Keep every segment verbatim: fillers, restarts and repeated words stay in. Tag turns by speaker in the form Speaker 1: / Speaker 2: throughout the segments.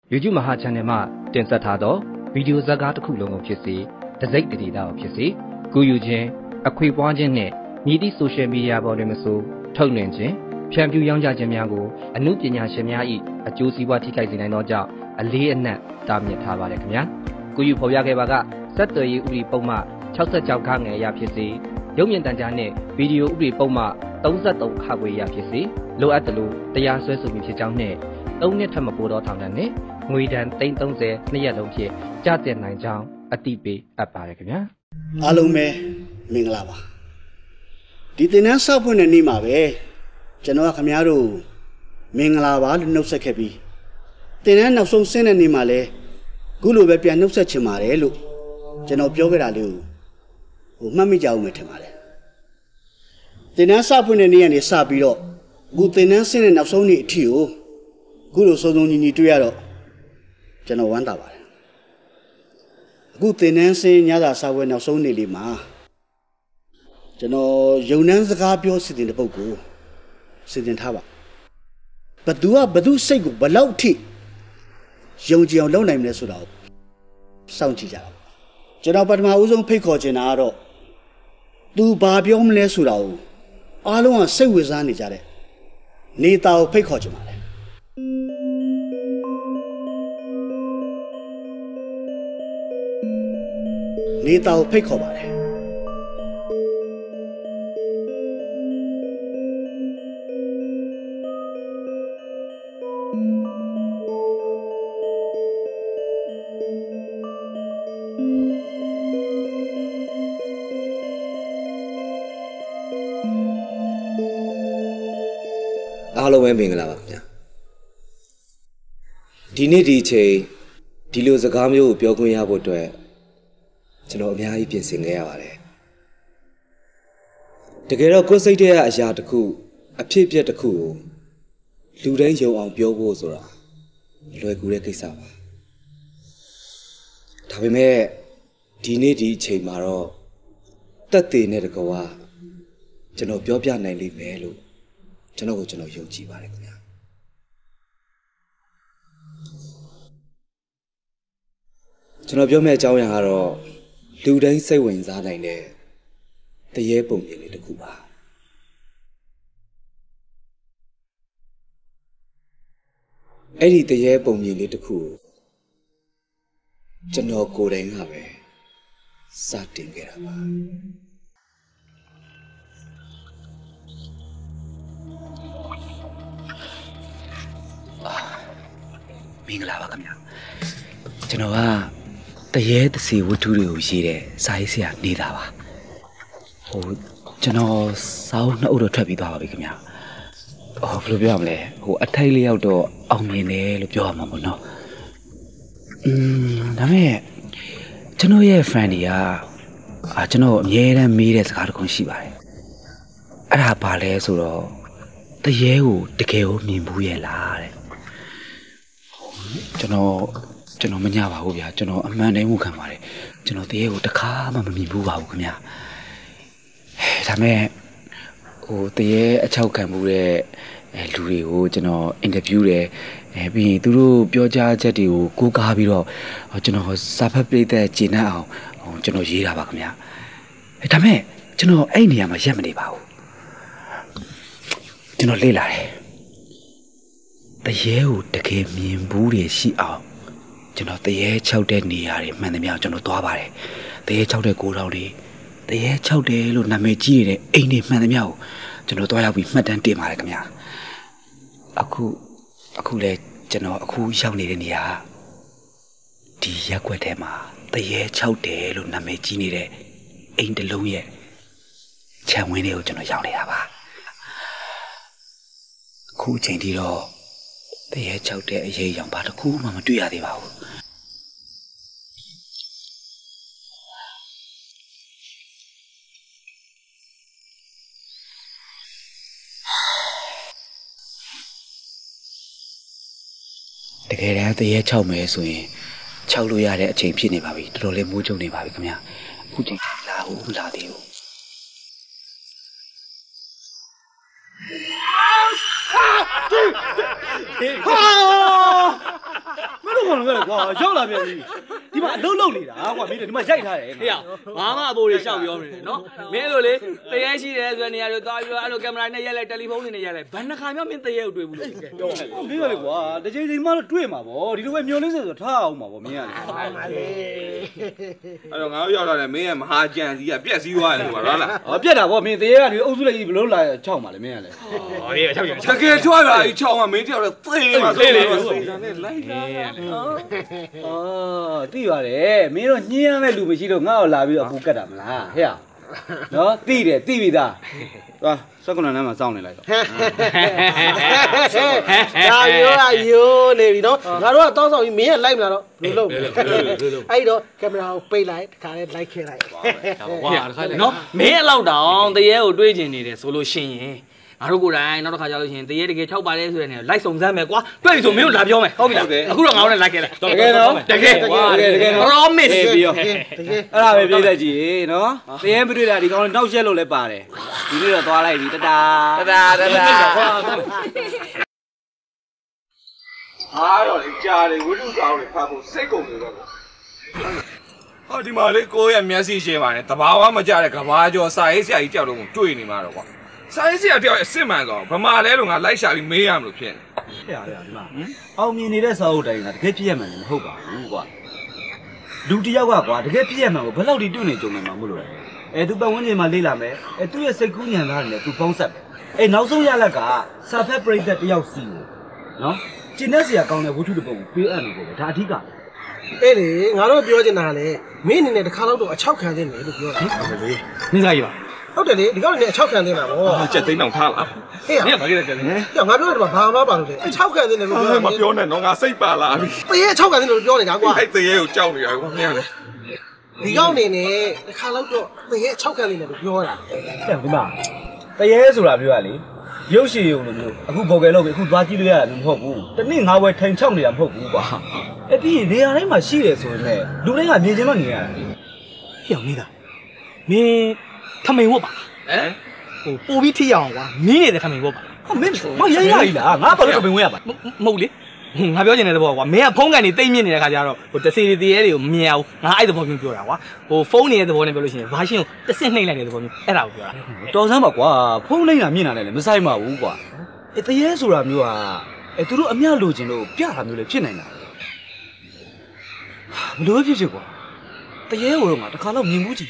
Speaker 1: YouTube မဟာ channel မှာတင်ဆက်ထားသောဗီဒီယိုဇာတ်ကားတစ်ခုလုံးကိုဖြစ်စေတစိမ့်တည်တာကိုဖြစ်စေကူယူခြင်းအခွေပွားခြင်းနဲ့မြည်သည့် social media ပေါ်တွင်မဆိုထုတ်လွှင့်ခြင်းဖြန့်ဖြူးရောင်းချခြင်းများကိုအမှုပညာရှင်များ၏အကျိုးစီးပွားထိခိုက်စေနိုင်သောကြောင့်အလေးအနက်တားမြစ်ထားပါတယ်ခင်ဗျာကူယူဖော်ပြခဲ့ပါကဆက်သွယ်ရေးဥပဒေပုံမှန်၆၆ခန်းငယ်အရဖြစ်စေရုပ်မြင်သံကြားနှင့်ဗီဒီယိုဥပဒေပုံမှန်၃၃ခခွေအရဖြစ်စေလိုအပ်သလိုတရားစွဲဆိုမှုဖြစ်ကြောင်းနှင့်သုံးနှစ်ထက်မပိုသောထောင်ဒဏ်နှင့်ငွေဒဏ်သိန်း၃၀နှစ်ရက်လုံးဖြင့်ကျသင့်နိုင်ကြောင်းအတိပေးအပ်ပါတယ်ခင်ဗျာ
Speaker 2: အားလုံးပဲမင်္ဂလာပါဒီသင်တန်းဆောက်ဖွင့်တဲ့နေ့မှာပဲကျွန်တော်ကခင်ဗျားတို့မင်္ဂလာပါလို့နှုတ်ဆက်ခဲ့ပြီးသင်တန်းနောက်ဆုံးဆင်းတဲ့နေ့မှာလဲခုလိုပဲပြန်နှုတ်ဆက်ချင်ပါတယ်လို့ကျွန်တော်ပြောခဲ့တာလေးကိုဟိုမှတ်မိကြအောင်မယ်ထင်ပါတယ်သင်တန်းဆောက်ဖွင့်တဲ့နေ့ကနေစပြီးတော့အခုသင်တန်းဆင်းတဲ့နောက်ဆုံးနေ့အထိကိုခုလိုစုံစုံညီညီတွေ့ရတော့ကျွန်တော်ဝမ်းသာပါတယ်အခုသင်တန်းဆင်းညစာစားပွဲနောက်ဆုံးနေ့လေးမှာကျွန်တော်ယုံနှန်းစကားပြောစီစဉ်တဲ့ပုဂ္ဂိုလ်စီစဉ်ထားပါဘသူကဘသူစိတ်ကိုဘလောက်ထိယုံကြည်အောင်လုပ်နိုင်မလဲဆိုတာကိုစောင့်ကြည့်ကြတာကျွန်တော်ပထမဦးဆုံးဖိတ်ခေါ်ချင်တာကတော့သူဘာပြောမလဲဆိုတာကိုအားလုံးကစိတ်ဝင်စားနေကြတဲ့နေသားကိုဖိတ်ခေါ်ချင်ပါတယ်နေသားကိုဖိတ်ခေါ်ပါတယ်
Speaker 3: အားလုံးပဲမင်္ဂလာပါခင်ဗျာဒီနေ့ဒီအချိန်ဒီလိုစကားမျိုးကိုပြောခွင့်ရဖို့အတွက်ကျွန်တော်အများကြီးပြင်ဆင်ခဲ့ရပါတယ်တကယ်တော့ကိုယ်စိတ်ထဲကအရာတစ်ခုအဖြစ်အပျက်တစ်ခုကိုလူတိုင်းယုံအောင်ပြောဖို့ဆိုတာလွယ်ကူတဲ့ကိစ္စပါဒါပေမဲ့ဒီနေ့ဒီအချိန်မှာတော့တက်သေးတဲ့ကွာကျွန်တော်ပြောပြနိုင်လိမ့်မယ်လို့ကျွန်တော်ကိုကျွန်တော်ယုံကြည်ပါတယ်ခင်ဗျာကျွန်တော်ပြောမယ့်အကြောင်းအရာကတော့လူတိုင်းစိတ်ဝင်စားနိုင်တဲ့တရေပုံပြင်လေးတစ်ခုပါအဲ့ဒီတရေပုံပြင်လေးတစ်ခုကျွန်တော်ကိုယ်တိုင်ကပဲစတင်ခဲ့တာပါမင်္ဂလာပါခင်ဗျာကျွန်တော်ကတရေတစီဝတ္ထုတွေကိုရေးတဲ့စာရေးဆရာနေတာပါဟိုကျွန်တော်စာအုပ်နှစ်အုပ်တော့ထွက်ပြီးသွားပါပြီခင်ဗျာဟိုဘယ်လိုပြောရမလဲဟိုအထိုက်လေးရောက်တော့အောင်မြင်တယ်လို့ပြောရမှာပေါ့နော်อืมဒါမဲ့ကျွန်တော်ရဲ့ friend တွေကအာကျွန်တော်အမြဲတမ်းမေးတဲ့စကားတစ်ခုရှိပါတယ်အဲ့ဒါဘာလဲဆိုတော့တရေကိုတကယ်ကိုမြင်ဘူးရဲ့လားတဲ့ကျွန်တော်ကျွန်တော်မညပါဘူးဗျာကျွန်တော်အမှန်တည်းမှုခံပါတယ်ကျွန်တော်တရေကိုတစ်ခါမှမမြင်ဘူးပါဘူးခင်ဗျာဒါမဲ့ဟိုတရေအချောက်ခံမှုတဲ့လူတွေကိုကျွန်တော်အင်တာဗျူးတယ်အဲပြီးရင်သူတို့ပြောကြားချက်တွေကိုကိုးကားပြီးတော့ကျွန်တော်စာဖတ်ပြတဲ့ကျင့်တတ်အောင်ဟိုကျွန်တော်ရေးတာပါခင်ဗျာဒါမဲ့ကျွန်တော်အဲ့နေရာမှာရက်မနေပါဘူးကျွန်တော်လေ့လာတယ်တရေကိုတကယ်မြင်ဘူးတွေရှိအောင်ကျွန်တော်တရေ၆တဲ့နေရာတွေမှန်သမျှကျွန်တော်သွားပါတယ်တရေ၆တဲ့ကိုးတောင်တွေတရေ၆တယ်လို့နာမည်ကြီးနေတဲ့အိမ်တွေမှန်သမျှကိုကျွန်တော်သွားရောက်ပြီးမှတ်တမ်းတင်ပါတယ်ခင်ဗျာအခုအခုလဲကျွန်တော်အခုရောက်နေတဲ့နေရာဒီရက်ွက်ထဲမှာတရေ၆တယ်လို့နာမည်ကြီးနေတဲ့အိမ်တစ်လုံးရဲ့ခြံဝင်းတွေကိုကျွန်တော်ရောက်နေတာပါအခုအချိန်ထိတော့တရေ၆တဲ့အရေးအယောင်ဘာတစ်ခုမှမတွေ့ရသေးပါဘူးတကယ်တမ်းတရေ၆မယ်ဆိုရင်၆လို့ရတဲ့အချိန်ဖြစ်နေပါပြီတော်တော်လေးမိုးကြုံနေပါပြီခင်ဗျာအခုချိန်လာဟုတ်လာသေးဘူးဟာ
Speaker 4: မင်းတို့ကောင်လည်းကွာရောက်လာပြန်ပြီဒီမှာအလုံးလုံးနေတာကွာမင်းတို့ဒီမှာရိုက်ထားတယ်ဟေ့
Speaker 5: ဘာမှအဖိုးတွေရှောက်ပြောနေတယ်နော်မင်းတို့လေတရေရှိတယ်ဆိုတဲ့နေရာတွေသွားပြီးတော့အဲ့လိုကင်မရာနဲ့ရိုက်လိုက်တယ်လီဖုန်းနဲ့ရိုက်လိုက်ဘယ်နှခါမှမင်းတရေကိုတွေ့ဘူးလို့
Speaker 4: ပြောမင်းကလေကွာတစ်ချိန်ချိန်မှတော့တွေ့မှာဗောဒီလိုပဲမျောလင်းစဆိုထားအောင်ပါဗောမင်းကလေ
Speaker 6: အဲ့တော့ငါတို့ရောက်လာတယ်မင်းရဲ့မဟာကြံစီကပြက်စီးသွားတယ်ဆိုတာဟုတ်လား
Speaker 4: ဟောပြက်တာဗောမင်းတရေကနေအုပ်စုလိုက်ကြီးဘလို့လာချောက်ပါလေမင်းကလေ
Speaker 6: ဟောရေးချောက်တကယ်ချွားလာကြီးချောက်မှမင်းတယောက်တော့သေမှာသေလေလိုက်
Speaker 4: အော်သိပါတယ်မင်းတို့ညှင်းရမဲ့လူမရှိတော့ငါ့ကိုလာပြီးတော့ပူကတ်တာမလားဟဲ့နော်သိတယ်သိပြီသားသွားစက္ကန့်နဲ့မှစောင့်နေလိုက်တော့
Speaker 7: ဒါမျိုးအယိုးနေပြီနော်ငါတို့ကတောင်းဆောင်ပြီးမင်းကလိုက်မလာတော့ဘယ်လိုလုပ်အဲ့တော့ကင်မရာကိုပိတ်လိုက်တခါလေးလိုက်ခဲ့လိုက်
Speaker 5: ဝါတခါလေးနော်မင်းအလောက်တောင်တရေကိုတွေးကျင်နေတယ်ဆိုလို့ရှိရင်ငါတို့ကိုယ်တိုင်နောက်တစ်ခါကြောက်လို့ရှိရင်တရေတကယ်၆ပါလဲဆိုတဲ့နေလိုက်စုံစမ်းမယ်ကွာတွေ့ပြီဆိုမင်းတို့လာပြောမယ်ဟုတ်ပြီလားအခုတော့ငါတို့လည်းလိုက်ခဲ့လိုက်
Speaker 4: တကယ်နော်
Speaker 5: တကယ်တကယ်တကယ်
Speaker 4: promise ပြီးရောတကယ်အဲ့ဒါပဲပြေးလိုက်ကြည့်နော်တရေမတွေ့တာဒီကောင်နှောက်ရက်လို့လည်းပါတယ်ဒီနေ့တော့သွားလိုက်ပြီတတာ
Speaker 6: တတာတတာအားတော့လေကြားလေဝိတုဆောင်လေဖတ်ဖို့စိတ်ကုန်နေတော့ဟောဒီမှာလေကိုရဲ့မျက်စိရှင်းပါနဲ့တဘာဝမကြတဲ့ကဘာကျော်စာရေးဆရာကြီးတယောက်လုံးကိုတွေ့နေမှာတော့ကွာစာရေးဆရာတယောက်ရဲ့အစ်စ်မှန်ဆိုဗမာလဲလို့ငါလိုက်ရှာပြီးမေးရမလို့ဖြစ်
Speaker 4: နေဟဲ့ရဒီမှာအောင်မြင်နေတဲ့စာအုပ်တိုင်းကတကယ်ပြည့်ရမှန်တယ်မဟုတ်ပါဘူးကွာလူတယောက်ကကွာတကယ်ပြည့်ရမှန်ကိုဘယ်လောက်ထိတွေ့နေကြုံနေမှာမလို့လဲအဲသူပတ်ဝန်းကျင်မှာလေ့လာမယ်အဲသူ့ရဲ့စိတ်ကူးညံသားတွေနဲ့သူပေါင်းဆက်အဲနောက်ဆုံးရလက်ကစာဖက်ပရိသတ်တယောက်စီကိုနော်ကျင်းတဲ့ဆရာကောင်းတဲ့ဝတ္ထုတစ်ပုဒ်ကိုပေးအပ်လို့ပေါ့ဒါအဓိက
Speaker 7: အေးလေငါတို့ပြောချင်တာလေမင်းအနေနဲ့တစ်ခါတော့အချောက်ခံနေတယ်လို့ပြောတယ်
Speaker 4: ဟုတ်တယ်လေနေစားရပါ
Speaker 7: ဟုတ်တယ်လေဒီကောင်နေအချောက်ခံနေတာဗော
Speaker 6: ကျက်သိန်းအောင်ထားလား
Speaker 7: ဟေး
Speaker 6: ဟာဘာကြီးလဲကျက်သိန်း
Speaker 7: ဟေးငါပြောတယ်ဘာမှမပါလို့လေအချောက်ခံနေတယ်လို့ပြော
Speaker 6: မပြောနဲ့တော့ငါစိတ်ပါလာပြီ
Speaker 7: တရေအချောက်ခံနေတယ်လို့ပြောနေတာကွာ
Speaker 6: အဲ့တရေကိုကြောက်နေတာကွာမင်းကလေ
Speaker 7: ဒီကောင်နေနဲ့တစ်ခါတော့တရေအချောက်ခံနေတယ်လို့ပြောတာ
Speaker 4: တဲ့ဒီမှာတရေဆိုတာပြောရလေရုပ်ရှင်ရုံလိုမျိုးအခုဘော်ကယ်လောက်ပဲအခုသွားကြည့်လို့ရတာမဟုတ်ဘူးတနေ့ငါဝယ်ထိုင်ချောက်နေတာမဟုတ်ဘူးကွာအဲ့ပြီးနေရာတိုင်းမှာရှိတယ်ဆိုရင်လည်းလူတိုင်းကမြင်ချင်းမမြင်ရတာ
Speaker 5: ဟေ့အောင်နေတာမင်းထမိန်ဝတ်ပါဟမ်ဟိုပို့ပြီးထိရအောင်ကွာမင်းနေတဲ့ထမိန်ဝတ်ပါ
Speaker 4: ဟာမင်းမရိုင်းရည်လားငါဘာလို့ထမိန်ဝတ်ရပါ
Speaker 5: မဟုတ်လေငါပြောချင်တဲ့ဘောကွာမင်းကဖုန်းကန်နေတိတ်မြင့်နေတဲ့ခါကျတော့ဟိုတစီတရေတွေကိုမမြင်အောင်ငါအဲ့သဘောမျိုးပြောတာကွာဟိုဖုန်းနေတဲ့သဘောနဲ့ပြောလို့ရှိရင်ဗာရှင်းကိုတစ်စက်နှိမ့်လိုက်တဲ့သဘောမျိုးအဲ့ဒါကိုပြောတာ
Speaker 4: တော်စမ်းပါကွာဖုန်းနှိမ့်တာမြင်တာလည်းမဆိုင်ပါဘူးကွာအဲတရေဆိုတာမျိုးဟာအဲသူတို့အမျှလိုချင်လို့ပြတာမျိုးလည်းဖြစ်နိုင်တာဘလို့ဖြစ်ဖြစ်ကွာတရေကိုတော့ငါတစ်ခါတော့မြင်မှုချင်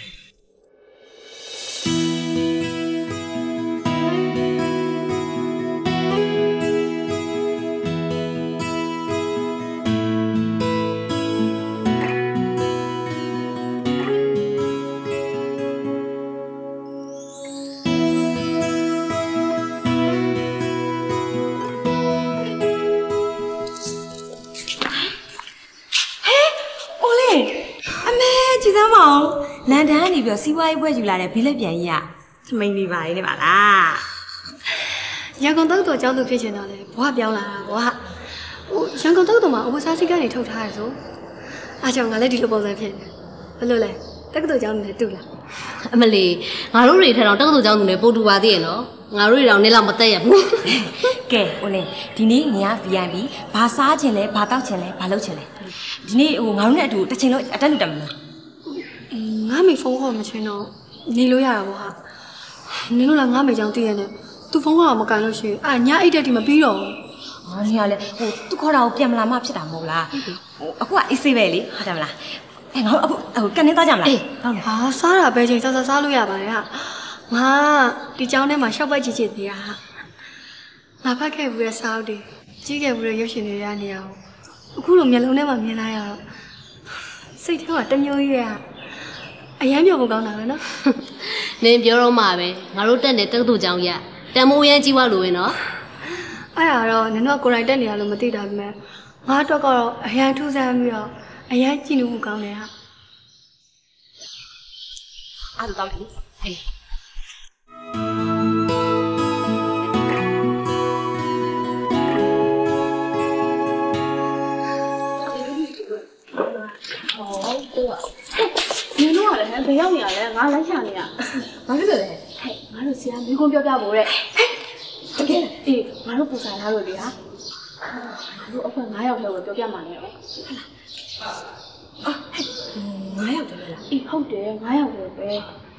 Speaker 8: လန်ဒန်ကနေပြီးစီးပွားရေးပွဲယူလာတဲ့ဘီလက်ပြန်ကြီးကထမိန်လေးပါရေးနေပါလား
Speaker 9: ရန်ကုန်တုတ်တော်ကျောင်းသူဖြစ်ချင်တော့လေဘွားပြောင်းလာတာဘွားဟိုရန်ကုန်တုတ်တော်မှာအဝတ်စားစိတ်ကနေထုတ်ထားရဆိုအားကြောင့်ငါလည်းဒီလိုပုံစံဖြစ်နေဘယ်လိုလဲတက္ကသိုလ်ကျောင်းနဲ့တူလား
Speaker 8: အမလီငါတို့တွေထက်တော့တက္ကသိုလ်ကျောင်းသူနဲ့ပို့တူပါသေးရဲ့နော်ငါတို့တွေတော့နေလောက်မသက်ရဘူးကဲဦးလေးဒီနေ့ငါ V I P ဘာစားချင်လဲဘာတောက်ချင်လဲဘာလုပ်ချင်လဲဒီနေ့ဟိုငါတို့နဲ့အတူတစ်ချိန်လုံးအတက်လူတက်မလား
Speaker 9: ငါမေဖုန်းခေါ်မချင်တော့နေလို့ရတာပေါ့ဟာနင်တို့လည်းငါမေကြောင့်တည့်ရနဲ့သူဖုန်းခေါ်မကန်လို့ရှိရင်အာညအိတ်တက်ဒီမပြီးတော့ဘူး
Speaker 8: ငါနေရလဲဟိုသူခေါ်တာကိုပြန်မလာမှဖြစ်တာမဟုတ်လားဟိုအခုကအေးဆေးပဲလေဟုတ်တယ်မလားအဲငါတို့အခုဟိုကန်နေသားကြမလားအေး
Speaker 9: ဟုတ်တယ်ဟာစားတာပဲချိန်စားစားစားလို့ရပါတယ်ဟာငါဒီကျောင်းထဲမှာရှောက်ပိုက်ချစ်ချစ်သေးတာဟာငါဖတ်ခဲ့ဘူးရဲ့စာအုပ်တွေကြီးခဲ့ဘူးရဲ့ရုပ်ရှင်တွေရနေအောင်အခုလိုမျက်လုံးထဲမှာမြင်လာရတော့စိတ်ထဲမှာတမျိုးကြီးရအရန်ပြောဖို့ကောင်းတာပဲနော်
Speaker 8: နင်ပြောတော့မှပဲငါတို့တက်တဲ့တက္ကသိုလ်ကျောင်းရတန်မိုးရန်ကြီးွားလို့ပဲနော်
Speaker 9: အဲ့ဒါတော့နင်တို့ကိုယ်တိုင်တက်နေရလို့မသိတာပဲငါတော့ကတော့အရန်ထူးဆန်းပြီးတော့အရန်ကြည့်လို့ကောင်းတယ်ဟာ
Speaker 8: အဲ့ဒါတော့လေဟေး
Speaker 9: နင်တို့ကလည်းဘယ်ရောက်နေရလဲငါလိုက်ရှာနေရ
Speaker 8: ဘာဖြစ်လို့လဲ
Speaker 9: ဟဲ့ငါတို့ဆရာမိခွန်းပြောပြဖို့တဲ့တကယ်အေးငါတို့ပူဆိုင်ထားလို့လေဟာတို့အခုငါးယောက်လောက်ကိုပြောပြမှာလေဟုတ်လားအာငါးယောက်တည်းလားအေးဟုတ်တယ်ငါးယောက်လောက်ပဲ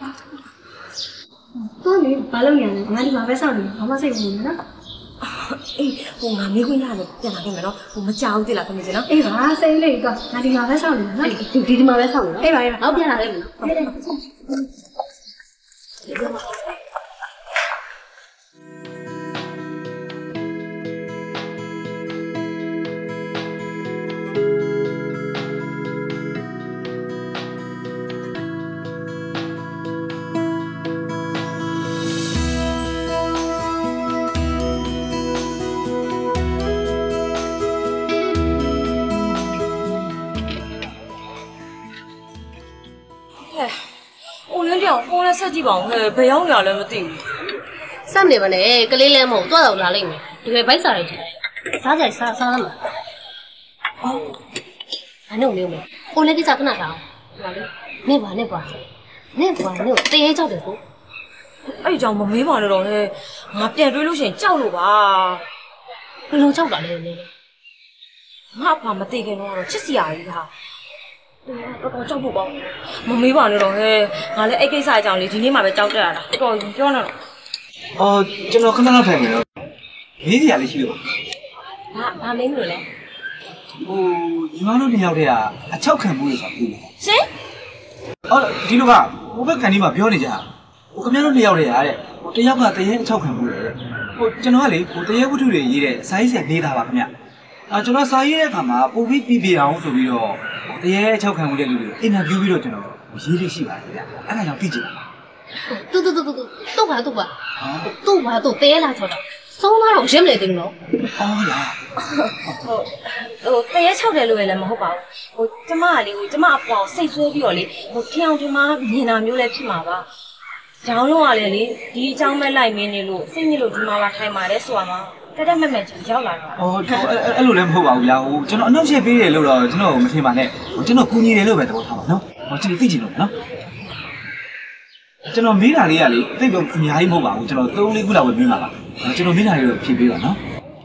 Speaker 9: တော်လေဘာလို့ညာလဲငါဒီမှာပဲစောင့်နေဘာမှစိတ်ဝင်နေနော်အေးဟိုငါမေးခွင့်ရတယ်ပြန်လာခဲ့မယ်နော်ဟိုမကြောက်သေးလားခင်ဗျနော်အေးပါစိတ်လေးတော့ငါဒီမှာပဲစောင့်နေနော်ဒီဒီမှာပဲစောင့်နေနော်အေးပါအေးပါနောက်ပြန်လာခဲ့မယ်နော်အေးတယ်
Speaker 10: 我来设计吧，我不要了，没得。
Speaker 8: 三年吧呢，个လေးလည်းမဟုတ်တော့တော့လာလိမ့်မယ်ဒီပဲဘိုက်စားရချင်စားကြစားစားလားမအော်အနုံလေးမယ်ကိုလည်းကိစ္စခဏထားအောင်နေပါနဲ့ပါနေပါနဲ့တရေကြောက်တယ်ကို
Speaker 10: အဲ့ကြောင့်မမေးပါနဲ့တော့ဟဲ့ငါပြန်တွေးလို့ရှိရင်ကြောက်လို့ပါ
Speaker 8: ဘယ်လိုကြောက်တာလဲနေ
Speaker 10: ငါဘာမသိခင်တော့ချစ်စရာကြီးဟာတော်တော်ကြောက်ဖို့ပေါ့မမေးပါနဲ့တော့ဟဲ့ငါလည်းအဲ့ကိစ္စအကြောင်းလေးဒီနေ့မှပဲကြောက်ကြရတာတော်ပြောနေတော့
Speaker 4: အော်ကျွန်တော်ခဏခဏထိုင်မယ်နော်မင်းစီရလေးရှိလို့
Speaker 8: ဘာဘာမင်းလို့လဲ
Speaker 4: ဟိုညီမတို့နှစ်ယောက်တည်းကအချောက်ခံမှုလို့ဆိုတာပြောနေ
Speaker 8: ရှင်
Speaker 4: အော်ဒီလိုကဟိုဘက်ကန်ဒီမှာပြောနေကြဟိုခင်ဗျားတို့နှစ်ယောက်တည်းရတဲ့ဟိုတယောက်ကတရေအချောက်ခံမှုလေဟိုကျွန်တော်ကလေဟိုတရေဝတ္ထုတွေရေးတဲ့စာရေးဆရာနေတာပါခင်ဗျအာကျွန်တော်စာရေးတဲ့အခါမှာပုံပြီးပြပြအောင်ဆိုပြီးတော့တရေအချောက်ခံမှုတဲ့လူတွေအင်တာဗျူးပြီးတော့ကျွန်တော်ရေးလေးရှိပါတယ်ဗျအဲ့ဒါကြောင့်သိကြပါ
Speaker 8: တူတူတူတူတူပါတူပါတူပါတူတဲလာဆိုတော့ဆုံးသွားတော့ရင်းမလဲတင်နော်
Speaker 4: အော်လား
Speaker 10: ဟိုဟိုတဲရဲ၆တယ်လို့လည်းမဟုတ်ပါဘူးဟိုကျမကလေဟိုကျမအပေါ်စိတ်ဆွဲပြီးတော့လေဟိုထင်အောင်ဒီမှာမြင်တာမျိုးလည်းဖြစ်မှာပါကျောင်းလုံးကလည်းလေဒီအကြောင်းမဲ့လိုက်မင်းနေလို့စိတ်ညစ်လို့ဒီမှာလာထိုင်ပါတယ်ဆိုတာမှာတက်တက်မဲ့မဲ့ကြီးရောက်လာတော့
Speaker 4: အော်အဲ့လိုလည်းမဟုတ်ပါဘူးဗျာဟိုကျွန်တော်အနောက်ရှက်ပေးတယ်လို့တော့ကျွန်တော်မထင်ပါနဲ့ဟိုကျွန်တော်ကူညီတယ်လို့ပဲသဘောထားပါနော်ဟိုကျွန်တော်သိချင်လို့နော်ကျွန်တော်မေးတာလေးကလေသိတော့အများကြီးမဟုတ်ပါဘူးကျွန်တော်သုံးလေးခုလောက်ပဲမေးပါပါကျွန်တော်မေးတာလေးတော့ဖြေပေးပါနော်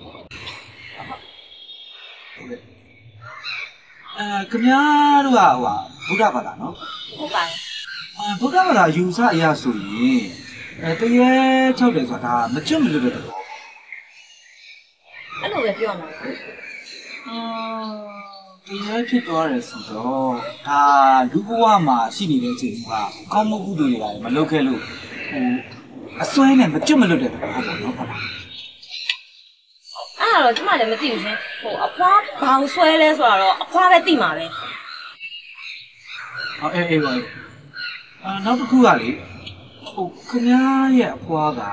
Speaker 4: အဲခင်ဗျားတို့ကဟိုဟာဗုဒ္ဓဘာသာနော်
Speaker 10: ဟုတ်ပါတယ်
Speaker 4: အာဗုဒ္ဓဘာသာယူဆအရာဆိုရင်အဲတရေ၆တယ်ဆိုတာဒါမကျွတ်မလွတ်တဲ့တော့
Speaker 10: အဲ့လိုပဲပြောမှာ
Speaker 4: အာတရားဖြစ်သွားတယ်ဆိုတော့ဒါလူဘဝမှာရှိနေတဲ့အချိန်ကကောင်းမှုကုသိုလ်တွေလည်းမလုပ်ခဲ့လို့ဟိုအစွဲနဲ့မကျွတ်မလွတ်တဲ့ဟုတ်ပါတော့ဟုတ်ပါ
Speaker 10: အဲ့တော့ကျမလည်းမသိဘူးရှင်ဟိုအဖွားဘောင်ဆွဲလဲဆိုတော့အဖွားပဲသိမှာပဲ
Speaker 4: ဟောအေးအေးပါအာနောက်တစ်ခုကလေဟိုခင်ဗျားရဲ့အဖွားက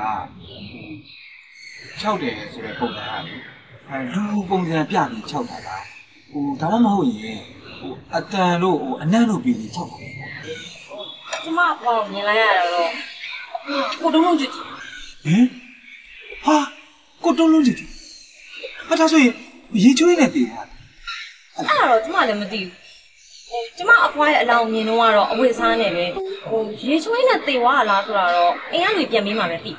Speaker 4: ၆တယ်ဆိုတဲ့ပုံစံကလေအဲလူပုံစံပြပြီး၆တာလားဟိုဒါမှမဟုတ်ရင်ဟိုအတန်လို့ဟိုအနံ့လို့ပြီးပြီး၆တာ
Speaker 10: ကျမဘောင်မြင်လိုက်ရတော့ကိုတုံးလုံးကြည့်
Speaker 4: ဟင်ဟာကိုတုံးလုံးကြည့်ဟာဒါဆိုရင်ရေချွေးနဲ့တည်တာ
Speaker 10: အဲ့တော့ကျမလည်းမသိဘူးဟိုကျမအဖွားရဲ့အလောင်းမြင်တော့ကတော့အဝတ်စားနေပဲဟိုရေချွေးနဲ့တည်သွားလားဆိုတာတော့အိမ်ကနေပြန်ပြီးမှပဲသိ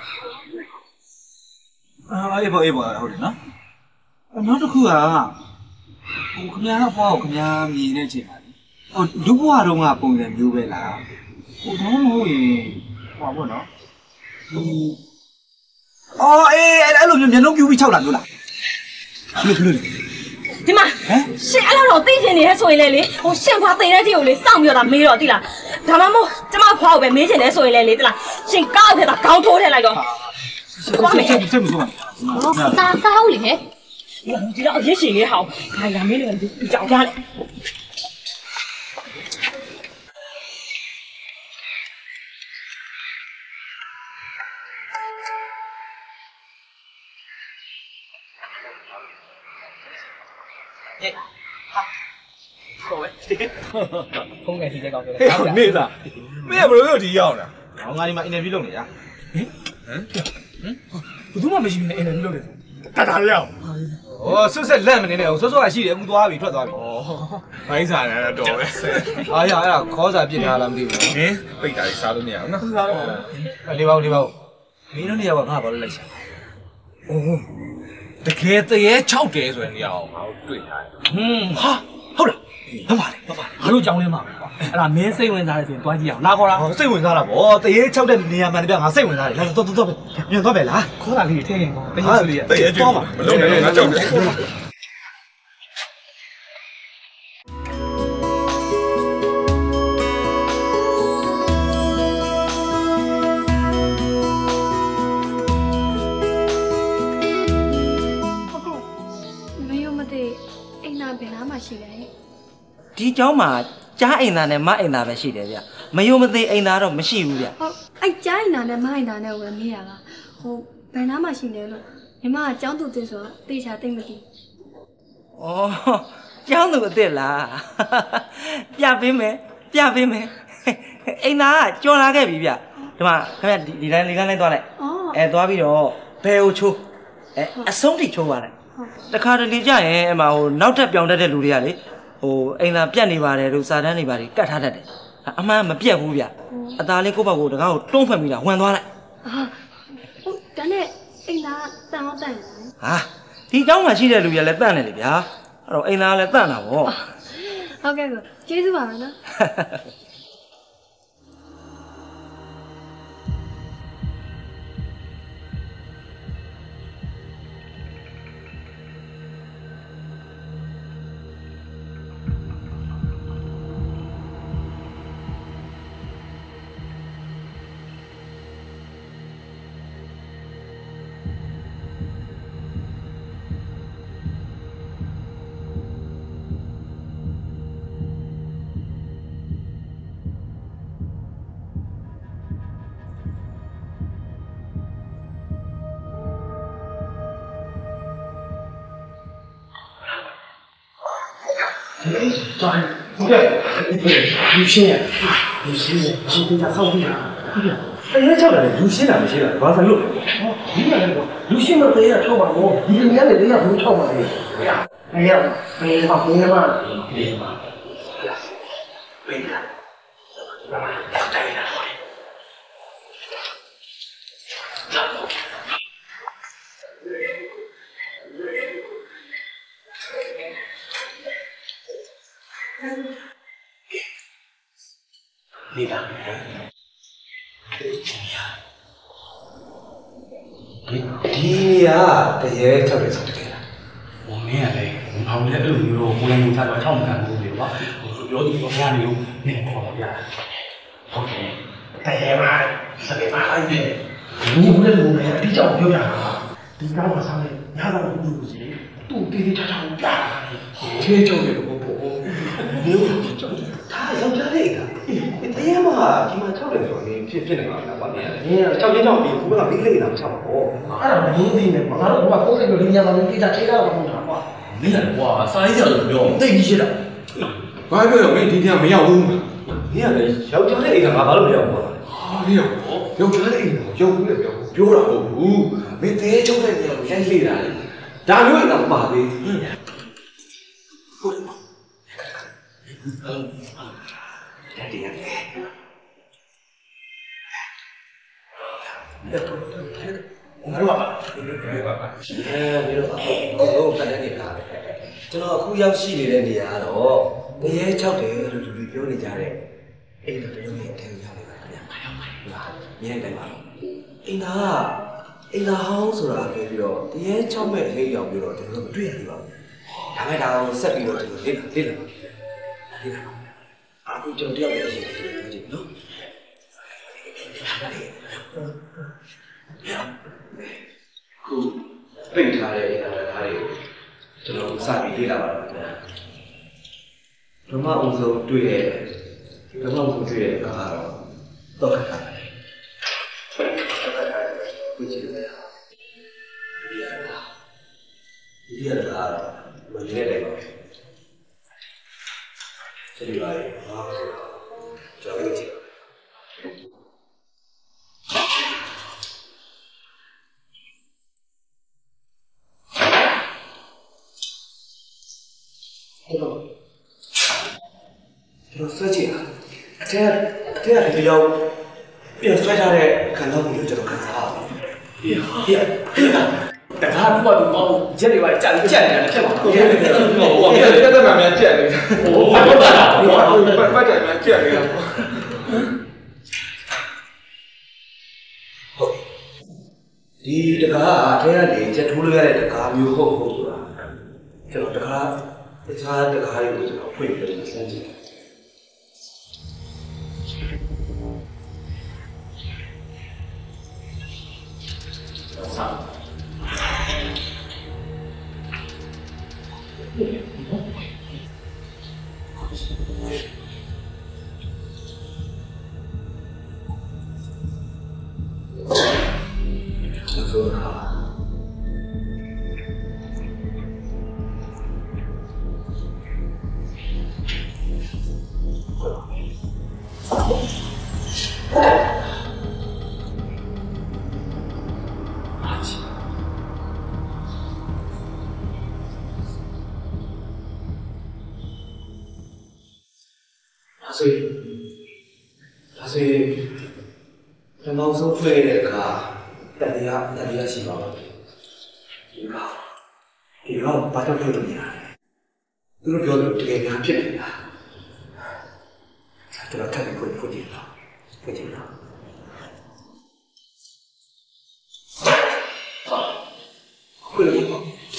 Speaker 4: အာအေးပါအေးပါဟုတ်တယ်နော်နောက်တစ်ခုကဟိုခင်ဗျားအဖွားကိုခင်ဗျားမြင်တဲ့အချိန်ပါလေဟိုလူဘဝတုန်းကပုံစံမျိုးပဲလားဟိုတော့မဟုတ်ရင်ဟောပေါ့နော်ဒီအော်အေးအဲ့လိုမျိုးမျက်လုံးပြူပြီး၆တာမျိုးလားဘယ်လိုဘယ်လို
Speaker 10: ဒီမှာဟမ်ရှင်အဲ့လိုတော့သိချင်နေရဲဆိုရင်လေလေဟိုရှင်ဖွားတိတ်တဲ့တီကိုလေစောင့်ပြောတာမေးတော့တိလားဒါမှမဟုတ်ကျမဖွားကိုပဲမေးချင်တယ်ဆိုရင်လေလေတိလားရှင်ကောက်ထက်တာခေါင်းထိုးထည့်လိုက်တော့
Speaker 4: ဘာလဲစိတ်စိတ်မဆိုးပါ
Speaker 8: ဘူးစားစားဟုတ်လေဟဲ့
Speaker 10: ဒီတော့အရေးရှင်လေးဟောင်းငါရမင်းလည်းကြောက်ကြလေ
Speaker 5: ဖုန်းငယ်စီတဲ့ကောင်ပြောတယ်
Speaker 6: ဟေးနေတာမင်းကဘယ်လိုလုပ်ဒီရောက်တာ
Speaker 4: ဟောငါဒီမှာအင်တာဗျူးလုပ်နေရဟင်
Speaker 6: ဟမ်
Speaker 5: ဟမ်ဘယ်သူမှမရှိဘူးနဲ့အင်တာဗျူးလုပ်တယ်
Speaker 6: တတားရောက်
Speaker 4: ဟောဆွတ်ဆက်လက်မနေနဲ့ဟိုဆွတ်ဆွတ်ကရှိတယ်အခုသွားပြီထွက်သွားပြီ
Speaker 6: ဩဘိုင်းစားတယ်တော့ပဲ
Speaker 4: အားရအဲ့ဒါခေါ်စာပြစ်ထားလားမသိဘူး
Speaker 6: ဟင်ပိတ်တာလေးစားလို့မရဘူးနော်
Speaker 5: စားတော့
Speaker 4: လေးပါဦးလေးပါဦးမင်းတို့နေရာကငါဘာလို့လိုက်ရှာ
Speaker 5: အိုး
Speaker 6: တကယ်တရေ၆တဲဆိုတဲ့နေရာကိုငါတို့တွေ့ထားတယ်ဟွန်းဟာဟုတ်လားဟုတ်ပါလေဟုတ်ပါလေငါတို့ကြောင်းလဲမှာပဲကွာအဲ့ဒါမင်းစိတ်ဝင်စားတယ်ဆိုရင်တွားကြည့်အောင်လာခေါ်တာစိတ်ဝင်စားတာဗောတရေ၆တဲ့နေရာမှန်တယ်ဗျငါစိတ်ဝင်စားတယ်လာတော့တော့တော့ညတော့ပဲလားခေါ်တာလေးထည့်ရင်ပေါ့တရေဆိုလေးတရေကျွေးပါမလုံးနဲ့ငါကြောက်တယ်
Speaker 11: ဒီเจ้าမှာကြားအိမ်သားနဲ့မအိမ်သားပဲရှိတယ်ဗျမယုံမသိအိမ်သားတော့မရှိဘူးဗျ
Speaker 9: ဟုတ်အဲ့ကြားအိမ်သားနဲ့မအိမ်သားနဲ့ဝယ်မေးရတာဟိုဘယ်နားမှာရှိနေလို့ညီမကကျောင်းသူသိဆိုတော့တေချာသိမ့်မသိဩ
Speaker 11: ကျောင်းသူအစ်စ်လားပြပေးမယ်ပြပေးမယ်အိမ်သားကကြော်လာခဲ့ပြီဗျဒီမှာခင်ဗျဒီတိုင်းလေးကန်းလိုက်သွားလိုက်အဲသွားပြီးတော့ဘယ်ကိုချိုးအဲအဆုံးထိချိုးပါလိုက်တခါတလေကြရင်အမဟိုနောက်ထပ်ပြောင်းတတ်တဲ့လူတွေကလေဟိုအိမ်သာပြတ်နေပါတယ်လို့စာတန်းနေပါတယ်ကတ်ထားတတ်တယ်အမှန်မပြတ်ဘူးဗျအသားလေးကိုယ့်ဘက်ကိုတကားကိုတွန်းဖွင့်ပြီးတာဝင်သွားလိုက်
Speaker 9: ဟာဟုတ်ဒါနဲ့အိမ်သာတန်အောင်တန်တယ်
Speaker 11: ဟာဒီเจ้าမှာရှိတဲ့လူတွေလည်းတန့်တယ်လေဗျာအဲ့တော့အိမ်သာလည်းတန့်တာဗော
Speaker 9: ဟုတ်ကဲ့ကိုကျေးဇူးပါနော်
Speaker 7: တိုင်းဟုတ်ကဲ့လူရှင်းရလူရှင်းရရှင်းတာဆောက်ပြီးတာဟုတ်ကဲ့အဲ့ဒါကြောက်တယ်လူရှင်းတာမရှိတာဘာသာလို့ဟောဒီကလည်းလူရှင်းမသေးရထောက်ပါဘောဒီလူများလည်းတရားဘူးထောက်ပါလေဟဲ့အဲ့ရဘယ်မှာဘယ်မှာဘယ်မှာဘယ်မှာတော့တိုင်းလာတယ်နေတာဒီနေရာတရေထောက်တယ်ဆိုတကယ်လား
Speaker 4: ဟိုမင်းကလည်းဘာလို့လဲအဲ့လိုမျိုးတော့ကိုယ်လည်းမထားတော့ထောက်မှန်ဘူးလေကွာဟိုပြောဒီပြောရနေလို့နေခေါ်ပါဗျာဟုတ်တယ်တရေမှာစပယ်မှာလိုက်တယ်ဒီဘူးလည်းလုံးတယ်အတိအကျပြောရတာဒီကားမှာစားနေညသာဘူးလို့စီသူ့တေးသေးချာချာပြတာချေးချုံတယ်လို့ပေါ့ဒီလိုချောင်းဒါရောက်ကြတဲ့အခါတရားမှာဒီမှာချောက်တယ်ဆိုရင်ဖြစ်ဖြစ်နေမှာလားဗျာ။နင်ကချောက်ချင်းချောက်ပြီးခုကမီးလေးလာမချောက်ဘူး။အဲ့ဒါမင်းသိနေမှာငါတို့ကကိုယ်စိတ်ကိုလေးညမှာကိစ္စထိတာတော့မဟုတ်တာကွာ။မင်းကကွာစာရေးစရာလို့ပြောသိပြီးရှိတာ။ဘာပြောရမင်းဒီတရားမရောက်ဘူး။မင်းကလည်းယောက်ျားတဲ့အိမ်ကငါဘာလို့မရောက်ဘူးလဲ။ဟာမရောက်ဘူး။ယောက်ျားတဲ့အိမ်ကရောက်ဘူးလေပြောပြောတာမဟုတ်ဘူး။မင်းတဲချုံတဲ့နေရာကိုရိုက်လေတာလေ။ဒါမျိုးတော့ပါသေး။ဟုတ်တယ်။ဟုတ်တယ်။တရားတယ်ငါတို့ပါပါဒီပါပါအဲဒီတော့ဟိုကလည်းနေတာပဲကျွန်တော်အခုရောက်ရှိနေတဲ့နေရာကတော့ငရဲ၆တယ်လို့လူတွေပြောနေကြတဲ့အိမ်တော်တရုံးရဲ့အထက်ရောက်နေပါခင်ဗျာရောက်ပါလားမြင်တယ်ပါတော့အိမ်သားကအိမ်သားဟောင်းဆိုတာပြောပြီးတော့တရဲ၆မဲ့အဟိရောက်ပြီးတော့ကျွန်တော်မတွေ့ရသေးပါဘူးဒါမဲ့ဒါကိုဆက်ပြီးတော့ကျွန်တော်လေ့လာလေ့လာလေ့လာအခုကျွန်တော်တယောက်ရဲ့အရေးကိုပြောကြည့်နော်ခုပိတ်ထားတဲ့အိမ်သားတွေကိုကျွန်တော်စပြီးလေ့လာပါတော့ခင်ဗျာဓမ္မအောင်ဆုံးတွေ့တဲ့ဓမ္မအောင်ဆုံးတွေ့တဲ့အခါကတော့တော့ခက်တာပဲကိုကြည့်လို့ရဒီရတာဒီရတာမနေတယ်ပါဒီလိုပါကျွန်တော်ကြည့်ကျွန်တော်ဆွဲကြည့်တာအထက်အထက်ကဒီရောက်ပြန်ဆွဲထားတဲ့ခံစားမှုကိုကျွန်တော်ခံစားရတယ်။ဟေ့ဟေ့ဟေ့
Speaker 7: တကားတော့တော့ရက်တွေပါကြာကြက်နေတယ်ဖြစ်မှာဟုတ်ကဲ့
Speaker 6: ဟိုကတက်တက်မှများကြက်နေဟိုပတ်တာဟိုပတ်တယ်များကြက်နေတာ
Speaker 7: ဒီတကားအထဲကနေချက်ထိုးလို့ရတဲ့တကားမျိုးဟုတ်ဟုတ်ဆိုတာကျွန်တော်တကားတခြားတကားတွေကိုကျွန်တော်ဖွင့်ပြလို့စမ်းကြည့်ဆောင်း所以，所以，这毛手回来个，大家大家希望，这个，这个把它推动起来，这个标准这个很偏的，这个太不不紧了，不紧了。好，回来不？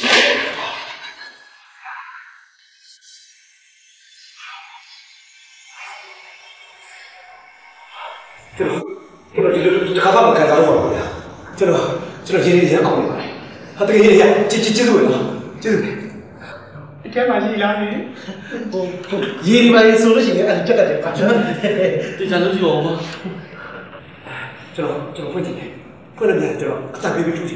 Speaker 7: 这个这个这个这个爸爸干啥都不了，这个这个爷爷也搞明白，他这个爷爷接接接住了，接住了。干嘛去啦你？我爷爷把你收了钱，俺这个得反正，这家都是我吗？这个这个问题，过两天这个咱别别出去。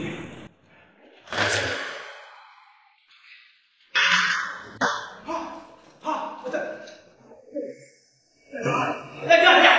Speaker 7: 好，好，我在。来，干啥？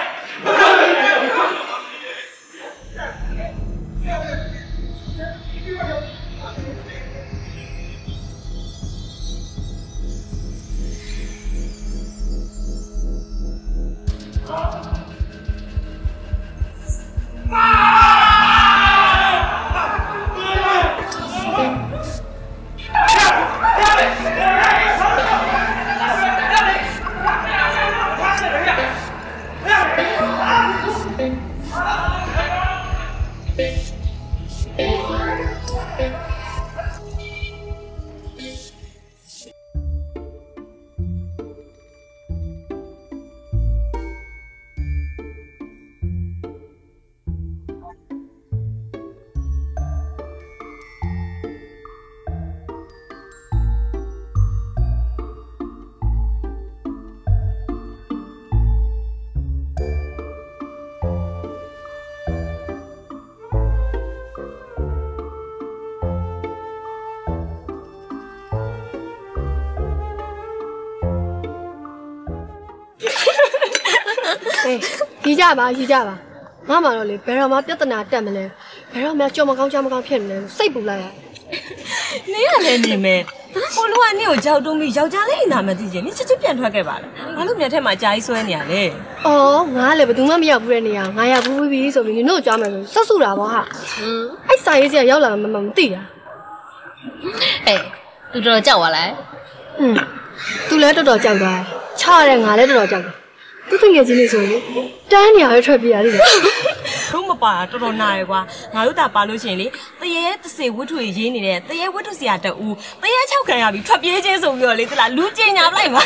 Speaker 9: ဒီကြပါဒီကြပါငါမှတော့လေဘယ်တော့မှပြဿနာတက်မလဲဘယ်တော့မှကြော်မကောင်းကြော်မကောင်းဖြစ်မလဲစိတ်ပူလိုက်ရ
Speaker 10: နေရလဲနေမယ်ဟိုလိုကနေကိုကြောက်တုံးပြီးယောက်ျားလေးအိမ်သာမသိချင်နေချက်ချင်းပြန်ထွက်ခဲ့ပါလားဘာလို့မြတ်ထက်မှာကြာကြီးဆွဲနေရလဲ
Speaker 9: အော်ငါလည်းဘယ်သူမှမရောက်ဘူးတဲ့နေရာငါရောက်ဘူးပြီဆိုပြီးနင်တို့ကြားမယ်ဆိုဆက်စုတာပေါ့ဟာဟမ်အဲ့စာရေးစရာရောက်လာမှမမသိတာ
Speaker 8: အေးသူတော်ကြောက်ပါလား
Speaker 9: ဟမ်သူလည်းတော်တော်ကြောက်သွားချရတဲ့ငါလည်းတော်တော်ကြောက်တယ်သူတငယ်ချင်းလေးဆိုရင်တန်းနေရရွထွက်ပြရလိမ့်မယ်
Speaker 10: တို့မပါတော်တော်နာရကွာငါတို့တာပါလို့ရှင်လေတရေတစေဝတ္ထုရေးနေတဲ့တရေဝတ္ထုဆရာတူတရေ၆ခံရပြီထွက်ပြေးချင်းဆိုပြီးတော့လေတလားလူကျင်ညာပလိုက်ပါ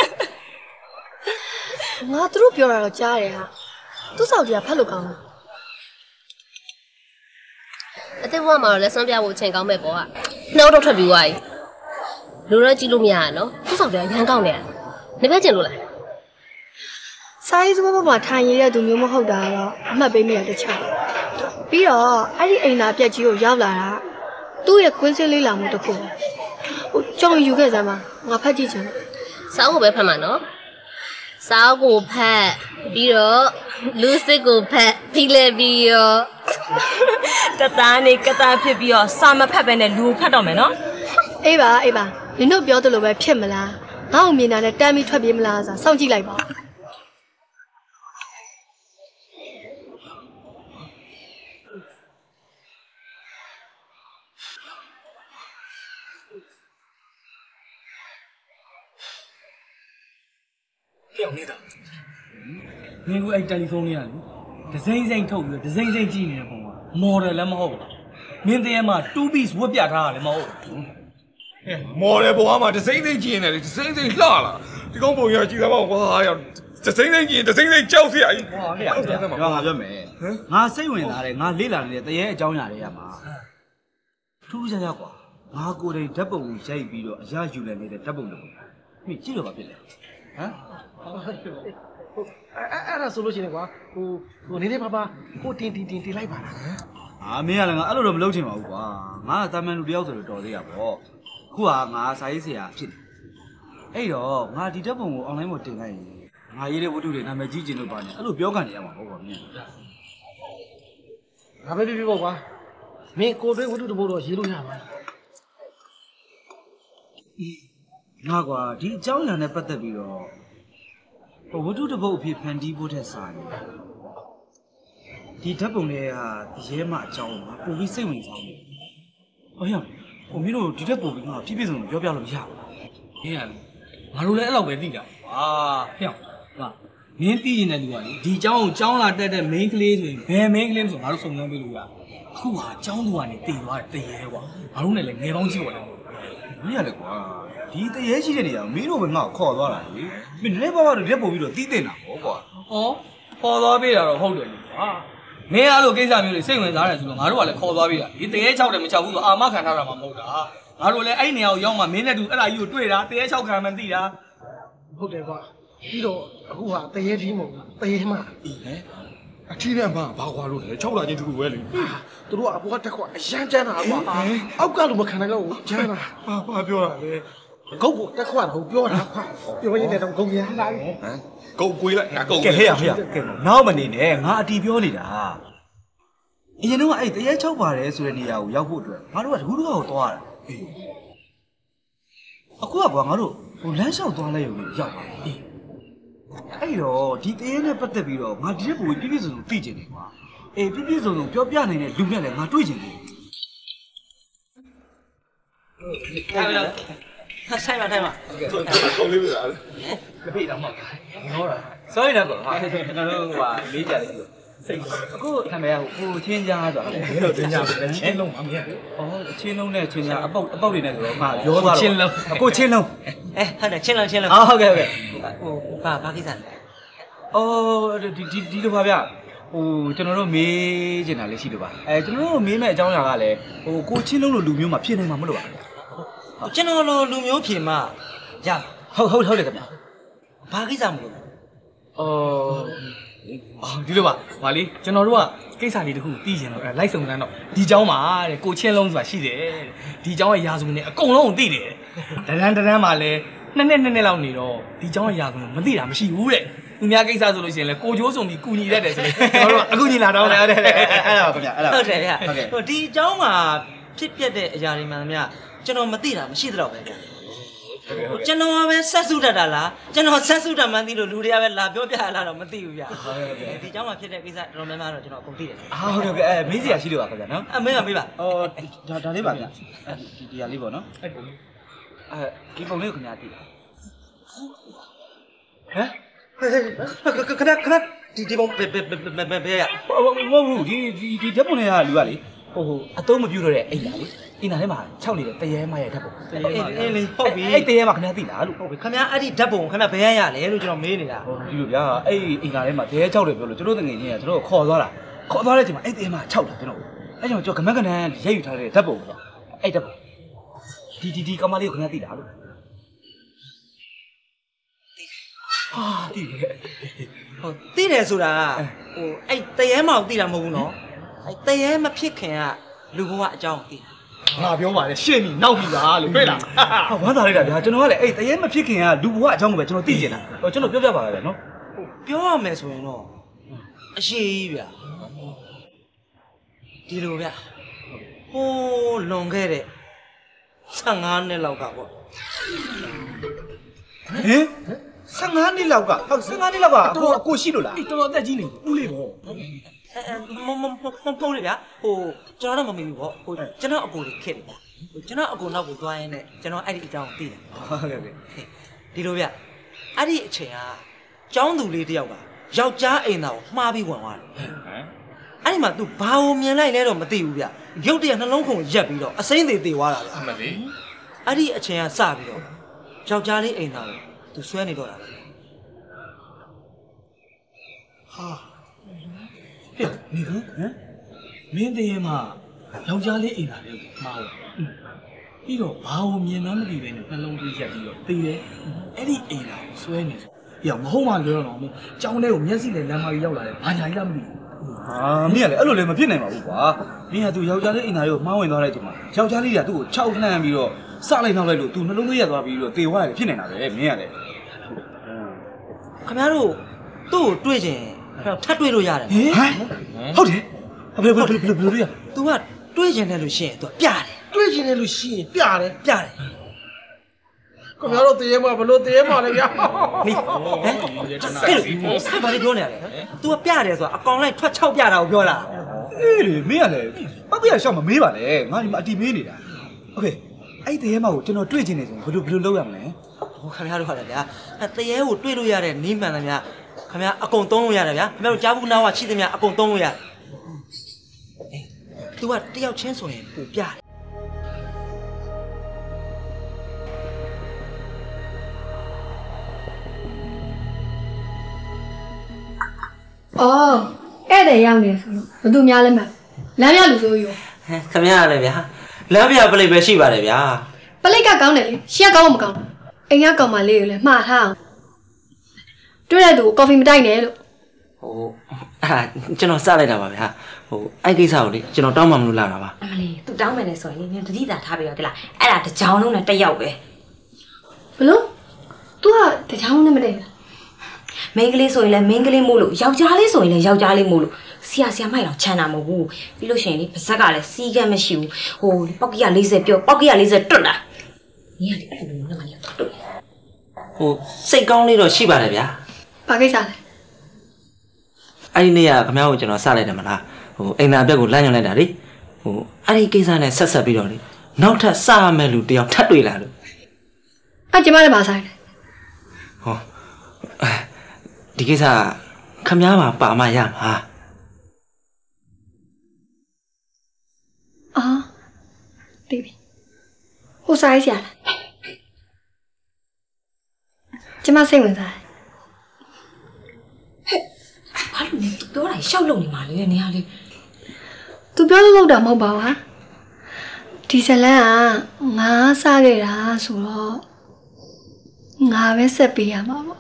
Speaker 9: ငါတို့ပြောတာတော့ကြားတယ်ဟာသူ့ဆောက်ကြီးကဖတ်လို့ကောင်း
Speaker 8: အသက်ဘဝမှာတော့လက်စွမ်းပြဖို့အချိန်ကောင်းမဲ့ပေါ့ကနှောတော့ထွက်ပြီးသွားပြီလူတော့ကြည့်လို့မရရနော်သူ့ဆောက်ကြီးကရမ်းကောင်းနေတာနေပဲကျင်လို့လား
Speaker 9: စာရေးစဘောမှာထိုင်ရတဲ့သူမျိုးမဟုတ်တာတော့အမှတ်ပေးမိရတဲ့ချက်ပြီးတော့အဲ့ဒီအိမ်သာပြက်ကြီးကိုရောက်လာတာသူ့ရဲ့ကွင်းစင်းလေးလာမှုတစ်ခုဟိုကြောင်ယူခဲ့စမ်းပါငါဖတ်ကြည့်ချင်
Speaker 8: စာအုပ်ကိုပဲဖတ်မှာနော်စာအုပ်ကိုဖတ်ပြီးတော့လူစစ်ကိုဖတ်ပြီးလဲပြီးရော
Speaker 10: တသားနေကတာဖြစ်ပြီးတော့စာမဖတ်ပဲနဲ့လူကိုဖတ်တော့မယ်နော်
Speaker 9: အေးပါအေးပါနင်တို့ပြောသလိုပဲဖြစ်မလားငါ့ကိုမြင်တာနဲ့တမ်းပြီးထွက်ပြေးမလားဆိုတာစောင့်ကြည့်လိုက်ပါ
Speaker 7: ပြောင်းနေတာမင်းကအဲ့တယ်လီဖုန်းလေးကလေဒီဇိုင်းစိမ့်ထုတ်ပြီးဒီဇိုင်းစိမ့်ကြည့်နေတဲ့ပုံကမော်ဒယ်လည်းမဟုတ်ဘူးမင်းတည်းမှာ two piece ဝတ်ပြထားတာလည်းမဟုတ်ဘူး
Speaker 6: မော်ဒယ်ပုံကမှဒီဇိမ့်စိမ့်ကြည့်နေတယ်ဒီဇိမ့်စိမ့်လှလာဒီကောင်ပုံရကြည့်သားပေါ့ကွာရောက်ဒီဇိမ့်စိမ့်ကြည့်ဒီဇိမ့်စိမ့်ကြောက်စရာကြီးဟောဟဲ့ပြောငါပြောမယ်ငါစိတ်ဝင်စားတယ်ငါလေ့လာနေတဲ့တရေအကြောင်းအရာတွေရမှာထူးခြားခြားကွာငါကိုယ်တိုင်ဓာတ်ပုံကိုရိုက်ပြီးတော့အရာယူလည်းနေတဲ့ဓာတ်ပုံတွေမင်းကြည့်တော့ပါဖြစ်လေဟမ်
Speaker 7: အဲ့အဲ့ဒါဆိုလို့ရှိရင်ကွာဟိုဟိုနေနေပါပါကိုတင်တင်တင်တင်လိုက်ပါလား
Speaker 4: အာမင်းကလည်းငါအဲ့လိုတော့မလုပ်ချင်ပါဘူးကွာငါကတာမန်လူတယောက်ဆိုတော့တော်သေးရပေါ့ခုကငါစာရေးဆရာဖြစ်နေအဲ့တော့ငါဒီဓာတ်ပုံကိုအွန်လိုင်းပေါ်တင်လိုက်ရင်ငါရေးတဲ့ဝတ္ထုတွေနာမည်ကြီးကျင်လို့ပါနေအဲ့လိုပြောခံနေရမှာဟုတ်ပါမင်း
Speaker 7: ငါပဲပြပြပေါ့ကွာမင်းကိုတွင်းဝတ္ထုတပုတ်တော့ရေးလို့ရပါ
Speaker 4: ငါကွာဒီအကြောင်းအရာနဲ့ပတ်သက်ပြီးတော့ဟိုဝတ္ထုတပုတ်အဖြစ်ဖန်တီးဖို့ထက်စာနေဒီဓာတ်ပုံတွေကရဲမအကြောင်းမှာပုံပြီးစိတ်ဝင်စားတယ်ဟောရဟိုမင်းတို့ဒီဓာတ်ပုံကပြည့်ပြည့်စုံစုံပြောပြလို့မရဘူး
Speaker 7: မင်းကငါတို့လည်းအဲ့လောက်ပဲသိတာဟာဟဲ့ဟာမင်းသိရင်လည်းလူကလေဒီအကြောင်းကိုကြောင်းလာတက်တဲ့ main ကလေးဆိုရင်ဘယ် main ကလေးဆိုငါတို့စုံစမ်းပေးလို့ရအခုဟာအကြောင်းသူကနေတည်သွားတယ်တရေကွာငါတို့လည်းငယ်ပေါင်းကြည့်ပါလား
Speaker 4: မင်းရလေကွာဒီတရေရှိတဲ့နေရာမင်းတို့ပဲငါ့ကိုခေါ်သွားတာလေမင်းလည်းဘာမှတော့ဓာတ်ပုံပြီးတော့တီးတင်တာဟောကွာ
Speaker 7: ဟောခေါ်သွားပေးတာတော့ဟုတ်တယ်လေကွာမင်းအဲ့လိုကိစ္စမျိုးတွေစိတ်ဝင်စားတယ်ဆိုတော့ငါတို့ကလည်းခေါ်သွားပေးတာဒီတရေ၆တယ်မ၆ဘူးဆိုအာမခံထားတာမှမဟုတ်တာငါတို့လည်းအဲ့နေရာကိုရောက်မှမင်းနဲ့တူအဲ့ဒါကြီးကိုတွေ့တာတရေ၆ခံမှသိတာဟုတ်တယ်ကွာပြီးတော့အခုဟာတရေကြီးမဟုတ်ဘူးတရေမှအေးဟဲ့
Speaker 6: အထီးနဲ့ဘာဘာကွာလို့လဲ၆လာချင်းတူတူပဲလေ
Speaker 7: သူတို့ကအပေါ်ကတက်ခွာအရန်ကျန်းတာကွာအောက်ကလူမခံနိုင်တော့ဘူးကျန်းတာ
Speaker 6: ဘာဘာပြောတာလဲ
Speaker 7: ဂုတ်ကိုတက်ခွာတော့ပြောတာကွာပြောရင်းနဲ့တော့ဂုတ်ရလာပြီဟမ်
Speaker 6: ဂုတ်ကွေးလိုက်ငါဂုတ်
Speaker 4: ကဲဟဲ့ဟဲ့ကဲနောက်မနေနဲ့ငါအတီပြောနေတာအရင်တော့အဲ့တရေ၆ပါတယ်ဆိုတဲ့နေရာကိုရောက်ဖို့အတွက်ငါတို့ကတကူးတကောက်သွားတာအခုကကွာငါတို့ဟိုလမ်းလျှောက်သွားလိုက်ရုံနဲ့ရောက်ပါတယ်အဲ့တော့ဒီတရေနဲ့ပတ်သက်ပြီးတော့ငါဒီရက်ကိုပြည့်ပြည့်စုံစုံသိကျင်တယ်ကွာအေးပြည့်ပြည့်စုံစုံပြောပြနိုင်တဲ့လူနဲ့လည်းငါတွေ့ကျင်တယ်
Speaker 11: ဟာဆိုင်ပါထိုင်ပါ
Speaker 6: ခေါင်းလေးပြတာလေ
Speaker 7: မပြေတော့မှငေါတာ
Speaker 4: sorry နော်ကွာကျွန်တော်တို့ဟိုမေးကြတယ်စိတ်အခုခံမရဟိုချင်းကြားဆိုတာ
Speaker 7: ဟုတ်ချင်းကြားပဲချင်းလုံးပါမြင်
Speaker 4: အော်ချင်းလုံးနဲ့ချင်းကြားအပုတ်အပုတ်တွေနဲ့ဆိုတော့ငါရောသွားတော့ချင်းလုံးအခုချင်းလုံး
Speaker 11: အဲဟုတ်တယ်ချင်းလုံးချင်းလုံး
Speaker 4: အော်ဟုတ်ကဲ့ဟုတ်ကဲ့
Speaker 11: ဟိုဘာဘာကိစ္စလဲ
Speaker 4: အော်ဒီဒီဒီလိုပါဗျဟိုကျွန်တော်တို့မေးချင်တာလေးရှိလို့ပါအဲကျွန်တော်တို့မေးမဲ့အကြောင်းအရာကလည်းဟိုကိုချင်းလုံးလိုလူမျိုးမှာဖြစ်နေမှာမလို့ပါ
Speaker 11: ကျွန်တော်လိုလူမျိုးဖြစ်မှာရ
Speaker 4: ဟုတ်ဟုတ်ဟုတ်တယ်ခင်ဗျ
Speaker 11: ဘာကိစ္စမလို့
Speaker 7: အော်အော်ဒီလိုပါဟာလေကျွန်တော်တို့ကကိစ္စလေးတခုသိချင်တော့အဲလိုက်စုံစမ်းတော့ဒီเจ้าမှာတဲ့ကိုချင်းလုံးဆိုတာရှိတယ်ဒီเจ้าရဲ့ရာဇဝင်နဲ့အကုန်လုံးကိုသိတယ်တန်းတန်းမှာလဲနှစ်နှစ်နှစ်နှစ်လောက်နေတော့ဒီเจ้าရဲ့ရာဇဝင်မသိတာမရှိဘူးတဲ့သူများကိစ္စဆိုလို့ရှိရင်လဲကိုကျိုးစုံပြီးကူညီတတ်တယ်ဆိုလေကျွန်တော်တို့အခုညီလာတော့တယ်
Speaker 4: အဲ့ဒါအဲ့ဒါပါခင်ဗျအဲ့ဒါ
Speaker 11: ဟုတ်တယ်ဗျဟိုဒီเจ้าမှာဖြစ်ပျက်တဲ့အရာတွေမှန်သမျှကျွန်တော်မသိတာမရှိတော့ပဲဗျကျွန်တော်ပဲဆက်စုတတ်တာလားကျွန်တော်ဆက်စုတတ်မှန်းသိလို့လူတွေကပဲလာပြောပြရလားတော့မသိဘူးဗျဒီเจ้าမှာဖြစ်တဲ့ကိစ္စတော်တော်များများတော့ကျွန်တော်အကုန်သိတယ်
Speaker 4: အာဟုတ်ကဲ့အဲမေးစရာရှိလို့ပါခင်ဗျာနော်
Speaker 11: အမေကမေးပါ
Speaker 4: အော်ဒါဒါလေးပါဗျာဒီဒီဟာလေးပေါ့နော်အဲဒီပုံလေးကိုခင်ဗျာသိဟမ်ခဏခဏဒီဒီပုံဘယ်ဘယ်ဘယ်ဘယ်ရမဟုတ်ဘူးဒီဒီဒီဓာတ်ပုံတွေကလူကလေဟိုဟိုအသုံးမပြုတော့တဲ့အိမ်လာလေအိမ်လာထဲမှာခြောက်နေတဲ့တရေမရဲ့ဓာတ်ပုံ
Speaker 11: တရေမအေးလေဟုတ်ပြီ
Speaker 4: အဲ့တရေမခင်ဗျာသိလားလို့
Speaker 11: ဟုတ်ပြီခင်ဗျာအဲ့ဒီဓာတ်ပုံခင်ဗျာဘယ်ရရလဲလို့ကျွန်တော်မေးနေတာ
Speaker 4: ဟုတ်ဒီလိုဗျာအဲ့အိမ်လာထဲမှာတရေခြောက်တယ်ပြောလို့ကျွန်တော်တငယ်ချင်းကကျွန်တော်ခေါ်သွားတာခေါ်သွားတဲ့အချိန်မှာအဲ့တရေမခြောက်တာကျွန်တော်အဲ့ကြောင့်ကျွန်တော်ကမက်ကနန်ရိုက်ယူထားတဲ့ဓာတ်ပုံပေါ့အဲ့ဓာတ်ပုံဒီဒီဒီကမလေးကိုခင်ဗျာသိလားလို့ဟာသိတယ်
Speaker 11: ဟိုသိတယ်ဆိုတာဟိုအဲ့တရေမောင်သိတာမဟုတ်ဘူးနော်အဲ့တရေမဖြစ်ခင်ကလူဘဝအကြောင်းသိ
Speaker 7: ငါပြောပါလေရှင်းပြီနောက်ပြီပါလို့တွေ့လား
Speaker 4: ဟာဝမ်းသာလိုက်တာဗျာကျွန်တော်ကလည်းအဲ့တရေမဖြစ်ခင်ကလူဘဝအကြောင်းကိုပဲကျွန်တော်သိကျင်တာဟိုကျွန်တော်ပြောပြပါဗျာနော်
Speaker 11: ပြောရမယ်ဆိုရင်တော့အရှိကြီးဗျာဒီလိုဗျာဟိုးလွန်ခဲ့တဲ့ဆယ်ငါးနှစ်လောက်ကပေါ့
Speaker 4: ဟင်ဆယ်ငါးနှစ်လောက်ကဟုတ်ဆယ်ငါးနှစ်လောက်ကကိုကိုရှိလို့လား
Speaker 7: အေးတော်တော်တက်ကြီးနေဦးလေးပေါ့
Speaker 11: မမမမပုံးလေဗျာဟိုကျွန်တော်တော့မမီဘူးပေါ့ဟိုကျွန်တော်အကိုလေးခက်တယ်ဗျာဟိုကျွန်တော်အကိုနောက်ကိုသွားရင်းနဲ့ကျွန်တော်အဲ့ဒီအကြောင်းသိတယ်
Speaker 4: ဟုတ်ကဲ့ဗျ
Speaker 11: ဒီလိုဗျာအဲ့ဒီအချိန်ကကျောင်းသူလေးတယောက်ကယောက်ျားအိမ်သားကိုမှားပြီးဝင်သွားတယ်အဲ့ဒီမှာ तू ဘာကိုမြင်လိုက်လဲတော့မသိဘူးဗျရုပ်တရက်နှလုံးခုန်ရက်ပြီးတော့အစိမ့်သေးသေးသွားတာဗျအမလေးအဲ့ဒီအချိန်ကစပြီးတော့ယောက်ျားလေးအိမ်သားကို तू ဆွဲနေတော့တာဗျဟာဟဲ့နေကဟမ်မင်းတည်းမှာယောက်ျားလေးအိမ်သားလေးကိုမှားတယ်ပြီးတော့ဘာကိုမြင်မှမသိပဲနဲ့နှလုံးသွင်းရက်ပြီးတော့တည်တယ်အဲ့ဒီအိမ်သားကိုဆွဲနေဆိုပြမဟုတ်မှပြောတော့မင်းကျောင်းထဲကိုမျက်စိနဲ့လမ်းမကြီးရောက်လာတယ်ဘာညာကြီးလားမသိဘူးဟာမင်းကလည်းအဲ့လိုလည်းမဖြစ်နိုင်ပါဘူးကွာမင်းက तू ယောက်ျားလေးအိမ်သားကိုမှားဝင်သွားတဲ့ချိန်မှာယောက်ျားလေးကသူ့ကိုခြောက်လှမ်းပြီးတော့စလိုက်နောက်လိုက်လို့ तू နှလုံးသွင်းရက်သွားပြီးတော့တေသွားတယ်ဖြစ်နေတာပဲမင်းကလည်းခင်ဗျားတို့သူ့ကိုတွေ့ချင်ထပ်တွေ့လို့ရတယ်ဟမ်ဟုတ်တယ်ဘယ်ဘယ်ဘယ်ဘယ်လိုလဲ तू ကတွေ့ချင်တယ်လို့ရှိရင် तू ပြတယ်တွေ့ချင်တယ်လို့ရှိရင်ပြတယ်ပြတယ်ခင်ဗျားတို့တရေမှာဘလို့တရေမှာလဲဗျာနေဟမ်အဲ့လိုဆက်ပါလေပြောနေရတယ် तू ကပြတယ်ဆိုတာအကောင်လိုက်ထွက်ချောက်ပြတာကိုပြောတာအေးလေမင်းကလည်းပတ်ပြရရှောက်မမေးပါနဲ့ငါဒီမှာအတီမေးနေတာโอเคအဲ့တရေမှာကိုကျွန်တော်တွေ့ချင်နေဆိုဘယ်လိုဘယ်လိုလုပ်ရမလဲဟိုခင်ဗျားတို့ဟာလေဗျာအဲ့တရေကိုတွေ့လို့ရတဲ့နီးမှန်တယ်ဗျာခင်ဗျာအကုန်သုံးလို့ရတယ်ဗျာခင်ဗျားတို့ကြားဘူးနားဝရှိသမျှအကုန်သုံးလို့ရတယ်အေး तू ကတယောက်ချင်းဆိုရင်ပူပြတယ်
Speaker 9: အော်အဲ့တဲ့ရောက်နေဆိုလို့ဘသူများလဲမှလမ်းပြလူဆိုရော
Speaker 11: ဟမ်ခင်ဗျားလည်းဗျာလမ်းပြပလိတ်ပဲရှိပါတယ်ဗျာ
Speaker 9: ပလိတ်ကကောင်းတယ်လေရှက်ကောင်းမကောင်းအိမ်ကကောင်မလေးကိုလည်းမှားထားအောင်တွေ့တဲ့သူကိုကော်ဖီမတိုက်နဲ့လို့
Speaker 11: ဟိုအာကျွန်တော်စလိုက်တာပါဗျာဟိုအဲ့ကိစ္စကိုလေကျွန်တော်တောင်းမှမလို့လာတာပါ
Speaker 10: အမလေး तू တောင်းမယ်လေဆိုရင်နင်တတိတာထားပြီးတော့တလားအဲ့ဒါတကြောင်လုံးနဲ့တက်ရောက်ပဲ
Speaker 9: ဘလို့ तू ကတကြောင်လုံးနဲ့မတည့်ဘူး
Speaker 10: မင်းကလေးဆိုရင်လည်းမင်းကလေးမို့လို့ယောက်ျားလေးဆိုရင်လည်းယောက်ျားလေးမို့လို့ဆရာဆရာမိုက်တော့ချမ်းတာမဟုတ်ဘူးပြီးလို့ရှိရင်လေပါဇက်ကလည်းစီးကမ်းမရှိဘူးဟိုပေါက်ကရ၄၀ပြောပေါက်ကရ၄၀တွတ်တာနင်ကလေအဲ့လိုနဲ့မလေးတွတ်
Speaker 11: ဟိုစိတ်ကောင်းလေးတော့ရှိပါတယ်ဗျာ
Speaker 9: ဘာကိစ္စလဲ
Speaker 11: အဲ့ဒီနေ့ကခမ ्या ကိုကျွန်တော်စလိုက်တယ်မလားဟိုအိမ်သာအပြက်ကိုလမ်းညွှန်လိုက်တာလေဟိုအဲ့ဒီကိစ္စနဲ့ဆက်ဆက်ပြီးတော့လေနောက်ထပ်စရမယ်လူတယောက်ထပ်တွေ့လာလို့
Speaker 9: အဲ့ကျမလည်းမဆိုင်တယ်
Speaker 11: ဟောဒီကိစ္စခမ ्या မှာပါမရမှာ
Speaker 9: အာတီးပြီဟိုဆိုင်ဆရာလားကျမစိတ်ဝင်စားတယ်
Speaker 10: ဘာလို့လဲသူပြောတာရှောက်လုံနေမှာလေနေရာလေး
Speaker 9: သူပြောလို့လောက်တာမဟုတ်ပါဘူးဟာဒီဇလန်ကငါစားခဲ့တာဆိုတော့ငါပဲဆက်ပေးရမှာပေါ့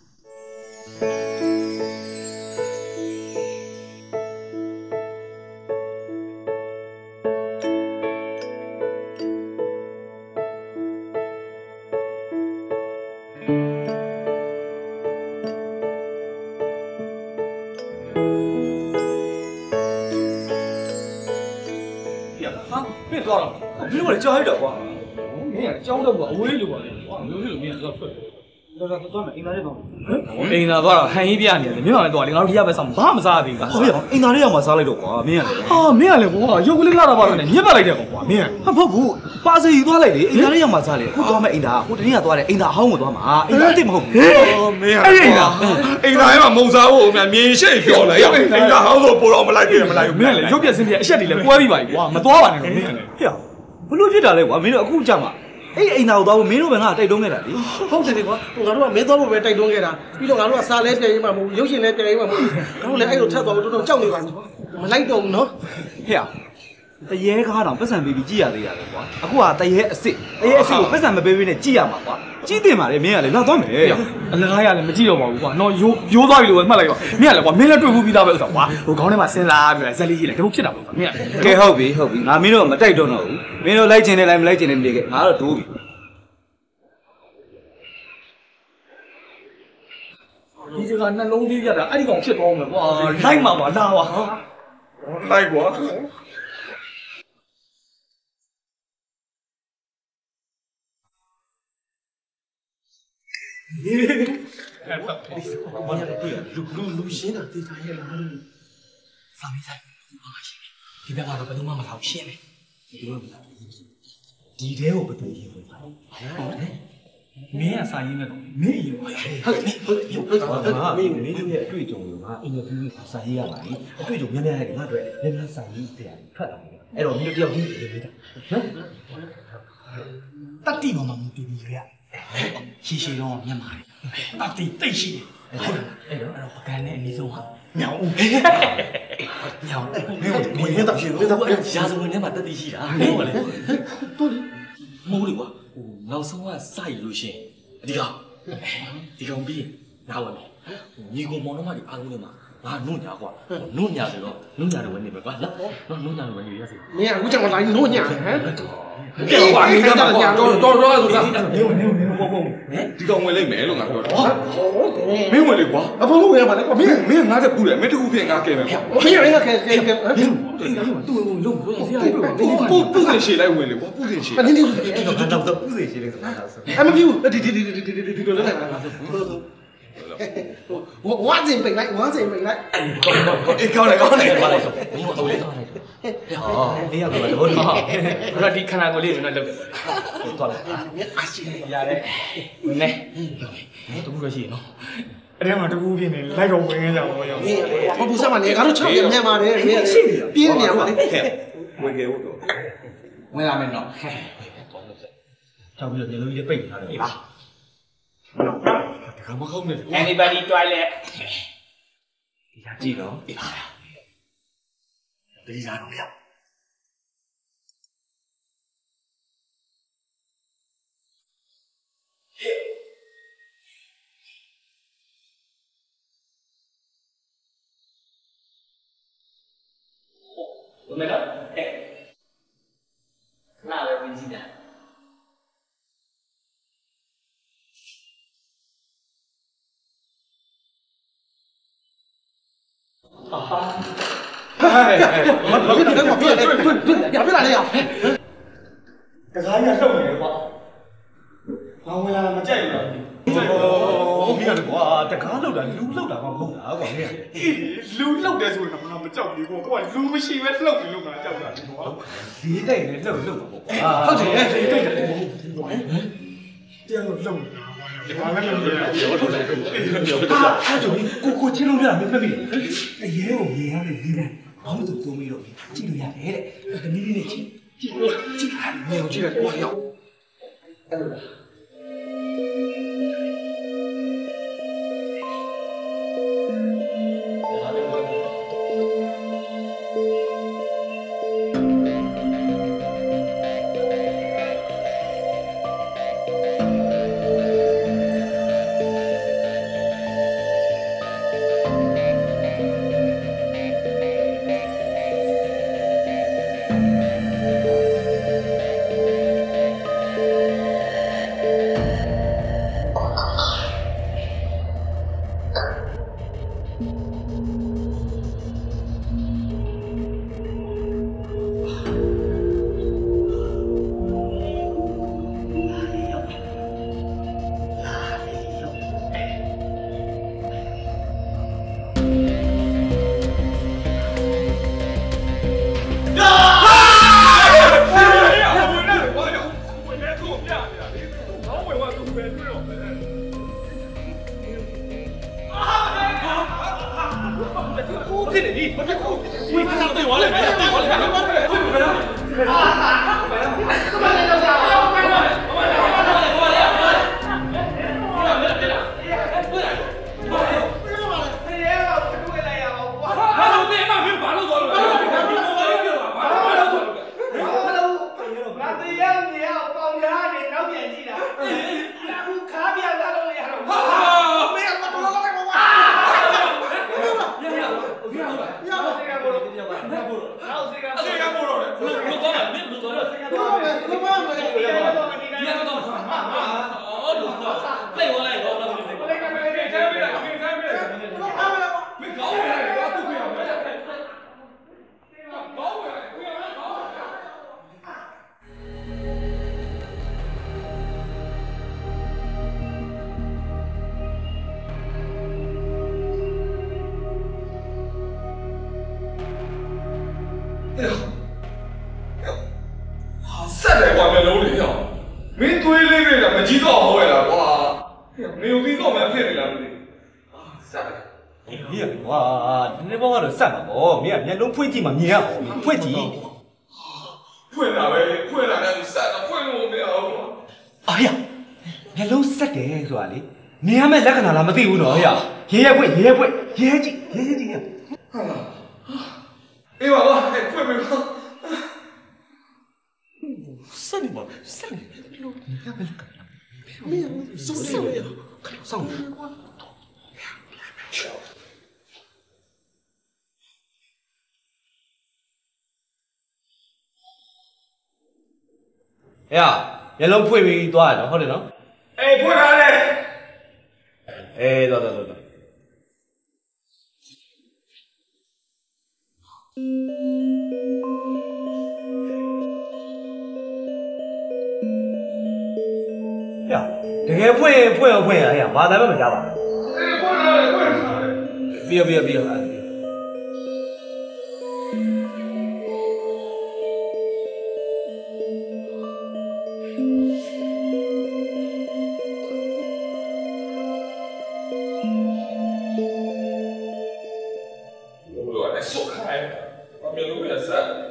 Speaker 7: မင်းကလည်းကြားလိုက်တာကွာမင်းကကြောင်းတော့ကွာအဝေးလိုပါလေကွာမျိုးဖြစ်လို့မင်းကတော့ထွက်တော်တော်သွားမယ်အိမ်သားလေးတော့အိမ်သားသွားတော့ဟန်ကြီးပြနေတယ်မင်းကလည်းသွားလေငါတို့ဒီကပဲဆောင်ဘာမှမစားသေးဘူးဟုတ်ရအိမ်သားလေးရောက်မှစားလိုက်တော့ကွာမင်းကလည်းဟာမင်းကလည်းကွာရုပ်ကလေးလာတာပါလို့နဲ့ညက်ပတ်လိုက်တယ်ကွာမင်းကဟာမဟုတ်ဘူးပါစီယူသွားလိုက်လေအိမ်သားလေးရောက်မှစားလေအခုသွားမယ်အိမ်သားဟိုတနေ့ကသွားတယ်အိမ်သားအဟောင်းကိုသွားမှာအိမ်သားတိတ်မဟုတ်ဘူးဟောမင်းကအိမ်သား
Speaker 6: အိမ်သားရဲ့မှာမုံစားဖို့အမြင်မြင်ရှိပြောလဲအိမ်သားဟောင်းဆိုပိုတော့မလိုက်ပြမလိုက်ဘူး
Speaker 7: မင်းကလည်းရုပ်ပြက်စင်းပြက်အရှက်တွေလည်းကွဲပြီးပါပြီကွာမသွားပါနဲ့တော့မင်းကလည်းဟေ့ဘလို့ဖြစ်တာလဲကွာမင်းတို့အခုကြမှာအဲ့အိမ်သားကိုသွားဖို့မင်းတို့ပဲငါတိုက်တွန်းခဲ့တာလေ
Speaker 12: ဟုတ်တယ်လေကွာငါတို့ကမင်းသွားဖို့ပဲတိုက်တွန်းခဲ့တာပြီးတော့ငါတို့ကစားလဲပြန်ရေးမှာမဟုတ်ရုပ်ရှင်လဲပြန်ရေးမှာမဟုတ်ငါတို့လည်းအဲ့လိုထက်သွားလို့တော်တော်ကြောက်နေပါဘူးမလိုက်တော့ဘူးနော်
Speaker 7: ဟဲ့တရေကားတောင်ပတ်စံပေးပြီးကြည့်ရသေးရတယ်ကွာအခုကတရေအစ်စ်တရေအစ်စ်ကိုပတ်စံမပေးဘဲနဲ့ကြည့်ရမှာကွာကြည့်တင်ပါလေမင်းကလည်းလာသွားမယ်အလကားရလည်းမကြည့်တော့ပါဘူးကွာနော်ရိုးရိုးသွားပြီလို့ပဲမှတ်လိုက်တော့မင်းကလည်းကွာမင်းလည်းတွေ့ဘူးပြီးသားပဲဥစ္စာကွာဟိုခေါင်းထဲမှာစဉ်းစားပြီးတော့ဇက်လေးကြီးလည်းဒါမှဖြစ်တာပေါ့ကွာမင်းက
Speaker 11: ကဲဟုတ်ပြီဟုတ်ပြီငါမင်းတို့မတိုက်တော့တော့ဘူးမင်းတို့လိုက်ချင်တယ်လိုက်မလိုက်ချင်တယ်နေခဲ့ငါတော့ဒိုးပြီ
Speaker 7: ဒီစကားနှလုံးသေးပြတာအဲ့ဒီကောင်ဖြစ်သွားမယ်ကွာလိုက်မှာပါလာပါဟာ
Speaker 6: လိုက်ကွာ
Speaker 7: ဒီဘာလဲလူလူလူရှင်းတာတေးထားရဲ့လားစာမေးဆိုင်ဘာမှရှိဒီဘက်ကတော့ဘယ်သူမှမထောက်ရှင်းတယ်ဒီလိုဒီတဲကိုဘယ်သူရေးဝင်ပါလဲဟုတ်တယ်မင်းကစာရင်းနဲ့တော့မင်းရင်ပါဟုတ်ဟုတ်ဟုတ်ဟုတ်ဟာမင်းမင်းတို့ရဲ့အတွေ့အကြုံတွေမှာအင်တာဗျူးစာရေးရပါလေအတွေ့အကြုံများများရတယ်ငါတို့လည်းများစာရေးတရားထွက်လာတယ်အဲ့တော့မင်းတို့တယောက်ချင်းရေးနေတာနော်တတိမမမတူပြီးရရှိရှိတော့မြန်မာတယ်တတိတိတ်ရှိတယ်ဟုတ်အဲ့တော့အဲ့တော့ပကံနဲ့အနည်းဆုံးဟာမြောင်ဦးမြောင်မင်းတို့မင်းတော့ရှိမင်းတော့ရာဇဝင်ထဲမှာတတိရှိတာမင်းကလေတို့မိုးလေကွာဟိုနောက်ဆုံးကစရည်လို့ရှင်ဒီကောင်ဒီကောင်ပြီးနားဝင်မယ်ညီကောင်မောင်နှမတွေအားလုံးလည်းမှာငါနုညာကွာနုညာဆိုတော့နုညာတွေဝင်နေပဲကွာနော်နုညာတွေဝင်နေရစေမင်းကအခုကြောင်လာနုညာဟမ်ကဲကွာမင်းကတော့တော်တော်တော်ဆိုတာမင်းဝင်နေနေဘောဘောဟမ်ဒီကောင်ဝင်လိုက်မယ်လို့ငါပြောတော့ဟုတ်တယ်မင်းဝင်လေကွာအဖေဝင်ရပါလေကွာမင်းမင်းငါတက်ပူတယ်မင်းတခုဖြစ်ငါကဲမယ်ကွာမင်းရငါကဲကဲကဲဟမ်တူဝင်လုံးလို့ဆရာပူပူစင်ရှေလိုက်ဝင်လေကွာပူစင်ရှေအဲ့ဒီဒီတော့တော့ပူစင်ရှေလိုက်ဆိုတာအမပြူဒီဒီဒီဒီဒီဒီဒီလိုလည်းဝါဇင်ပိတ်လိုက်ဝါဇင်ပိတ်လိုက်အေးကောင်းတယ်ကောင်းတယ်ပါလိုက်ဆိုမင်းတို့လေးသွားလိုက်ဟောလေးရောက်တော့တော့ဒီတော့ဒီခဏကိုလေးမင်းတို့လုပ်တယ်သွားလိုက်အရှိရတယ်နဲတကူရရှိနော်အဲ့ဒါမှတကူဖြစ်နေလိုက်တော့ဝင်ခဲ့ကြအောင်ရောဘာပူဆက်မှနေငါတို့၆ရက်မြန်ပါတယ်ပြင်းနေရပါလေဝင်ခဲ့ဟုတ်တော့ဝင်လာမယ်နော်ကြောက်ပြီးတော့ညလုံးကြီးပိတ်ထားတယ်အေးပါဒါကမကောင်းနဲ့ Anybody toilet ဒီဟာကြည့်တော့အေးပါဒီစားတော့ရဘယ်မှာလဲနားလည်းဝင်ကြည့်တာ啊哈！哎哎，我我别打，我别打，对对对，呀别打了呀！这个也受不了吧？我回来没见着。我别了我，这个漏了，漏漏了我漏了我咩？漏漏的时候他们叫你我，我漏不是因为漏的漏啊，叫不了我。你对的漏漏我。啊，好的，你对的我。这样漏了。啊！他就过过天龙人没分别，也有也有的你呢，我们都都没有，记录下来的，你你记记记还没有记得我要。ဆက်တယ်ကွာမျိုးလုံးလေးရောမင်းသွေးလေးတွေတော့မကြီးတော့ဟောရလားကွာ
Speaker 6: 没有味道没骗你了，啊，啥的？
Speaker 7: 哎呀，哇，你帮我来散嘛？哦，没啊，你弄配件嘛，你啊，配件。
Speaker 6: 配哪位？配哪位？散了，配了我没有。
Speaker 7: 哎呀，你弄啥的是吧？你，你还没那个哪那么对我呢呀？爷爷配，爷爷配，爷爷进，爷爷进呀。
Speaker 6: 哎娃娃，哎，配没配？
Speaker 7: 啥的嘛？啥的？你还没那个？没有，什么事呀？上午。哎呀，你弄配没多少？好的喏。
Speaker 6: 哎，配哪嘞？
Speaker 7: 哎，走走走走。呀，这个配配要配哎呀，马咱们没加吧？
Speaker 6: 哎，配哪嘞？配哪嘞？
Speaker 7: 别别别！
Speaker 6: 我来说开，把面都变散。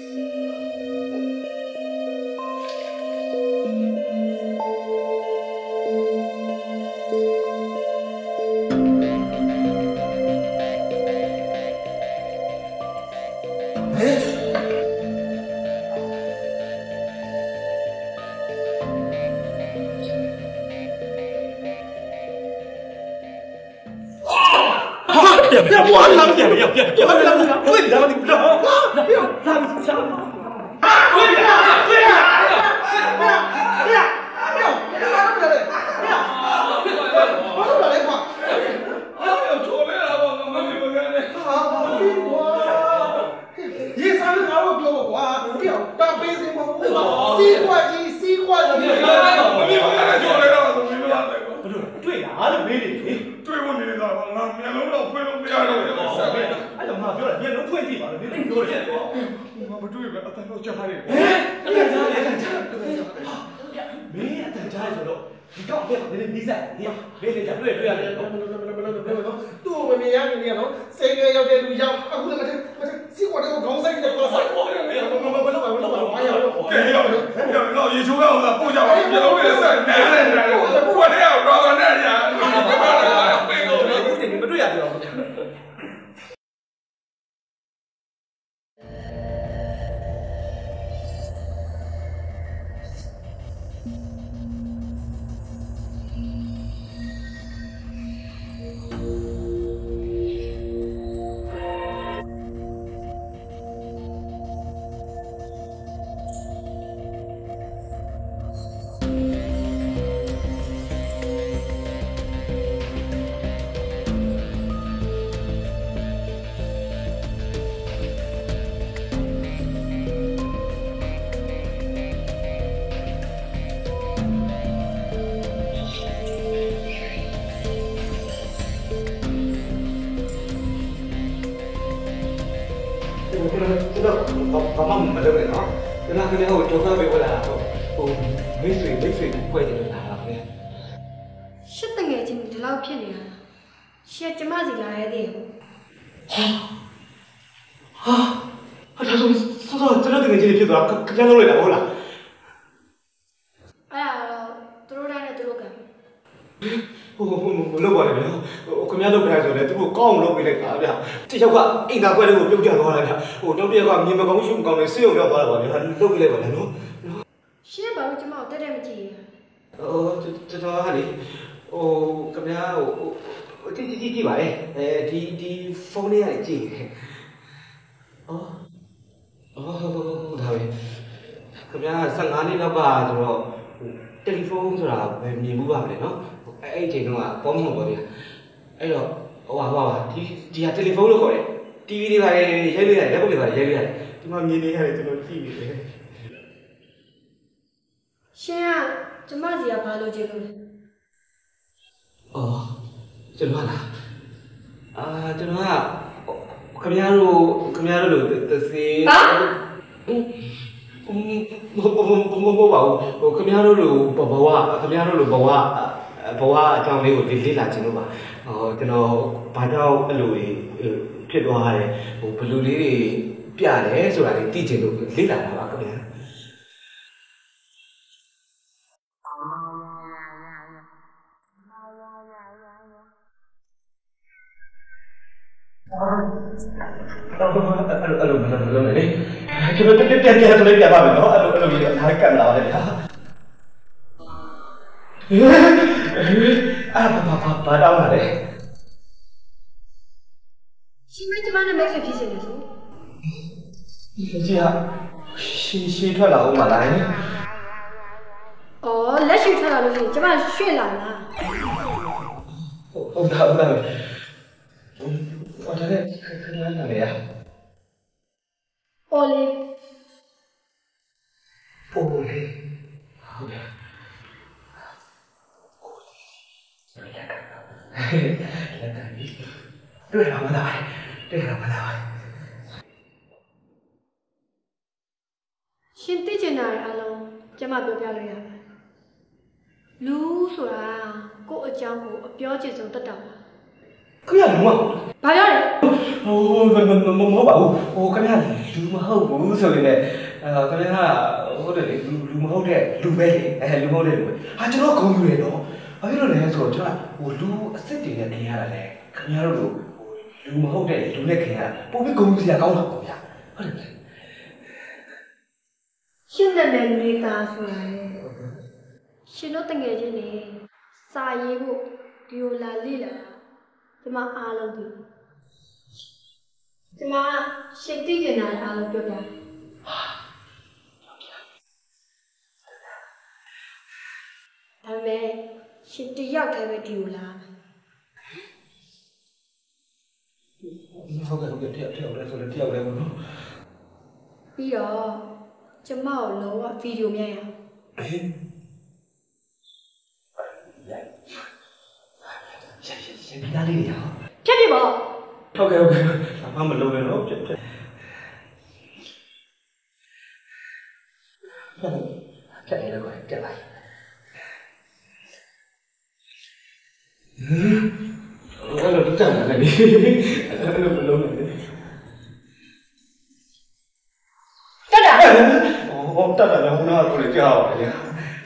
Speaker 7: 别别，我让别别别别别，我你让你不让，别让你上，对呀对呀，哎呀哎呀，哎呦，这哪不得嘞？哎呀，我怎么来过？哎呦，错了，我我没有干的。啊，我，你上次让我给我挂，不要打杯子嘛，西瓜鸡西瓜鸡。
Speaker 6: 我没有干的，错了，我没有干的。
Speaker 7: 不是，对呀，俺没理。
Speaker 6: 对我你那个，那面龙肉配龙不要肉，
Speaker 7: 哎呀妈，别了，面龙配地吧，你那多点。
Speaker 6: 我不对吧？咱都家里。
Speaker 7: 哎，你看家里，看家里，没呀，咱家里说了，你搞别好，你比赛，你别别讲对对呀，都我们家里面喽，谁个要在路上，啊，我这个我这结果这个高山的高山，没有，不不不不不不不，哎呀，
Speaker 6: 给要要要一出高的，不讲面龙的事，男人男人，我这样搞个男人，
Speaker 7: 你们对呀，对吧？爸妈唔係咁嚟နော်။咁啦，佢哋好做翻俾我啦。ဟိုမိတ်ဆွေမိတ်ဆွေကိုဖွဲ့တယ်လာတာခင်ဗျ။
Speaker 9: ရှစ်တငယ်ချင်းဒီလောက်ဖြစ်နေတာရှစ်ကျမစီလာရသေးဘူးဟာဟာဒါဆိုစောစောကျွန်တော်တငယ်ချင်းဖြစ်သွားခပြန်လုပ်လိုက်တာဟုတ်လားအဲ့ဒါတော့သူတို့တိုင်းနဲ့သူတို့ကံဟိုဟိုမလုပ်ပါနဲ့ဗျာဟိုခင်ဗျားလုပ်ခိုင်းဆိုလဲသူတို့ကောင်းအောင်လုပ်ပေးလိုက်တာဗျာတစ်ယောက်ကအိမ်သာခွဲလေးကိုပြုတ်ကျသွားတယ်ဗျာဟိုနောက်တစ်ယောက်ကမြင်မကောင်းရှုမကောင်းနေဆေးရုံရောက်သွားတာပါဗျာလုပ်ပေးလိုက်ပါလားနော်ရှင်းပါဦးကျမကိုတက်တက်မကြည့်ရအော်ကျွန်တော်ဟာလေဟိုခင်ဗျားဟိုဟိုကြည့်ကြည့်ကြည့်ပါလေအဲဒီဒီဖုန်းလေးကနေကြည့်နေအော်အော်ဒါပဲခင်ဗျားဆယ့်ငါးနှစ်လောက်ကဆိုတော့တယ်လီဖုန်းဆိုတာပဲမြင်မှုပါမယ်နော်အဲ့ဒီအချိန်တုန်းကကောင်းမွန်ပါဗျာအဲ့တော့ဟိုဟာဟိုဟာဒီဒီဟာတယ်လီဖုန်းလို့ခေါ်တယ် တီဗီ တွေပါလေရိုက်လို့ရတယ်လက်ပုတ်တွေပါလေရိုက်လို့ရတယ်ဒီမှာမြင်နေရတယ်ကျွန်တော်ကြည့်နေတယ်ရှင်ကကျမစီကဘာလို့ကြည့်လို့လဲအော်ကျွန်တော်လားအာကျွန်တော်ကခင်ဗျားတို့ခင်ဗျားတို့လို့တစေးဟာဘဘဘဘဘဘာဟိုခင်ဗျားတို့လို့ဘဘဝခင်ဗျားတို့လို့ဘဝ
Speaker 13: ဘဝအကြောင်းလေးကိုလေ့လာခြင်းလို့ပါဟိုကျွန်တော်ဘာကြောင့်အဲ့လိုဖြစ်သွားတယ်ဟိုဘလူလေးတွေပြတယ်ဆိုတာလေးသိချင်လို့လေ့လာတာပါခင်ဗျာတော့အဲ့လိုအဲ့လိုမလုပ်နဲ့လေကျွန်တော်တက်တက်တက်ဆိုလေးပြပါမယ်နော်အဲ့လိုအဲ့လိုကြီးအထားကတ်လာပါလေဗျာအာဘာဘာဘာတောင်းလာလဲ
Speaker 9: ရှင်မကျမနဲ့မိတ်ဆွေဖြစ်နေတယ်ဆို
Speaker 13: ကြီးဟာရှင်းရှင်းထွက်လာအောင်မလား
Speaker 9: အော်လက်ရှိထွက်လာလို့ရှိရင်ကျမရွှေ့လာလား
Speaker 13: ဟုတ်တာဟုတ်တာဟိုဒါလည်းခက်ခဲနေတာလေ
Speaker 9: ပေါ်လေ
Speaker 13: ပေါ်လေဟုတ်တယ်လက်ကန်ကြီးတွေ့ရမှာလားတွေ့ရမှာလား
Speaker 9: ရှင်သိချင်တာအလုံးကျမပြောပြလို့ရပါလူဆိုတာကိုယ့်အကြောင်းကိုအပြောချင်ဆုံးတတ်တာပါ
Speaker 13: ခင်ဗျာလူမဟုတ်
Speaker 9: ဘာပြောလဲ
Speaker 13: ဟိုမဟုတ်ပါဘူးဟိုခင်ဗျာလူမဟုတ်ဘူးဆိုရင်လည်းအဲခင်ဗျာဟုတ်တယ်လူလူမဟုတ်တဲ့လူပဲလေအဲလူမဟုတ်တဲ့လူပဲဟာကျွန်တော်ဂုဏ်ယူရတော့ဘာဖြစ်လို့လဲဆိုတော့ကျွန်တော်ဟိုလူအစ်စ်တွေနဲ့ခင်ရတာလေခင်ဗျားတို့လူမဟုတ်တဲ့လူနဲ့ခင်ရတာပုံပြီးဂုဏ်ယူစရာကောင်းတာပေါ့ဗျာဟုတ်တယ်
Speaker 9: ရှင်နဲ့လည်းနေတာဆိုတာလေရှင်တို့တငယ်ချင်းနေစာရေးဖို့ဒီလိုလာလေ့လာကျမအားလုံးဒီကျမရှင်သိကျင်တာအားလုံးပြောပြဒါပေမဲ့ရှင်တယောက်တည်းပဲဒီလိုလာ
Speaker 13: ဟုတ်ကဲ့ဟုတ်ကဲ့တယောက်တယောက်လည်းဆိုလည်းတယောက်လည်းမလို့
Speaker 9: ပြီးတော့ကျမကိုလုံးဝဗီဒီယိုမြင်ရအောင်
Speaker 13: အေးရှင်ရှင်ရှင်ဒီသားလေးတွေအောင်
Speaker 9: ဖြတ်ပြပါ
Speaker 13: ဟုတ်ကဲ့ဟုတ်ကဲ့ဘာမှမလုပ်နဲ့တော့ဖြတ်ဖြတ်ဖြတ်နေလို့ပြတ်လိုက်ဟမ်အဲ့လိုတက်လာတယ်အဲ့လိုမလုပ်နဲ့
Speaker 9: တက်တာ
Speaker 13: ဟောတက်တာလည်းဟိုနောက်ကိုလည်းကြားပါလေ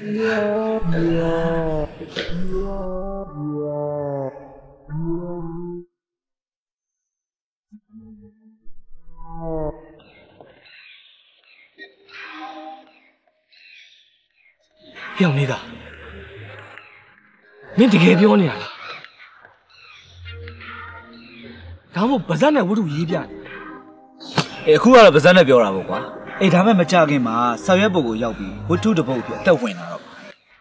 Speaker 5: ပြောင်းနေတာမင်းတကယ်ပြောနေတာလားဒါမှမဟုတ်ဗဇက်နဲ့ဝတ္ထုရေးပြတယ်
Speaker 4: အေးအခုကတော့ဗဇက်နဲ့ပြောတာပေါ့ကွာအေးဒါမှမကြခင်မှာဆောက်ရွက်ပုံကိုရောက်ပြီးဝတ္ထုတစ်ပုဒ်အဖြစ်အသက်ဝင်လာတော့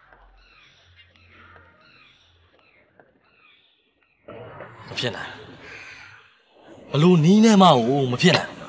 Speaker 5: မဖြစ်နိုင်ဘလို့နီးနေမှကိုမဖြစ်နိုင်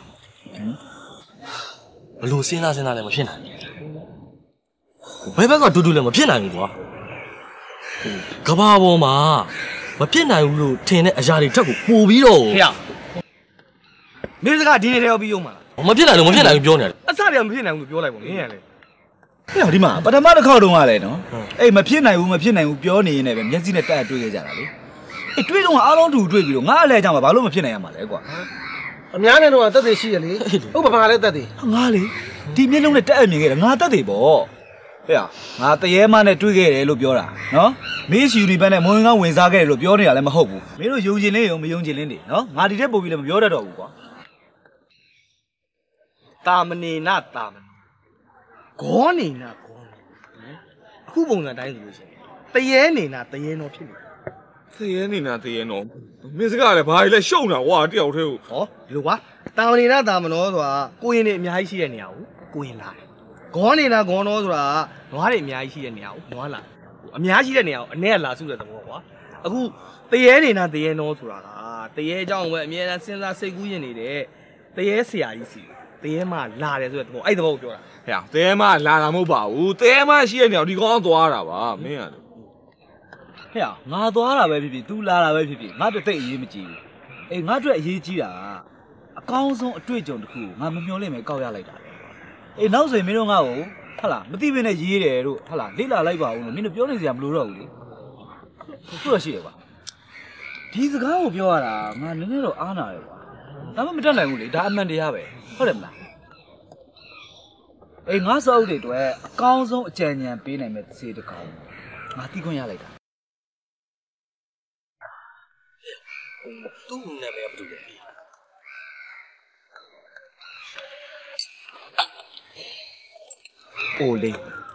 Speaker 5: ဘလို့စဉ်းစားစဉ်းစားလည်းမဖြစ်နိုင်ဘယ်ဘက်ကတူတူလည်းမဖြစ်နိုင်ဘူးကွာကဘာပေါ်မှာမဖြစ်နိုင်ဘူးလို့ထင်တဲ့အရာတွေထက်ကိုပိုပြီးတော့
Speaker 11: ဟေ့မင်းစကားဒီနေတယ်ပြီးရုံမှာ
Speaker 5: လားမဖြစ်နိုင်လို့မဖြစ်နိုင်ဘူးပြောနေတယ်
Speaker 11: အစတည်းမဖြစ်နိုင်ဘူးလို့ပြောလိုက်ပါမင်းရလေ
Speaker 4: ဟေ့ဒီမှာပထမတစ်ခေါက်တုန်းကလည်းနော်အေးမဖြစ်နိုင်ဘူးမဖြစ်နိုင်ဘူးပြောနေရင်လည်းပဲမျက်စိနဲ့တက်တွေ့ခဲ့ကြတာလေအေးတွေ့တော့အားလုံးတူတွေ့ပြီးတော့ငါအလဲကြောင့်ဘာလို့မဖြစ်နိုင်ရမှာလဲကွာ
Speaker 12: အများနဲ့တော့တက်သေးရှိရလေဟုတ်ပါပါလဲတက်သေး
Speaker 4: ငါလေဒီမျက်လုံးနဲ့တက်အမြင်ခဲ့တာငါတက်သေးပေါ့ဟေ့ငါတရေမနဲ့တွေ့ခဲ့တယ်လို့ပြောတာနော်မင်းယူနီဘန်နဲ့မွန်ကောင်းဝင်စားခဲ့တယ်လို့ပြောနေတာလည်းမဟုတ်ဘူးမင်းတို့ယုံကျင်လေးယုံမယုံကျင်လင်းနေနော်ငါဒီတဲ့ပုံပြီးလည်းမပြောတတ်တော့ဘူးကွာ
Speaker 11: တာမနေနာတာမနေဂေါနေနာဂေါအခုပုံစံတိုင်းဆိုလို့ရှိရင်တရေနေနာတရေတော့ဖြစ်နေ
Speaker 6: တရေနေနာတရေတော့မင်းစကားလည်းဘာလဲရှုံတာဝါတယောက်တည်း
Speaker 11: ဟောဒီလိုကွာတာမနေနာတာမနောဆိုတာကိုရင်တွေအများကြီးရှိတဲ့နေရာကိုကိုရင်လာတယ်ဂေါနေတာဂေါနောဆိုတာနွားတွေအများကြီးရှိတဲ့နေရာကိုနွားလာအများကြီးတဲ့နေရာကိုအနဲ့လာစုတဲ့သဘောကွာအခုတရေနေတာတရေနောဆိုတာကတရေအကြောင်းပဲအများအားစဉ်းစားစိတ်ကူးရင်နေတဲ့တရေဆရာကြီးစီတရေမှလာတယ်ဆိုတဲ့သဘောအဲ့သဘောကိုပြောတာ
Speaker 6: ဟဲ့တရေမှလာတာမဟုတ်ပါဘူးတရေမှရှိတဲ့နေရာဒီကောင်းသွားတာပါမင်းက
Speaker 4: ဟဲ့ငါသွားတာပဲဖြစ်ဖြစ် तू လာတာပဲဖြစ်ဖြစ်ငါတို့တိတ်အရေးမကြီးဘူးအေးငါတို့အရေးကြီးတာအကောင်းဆုံးအတွေ့အကြုံတစ်ခုငါမမျှော်လင့်ပဲကောက်ရလိုက်တာလေအေးနောက်ဆိုရင်မင်းတို့ငါ့ကိုဟုတ်လားမသိဘဲနဲ့ရေးတယ်တို့ဟုတ်လားလေ့လာလိုက်ပါဦးလို့မင်းတို့ပြောနေစရာမလိုတော့ဘူးလေဟုတ်တော့ရှိတယ်ကွာဒီစကားကိုပြောရတာငါနည်းနည်းတော့အားနာတယ်ကွာဒါမှမတက်နိုင်ဘူးလေဒါအမှန်တရားပဲဟုတ်တယ်မလားအေးငါစောက်တွေအတွက်အကောင်းဆုံးအကြံဉာဏ်ပေးနိုင်မဲ့စေတကောင်ငါတီးခွင့်ရလိုက်တာ
Speaker 11: သူ့နာမည်ကဘာလို့လဲ
Speaker 4: အိုလေး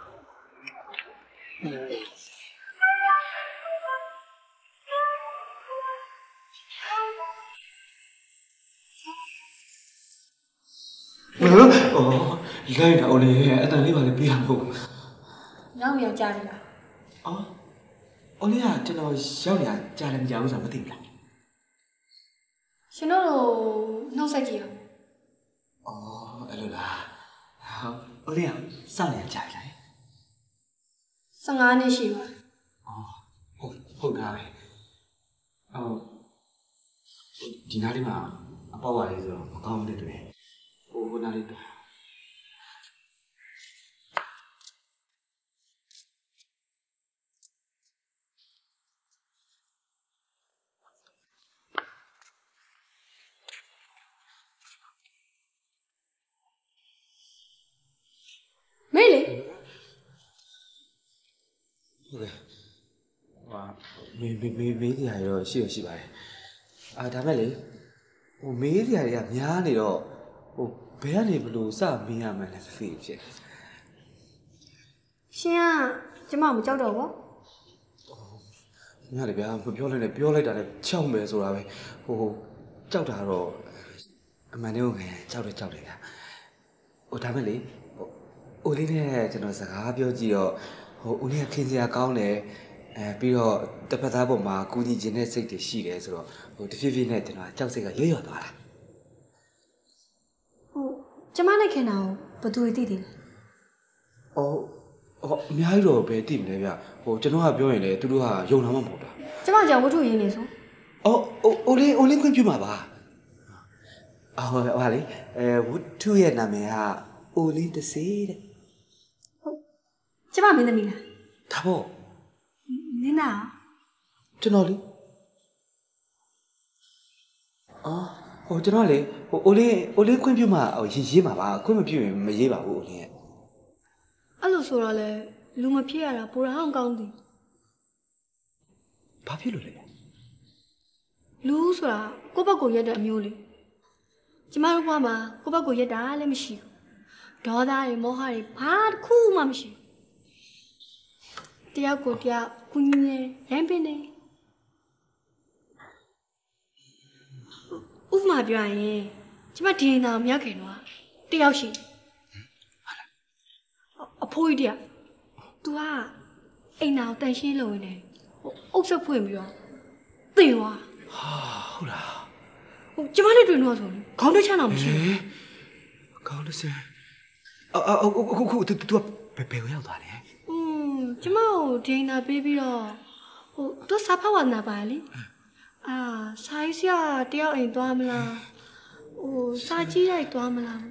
Speaker 13: 哦，来到嘞，阿当你把你变好。
Speaker 9: နောက်မြောက်ကြားနေလား
Speaker 13: 哦，我哩啊，ကျွန်တော်ရောက်နေကြားလည်းမကြားဘူးဆိုတော့မသိဘူးလား
Speaker 9: ရှင်တို့လိုနှုတ်ဆက်ကြည့်အောင်
Speaker 13: အော်အဲ့လိုလားဟော我哩啊စောင့်နေကြားလိုက်
Speaker 9: ဆယ့်ငါးနှစ်ရှိပါ
Speaker 13: အော်ဟုတ်ဟုတ်တာပဲအော်ဒီနားလေးမှာအပေါက်ပါလေးဆိုတော့မကောင်းဘူးတဲ့တွေ့ဟိုဟိုနားလေးတော့
Speaker 9: မေးလေ
Speaker 13: ဟုတ်ကဲ့ဟာမေးမေးမေးမေးစရာရောရှိရရှိပါတယ်အာဒါမဲ့လေဟိုမေးစရာတွေကများနေတော့ဟိုဘယ်ကနေဘလို့စမေးရမှန်းလဲမသိဖြစ်
Speaker 9: ရှင်ကကျမမကြောက်တော့ဘူး
Speaker 13: ညလေဗျာမပြောလိုက်နဲ့ပြောလိုက်တာနဲ့ကြောက်မယ်ဆိုတာပဲဟိုကြောက်တာတော့အမှန်တည်းကိုငယ်ကြောက်တယ်ကြောက်တယ်ဗျာဟိုဒါမဲ့လေဟိုဦးလေးနဲ့ကျွန်တော်စကားပြောကြည့်တော့ဟိုဦးလေးကခင်စရာကောင်းတယ်အဲပြီးတော့တစ်ဖက်သားပေါ်မှာကူညီခြင်းတဲ့စိတ်တွေရှိတယ်ဆိုတော့ဟိုတဖြည်းဖြည်းနဲ့ကျွန်တော်ကြောက်စိတ်ကရွရွသွားတာ
Speaker 9: ဟုတ်ကျမနဲ့ခင်တာကိုဘယ်သူသိတယ်လဲ
Speaker 13: အော်အော်အများကြီးတော့ပဲသိမလဲဗျဟိုကျွန်တော်ကပြောရင်လေသူတို့ကယုံတာမှမဟုတ်တာ
Speaker 9: ကျမကြောင့်ဝတ္ထုရင်းနေဆို
Speaker 13: အော်ဦးလေးဦးလေးခွင့်ပြုမှာပါအော်ဟာလေအဲဝတ္ထုရဲ့နာမည်ကဦးလေးတစေတဲ့
Speaker 9: ကျမမင်းသမီးလား
Speaker 13: ဒါပေါ့
Speaker 9: နင်းနာ
Speaker 13: ကျွန်တော်လေအော်ဟိုကျွန်တော်လေဟိုအိုလေးအိုလေးခွင့်ပြုမှာဟိုရေးရေးမှာပါခွင့်မပြုရင်မရေးပါဘူးအိုလေးရဲ့
Speaker 9: အဲ့လိုဆိုတော့လေလူမဖြစ်ရတာပိုရအောင်ကောင်းတယ်
Speaker 13: ဘာဖြစ်လို့လဲ
Speaker 9: လူဆိုတာကိုယ့်ဘက်ကိုရက်တဲ့အမျိုးလေကျမတို့ဘဝမှာကိုယ့်ဘက်ကိုရက်တာလည်းမရှိဘူးဒေါသတွေမောဟတွေဘာတစ်ခုမှမရှိဘူးတရားကိုတရားကုညီနေရမ်းပင်နေဥပမာပြောရင်ကျမဒီနာမြောက်ခင်တော့တယောက်ရှိအဖိုးကြီးတယောက် तू ကအိမ်နာကိုတန်ရှင်းလို့နေအုပ်စုပ်ဖွင့်ပြီးတော့သေသွား
Speaker 13: ဟာဟုတ်လား
Speaker 9: ဟိုကျမနဲ့တွေ့တော့ဆိုခေါင်းတစ်ချမ်းတော့မရှိဘူး
Speaker 13: ခေါင်းတစ်ချမ်းအော်အော်အခုအခု तू तू ဘယ်ဘယ်ကိုရောက်သွားလဲ
Speaker 9: อืมကျမကိုဒီနာပေးပြီးတော့ဟို तू စားဖောက်ဝနာပါလေအာဆိုင်ဆရာတယောက်အိမ်သွားမလားဟိုစားကြည့်လိုက်သွားမလား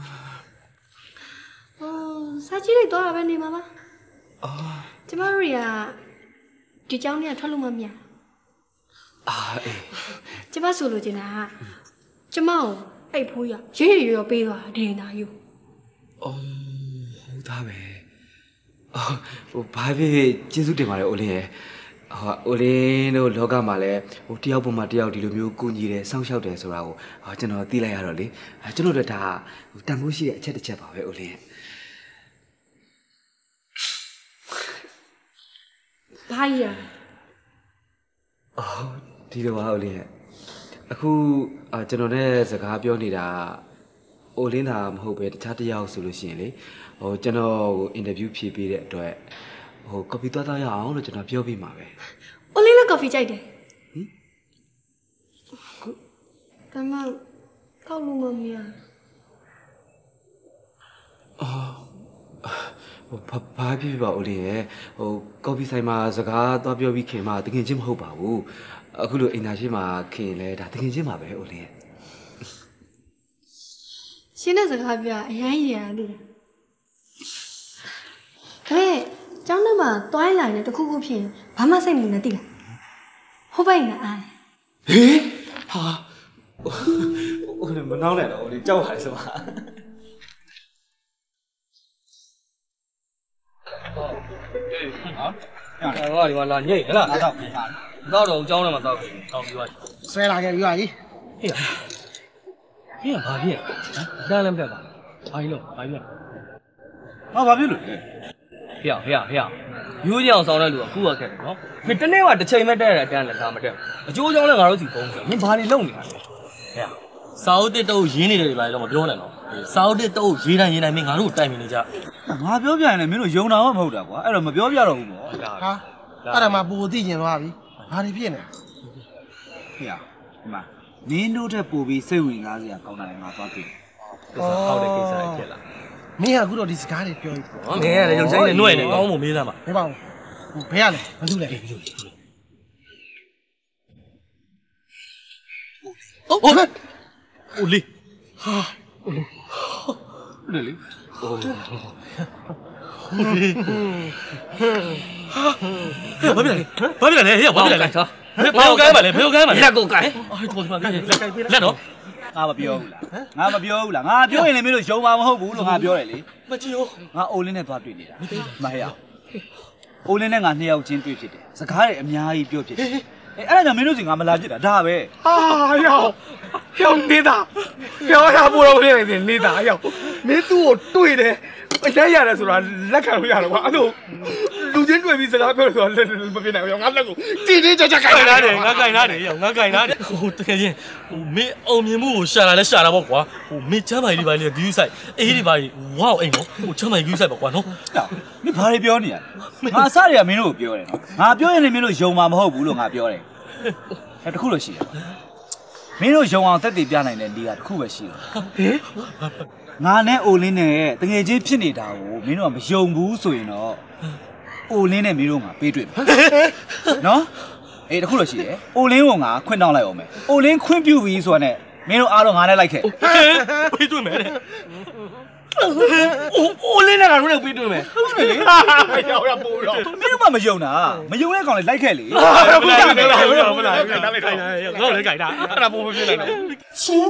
Speaker 9: ဟိုစားကြည့်လိုက်သွားတာပဲနေမှာပါ
Speaker 13: အာ
Speaker 9: ကျမတို့တွေကဒီเจ้าเนี่ยထွက်လို့မမြင်
Speaker 13: အာအေး
Speaker 9: ကျမဆိုလို့ကျင်တာကျမကိုအဲ့ဖိုးရရေးရရပေးသွားဒီနာယူ
Speaker 13: အော်ဟုတ်သားပဲအော်ဟိုဘာဖြစ်ကျေးဇူးတင်ပါတယ်အိုလင်းရဲ့ဟိုအိုလင်းတို့လောကမှာလည်းဟိုတယောက်ပေါ်မှာတယောက်ဒီလိုမျိုးကူညီတယ်စောင့်ရှောက်တယ်ဆိုတာကိုဟောကျွန်တော်သိလိုက်ရတော့လေကျွန်တော်တို့ဒါတန်ဖိုးရှိတဲ့အချက်တစ်ချက်ပါပဲအိုလင်း
Speaker 9: ဘာကြီးရ
Speaker 13: အော်ဒီလိုပါအိုလင်းရဲ့အခုကျွန်တော်နဲ့စကားပြောနေတာအိုလင်းသာမဟုတ်ပဲတခြားတယောက်ဆိုလို့ရှိရင်လေဟိုကျွန်တော်ကိုအင်တာဗျူးဖြေပေးတဲ့အတွက်ဟိုကော်ဖီသွားသားရအောင်လို့ကျွန်တော်ပြောပြမှာပဲ
Speaker 9: အိုလင်းလည်းကော်ဖီကြိုက်တယ်ဟင်ကမကောက်လို့မမရ
Speaker 13: အော်ဟိုဘာဖြစ်ပါဦးလေဟိုကော်ဖီဆိုင်မှာစကားသွားပြောပြီးခင်မှာတကယ်ချင်းမဟုတ်ပါဘူးအခုလိုအင်တာရှင်းမှာခင်လဲဒါတကယ်ချင်းပါပဲဦးလေး
Speaker 9: ရှင်းတဲ့စကားပြောအရင်ရရတယ်ဒါပေမဲ့ကျောင်းထဲမှာတွိုင်းလာနေတခုခုဖြစ်ရင်ဘာမှစိတ်မနေနဲ့တိလားဟုတ်ပါရဲ့အား
Speaker 13: ဟေးဟာဟိုလည်းမနှောင်းနဲ့တော့ဟိုလေကြောက်ပါလေဆိုပါ
Speaker 5: ငါဒီမှာလာညိတ်ဟလားတော့တော့တော့အကြောင်းနဲ့မတော့ဘူးတောင်းပြီးသွားပြီ
Speaker 12: ဆွဲလာခဲ့ပြီပါကြီး
Speaker 5: ဟေးဟေးဘာဖြစ်ဟမ်တန်းလည်းမတက်ပါဘာကြီးလို့ဘာကြီးလို့
Speaker 4: ငါဘာဖြစ်လို့လဲ
Speaker 5: ဟေးဟေးဟေးရိုးကြအောင်ဆောင်တဲ့လူကခုရခဲ့တယ်နော်မင်းတနေ့ကတစ်ချိန်မဲ့တက်ရတဲ့အတန်းလည်းဒါမတက်အကျိုးကြောင့်လည်းငါတို့စီဖုံးတယ်မင်းဘာတွေလုပ်နေတာလဲဟေး
Speaker 7: စာအုပ်တစ်တုပ်ရင်းနေတယ်ဒီပါတော့မပြောနဲ့နော်စာအုပ်တစ်တုပ်ရေးတိုင်းရေးတိုင်းမင်းငါတို့တိုင်မြင်နေကြ
Speaker 4: ငါပြောပြရင်လည်းမင်းတို့ယုံတာမှမဟုတ်တာကွာအဲ့တော့မပြောပြတော့ဘူးပေါ့
Speaker 12: ဟာအဲ့ဒါမှပူသိကျင်သွားပြီဘာတွေဖြစ်နေ
Speaker 4: ဟေ့ဒီမှာနင်းတို့တဲ့ပို့ပြီးစိတ်ဝင်စားစရာကောင်းတာလည်းငါသွားတွေ့
Speaker 5: ဟုတ်တယ်ကိစ္စတွေဖြစ်လာ
Speaker 12: မင်းကအခုတော့ဒီစကားတွေပြောပြီ
Speaker 7: မင်းကလည်းရုပ်ဆိုင်နဲ့နှွဲ့နေကောင်းမှမေးစမ်းပါ
Speaker 12: မင်းပါဦးဘယ်ရလဲမသူလဲ
Speaker 7: 哦哦，我哩，哈，
Speaker 5: 那里，哦，
Speaker 7: ဘာဖြစ်လဲဘာဖြစ်လဲဟဲ့ဘာဖြစ်လဲဟာဘယ်ကိုကိုင်းပါလဲဘယ်ကိုကိုင်းပါလဲ
Speaker 5: လက်ကိုကိုင်း
Speaker 7: အဲ့တော်ဒီမှာလက်ကိုင်းလက်တော့
Speaker 4: ငါမပြောဘူးလားငါမပြောဘူးလားငါပြောရင်လည်းမင်းတို့ယုံမှာမဟုတ်ဘူးလို့ငါပြောတယ်လေ
Speaker 7: မကြည့်ရော
Speaker 4: ငါအိုလင်းနဲ့သွားတွေ့နေတာမဟဲ့အိုလင်းနဲ့ငါနှစ်ယောက်ချင်းတွေ့ဖြစ်တယ်စကားတွေအများကြီးပြောဖြစ်တယ်အဲ့အဲ့ဒါကြောင့်မင်းတို့စီငါမလာဖြစ်တာဒါပဲ
Speaker 12: ဟာရောက်ရောက်နေတာပြောရဖို့တော့ဖြစ်နေနေတာရောက်မင်းသူ့ကိုတွေ့တယ်အရရတယ်ဆိုတာလက်ခံလို့ရတော့ကွာအဲ့လိုလူချင်းတွေ့ပြီးစကားပြောလို့ဆိုတာမဖြစ်နိုင်ဘူးငါလက်ကိုတီတီကြကြခိုင်း
Speaker 7: လာတယ်ငါခိုင်းလာတယ်ရောက်ငါခိုင်းလာတယ်ဟိုတကယ်ချင်းဟိုမင်းအောင်မြင်မှုကိုရှာလာလဲရှာတာပေါ့ကွာဟိုမင်းချမ်းပါကြီးလေးပါလေဂယူးဆိုင်အေးလေးပါဝေါအိမ်နော်ဟိုချမ်းပါကြီးဂယူးဆိုင်ပေါ့ကွာနော်
Speaker 4: မင်းဘာတွေပြောနေရလဲငါအစတွေကမင်းတို့ကိုပြောတယ်နော်ငါပြောရင်လည်းမင်းတို့ယုံမှာမဟုတ်ဘူးလို့ငါပြောတယ်အဲ့တခုလို့ရှိတယ်မင်းတို့ယုံအောင်တက်တည်ပြနိုင်တဲ့နေရာတခုပဲရှိတယ်ဟေးငါနဲ့အိုလင်းနဲ့တငယ်ချင်းဖြစ်နေတာကိုမင်းတို့ကမယုံဘူးဆိုရင်တော့အိုလင်းနဲ့မင်းတို့ကပေးတွေ့မယ်နော်အေးတခုလို့ရှိတယ်အိုလင်းကငါခွင့်တောင်းလိုက်အောင်မယ်အိုလင်းခွင့်ပြုပြီဆိုတာနဲ့မင်းတို့အားလုံးငါနဲ့လိုက်ခဲ့
Speaker 7: ပေးတွေ့မယ်တဲ့
Speaker 5: အိုလင်းနဲ့ငါတို့လည်းပေးတွေ့မယ်
Speaker 12: ဟုတ်တယ်လေရောက်ရပို့တော့
Speaker 4: မင်းတို့ကမယုံတာမယုံတဲ့ကောင်လေးလိုက်ခဲ့လေ
Speaker 7: ဘုရားမလားဘုရားမလားဒါလည်းခိုင်းတာငါ့ကိုလည်းခိုင်းတာအဲ့ဒါပို့မဖြစ်နိုင်တော့
Speaker 9: ရှင်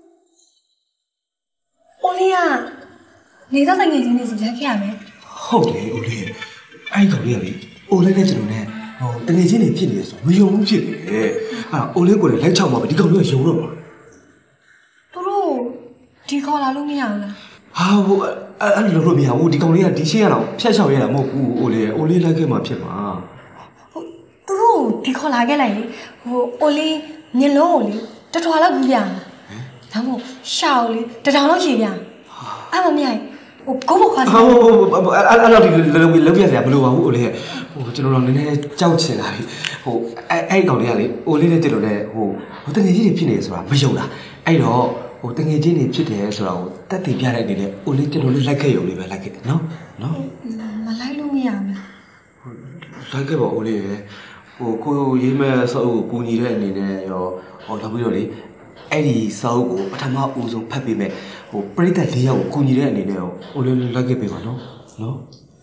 Speaker 9: အိုလင်းကနေတော့တငယ်ချင်းတွေစီလက်ခဲ့ရမယ်
Speaker 13: ဟုတ်တယ်အိုလေးအဲ့ကောင်လေးကလေအိုလေးနဲ့ကျွန်တော်နဲ့ဟိုတငယ်ချင်းတွေဖြစ်နေဆိုမယုံဘူးဖြစ်နေတယ်အဲ့အိုလေးကိုလည်းလိုက်ချောက်မှာပဲဒီကောင်လေးကယုံတော့မှာ
Speaker 9: သူတို့ဒီခေါ်လာလို့မရဘူးလား
Speaker 13: ဟာဟိုအဲ့လိုလို့မရဘူးဒီကောင်လေးကဒီရှင်းရတော့ဖြတ်လျှောက်ရတာမဟုတ်ဘူးအိုလေးအိုလေးလိုက်ခဲ့မှာဖြစ်မှာ
Speaker 9: ဟုတ်သူတို့ဒီခေါ်လာခဲ့လိုက်လေဟိုအိုလေးမျက်လုံးကိုလေတထွာလောက်ဘူးပြန်ဒါမို့ရှောက်လေတထောင်လောက်ရှည်ပြန်အဲ့မမြိုင်ဟိုကိုဘခွား
Speaker 13: ဟိုအဲ့အဲ့တော့ဒီလုံးလုံးပြစရာမလိုပါဘူးအိုလေးဟိုကျွန်တော်တို့နည်းနည်းကြောက်ချင်လာပြီဟိုအဲ့အဲ့ကောင်လေးကလေအိုလေးနဲ့တက်လို့လည်းဟိုဟိုတငယ်ကြီးတွေဖြစ်နေဆိုတာမယုံလားအဲ့တော့ဟိုတငယ်ချင်းတွေဖြစ်တယ်ဆိုတာကိုတက်တည်ပြတဲ့အနေနဲ့အိုလေးကျွန်တော်တို့လိုက်ခဲ့ရုံလေးပဲလိုက်ခဲ့နော်နော်
Speaker 9: မလိုက်လို့မရဘူး
Speaker 13: လိုက်ခဲ့ပါအိုလေးဟိုကိုရေးမဲ့စောအုပ်ကိုကူညီတဲ့အနေနဲ့ရောဟောနောက်ပြီးတော့လေအဲ့ဒီစောအုပ်ကိုပထမဦးဆုံးဖတ်ပေးမဲ့ဟိုပရိသတ်၄ယောက်ကိုကူညီတဲ့အနေနဲ့ရောအိုလေးလိုက်ခဲ့ပေးပါနော်နော်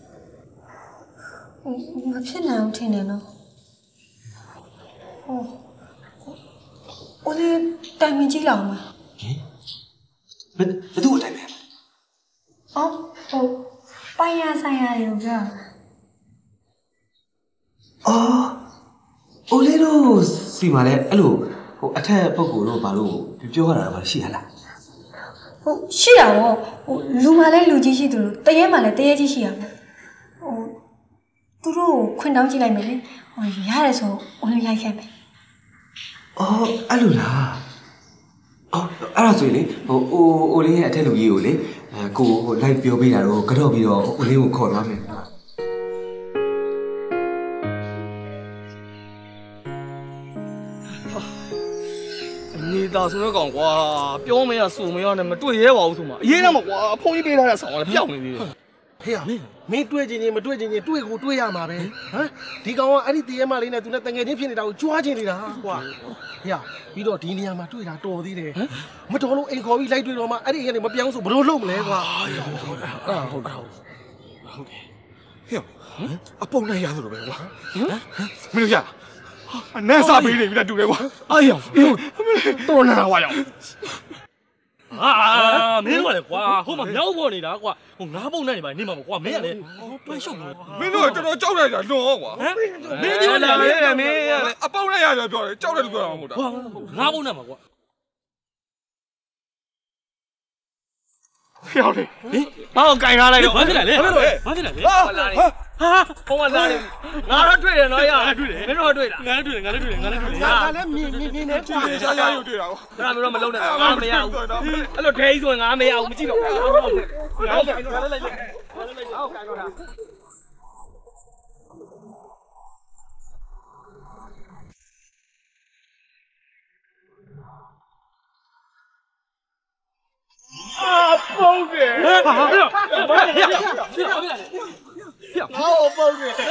Speaker 9: မဖြစ်နိုင်ဘူးထင်တယ်နော်ဟိုအိုလေးတိုင်မကြည့်လောက်မှာ
Speaker 13: ဘယ်ဘယ်သူ့အတိုင်းပဲ
Speaker 9: အော်ဟိုပိုင်ရဆိုင်ရတယ်ဗျာ
Speaker 13: အော်အိုလေးတို့စီမှာလဲအဲ့လိုဟိုအထက်ပုဂ္ဂိုလ်တို့ဘာလို့ပြောရတာဘာရှိရလား
Speaker 9: ဟိုရှိတာဗောဟိုလူမှလည်းလူကြီးရှိတယ်လို့တရေမှလည်းတရေကြီးရှိရမယ်ဟိုသူတို့ခွင့်တောင်းကြည့်လိုက်မယ်လေဟိုရတယ်ဆိုအိုလေးလိုက်ခဲ့မယ်
Speaker 13: အော်အဲ့လိုလားအော်အဲ့ဒါဆိုရင်လေဟိုအိုအိုလေးရဲ့အထက်လူကြီးကိုလေအဲကိုဟိုလိုက်ပြောပေးတာတော့ကတော့ပြီးတော့အိုလေးကိုခေါ်သွားမယ်
Speaker 5: နေတာဆိုတော့ကောင်ကွာပြောမရဆိုမရနဲ့မတွေ့ရဲပါဘူးဆိုမှအရေးတော့မကွာဖုန်းကြီးပေးထားတဲ့ဆောင်ကလည်းပျောက်နေသေးတယ်
Speaker 12: ဟေးမင်းမင်းတွေ့ချင်းချင်းမတွေ့ချင်းချင်းတွေ့ကိုတွေ့ရမှာပဲဟမ်ဒီကောင်ကအဲ့ဒီတရေမလေးနဲ့သူနဲ့တငယ်ချင်းဖြစ်နေတာကိုကြွားချင်းနေတာကွာဟေးပြီးတော့ဒီနေရာမှာတွေ့တာတော်သေးတယ်မတော်လို့အိမ်ခေါ်ပြီးလိုက်တွေ့တော့မှအဲ့ဒီကနေမပြောင်းဆိုဘယ်လိုလုပ်မလဲကွာအာဟုတ်တာဟုတ်တယ်ဟေးအပုံနဲ့ရသလိုပဲကွာဟမ်မင်းတို့ရဟ
Speaker 6: နန်းစားပေးနေပြီလားတူတယ်ကွာအေးရောတော်နာဝါရောအာမင်းတို့ကလေကွာဟိုမှာမြောက်ပေါ်နေတာကွာဟိုငါးပုံနဲ့နေပါနေမှာကွာမင်းကလေတွန်းရှုပ်မင်းတို့ကတော်တော်ကြောက်လိုက်တာလွန်ဟောကွာဟမ်မင်းတို့လည်းမင်းမင်းအပေါက်နဲ့ရတယ်ပြောတယ်ကြောက်တယ်လို့ပြောတာမဟုတ်တာငါးပုံနဲ့မှာကွာပြောတယ်ဟင်ဘာကိုကင်ထားလိုက်တော့ဘာဖြစ်လဲလေဘာဖြစ်လဲလေဟာဟိုမှာလာတယ်ငါတော့တွေ့တယ်နော်ရတွေ့တယ်မင်းတို့တွေ့လားငါလည်းတွေ့တယ်ငါလည်းတွေ့တယ်ငါလည်းတွေ့တယ်ငါလည်းမြင်မြင်မြင်နဲ့တွေ့တယ်ရှားရှားယူတွေ့တာပေါ့ဒါမျိုးတော့မလုံးနဲ့ငါမရဘူးအဲ့လိုဒဲကြီးဆိုရင်ငါမရဘူးမကြည့်တော့ဘူးဟုတ်ကဲ့ဟုတ်ကဲ့ငါလည်းလိုက်လိုက်ငါလည်းလိုက်ဟုတ်ကဲ့တော့တာအာပုံတယ်ဟာဟာဟဲ့ဟောပုံတယ်ဟဲ့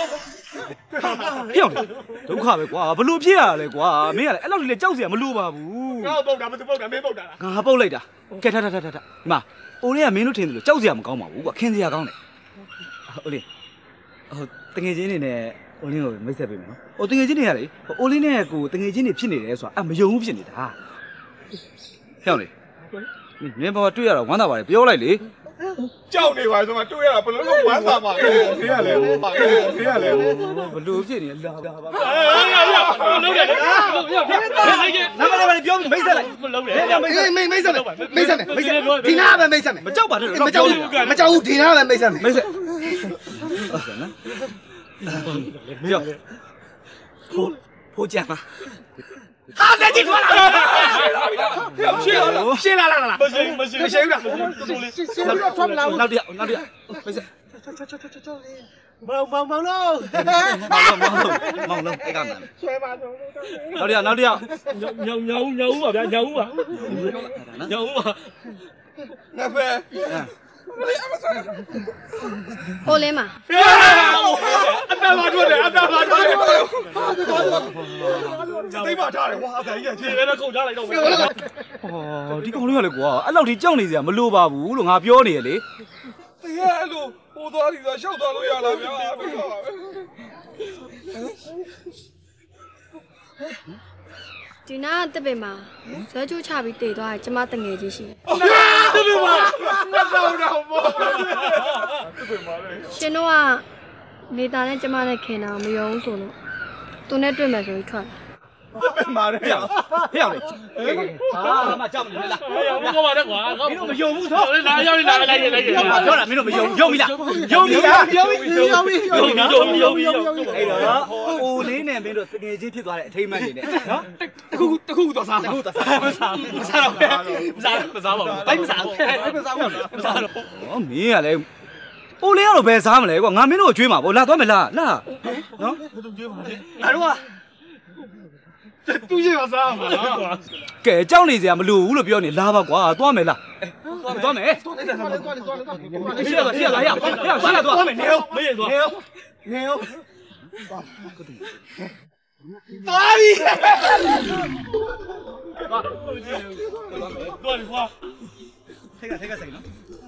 Speaker 6: ဒုက္ခပဲကွာဘလို့ဖြစ်ရလဲကွာမင်းကလည်းအဲ့လောက်ကြီးလဲကြောက်စရာမလိုပါဘူးငါပုတ်တာမသူပုတ်တာမင်းပုတ်တာငါပုတ်လိုက်တာကဲထထထထဒီမှာအိုလေးကမင်းတို့ထင်တယ်လို့ကြောက်စရာမကောင်းပါဘူးကွာခင်းစရာကောင်းတယ်အိုလေးဟိုတငယ်ချင်းနေနဲ့အိုလေးကိုမိတ်ဆက်ပေးမယ်နော်ဟိုတငယ်ချင်းတွေကလေအိုလေးနဲ့ကိုတငယ်ချင်းတွေဖြစ်နေတယ်ဆိုတာအမယုံဘူးဖြစ်နေတာဟဲ့လေမင်းဘာတွေ့ရတော့ဝမ်းသာပါတယ်ပြောလိုက်လေကြောက်နေပါဆိုမှတွေ့ရတာဘလို့ဝမ်းသာပါလဲခေးရလဲပါခေးရလဲဘလို့ဖြစ်နေလာပါပါလုံးတယ်နာမလေးပြောမိတ်ဆက်လိုက်လုံးတယ်မိတ်မိတ်မိတ်ဆက်လိုက်မိတ်ဆက်မယ်မိတ်ဆက်ဒီနာပဲမိတ်ဆက်မယ်မကြောက်ပါနဲ့မကြောက်ဘူးမကြောက်ဘူးဒီနာပဲမိတ်ဆက်မယ်မိတ်ဆက်ဟုတ်စမ်းနော်ပြောဖိုးဖိုးကြပါဟာတဲ့ဒီထွက်လာရှင်းလာရှင်းလာလားလားမရှိဘူးမရှိဘူးမရှိဘူးလားထွက်လာနောက်တရနောက်တရမိတ်ဆက်မောင်မောင်မောင်လို့မောင်မောင်မောင်လို့အဲ့ကမှဆွဲပါတော့နောက်တရနောက်တရညောင်ညောင်ညောင်ပါဗျာညောင်ပါညောင်ပါငါဖဲ
Speaker 9: ဟိုလင်းမ
Speaker 6: အတပါထွက်တယ်အတပါထွက်တယ်တိတ်ပါထားတယ်ဝါအတိုင်းကြီးခြေနဲ့ခုတ်ထားလိုက်တော့မယ်ဟောဒီကောင်လေးကလေကွာအဲ့လောက်ထိကြောက်နေစရာမလိုပါဘူးလို့ငါပြောနေရလေတရားအဲ့လိုဟိုသွားဒီသွားရှောက်သွားလို့ရလားဗျာ
Speaker 9: ဒီနာတက်ပင်မှာဇွဲကျိုးချပြီးတည်သွားတယ်ကျမတငယ်ချင်းရှိတယ်
Speaker 6: တက်ပင်မှာငါတော့တော့ဘောတက်ပင်မှာလေ
Speaker 9: ရှင်တို့ကနေတာနဲ့ကျမနဲ့ခင်တာမယုံဆိုလို့သူနဲ့တွေ့မယ်ဆိုပြီးထွက်
Speaker 6: တက်ပင်မှာလေဟဲ့ဟဲ့ဟာမကြောက်နေလားဟောပါနဲ့ကွာမင်းတို့မယုံဘူးဆိုလာရောက်နေလာလိုက်လိုက်လိုက်ပြောတာမင်းတို့မယုံယုံပြီလားယုံပြီလားယုံပြီယုံပြီယုံပြီယုံပြီယုံပြီအဲ့တော့အိုလေးနဲ့မင်းတို့တကယ်ချင်းဖြစ်သွားတဲ့အထိမ်းမှန်နေနဲ့နော်တခုတခုသွားစားတခုသွားစားမစားမစားတော့မစားမစားပါဘူးဘိုက်မစားဘူးဘိုက်မစားဘူးမစားတော့ဟောမင်းကလည်းအိုလေးကတော့ဘယ်စားမလဲကွာငါမင်းတို့ကိုကျွေးမှာပေါ့လာသွားမယ်လားလာနော်ဘယ်သူကျွေးမှာလဲငါတို့ကတူးရစားမှာလားကွာကဲကြောက်နေစရာမလိုဘူးလို့ပြောနေလာပါကွာသွားမယ်လားသွားမယ်သွားမယ်သွားမယ်သွားမယ်သွားမယ်သွားမယ်ရှေ့ပါရှေ့ပါရရရှေ့ပါသွားမယ်နေဟုတ်မရင်သွားနေဟုတ်နေဟုတ်သွားပြီသွားပြီကွာထိကထိကဆိုင်နော်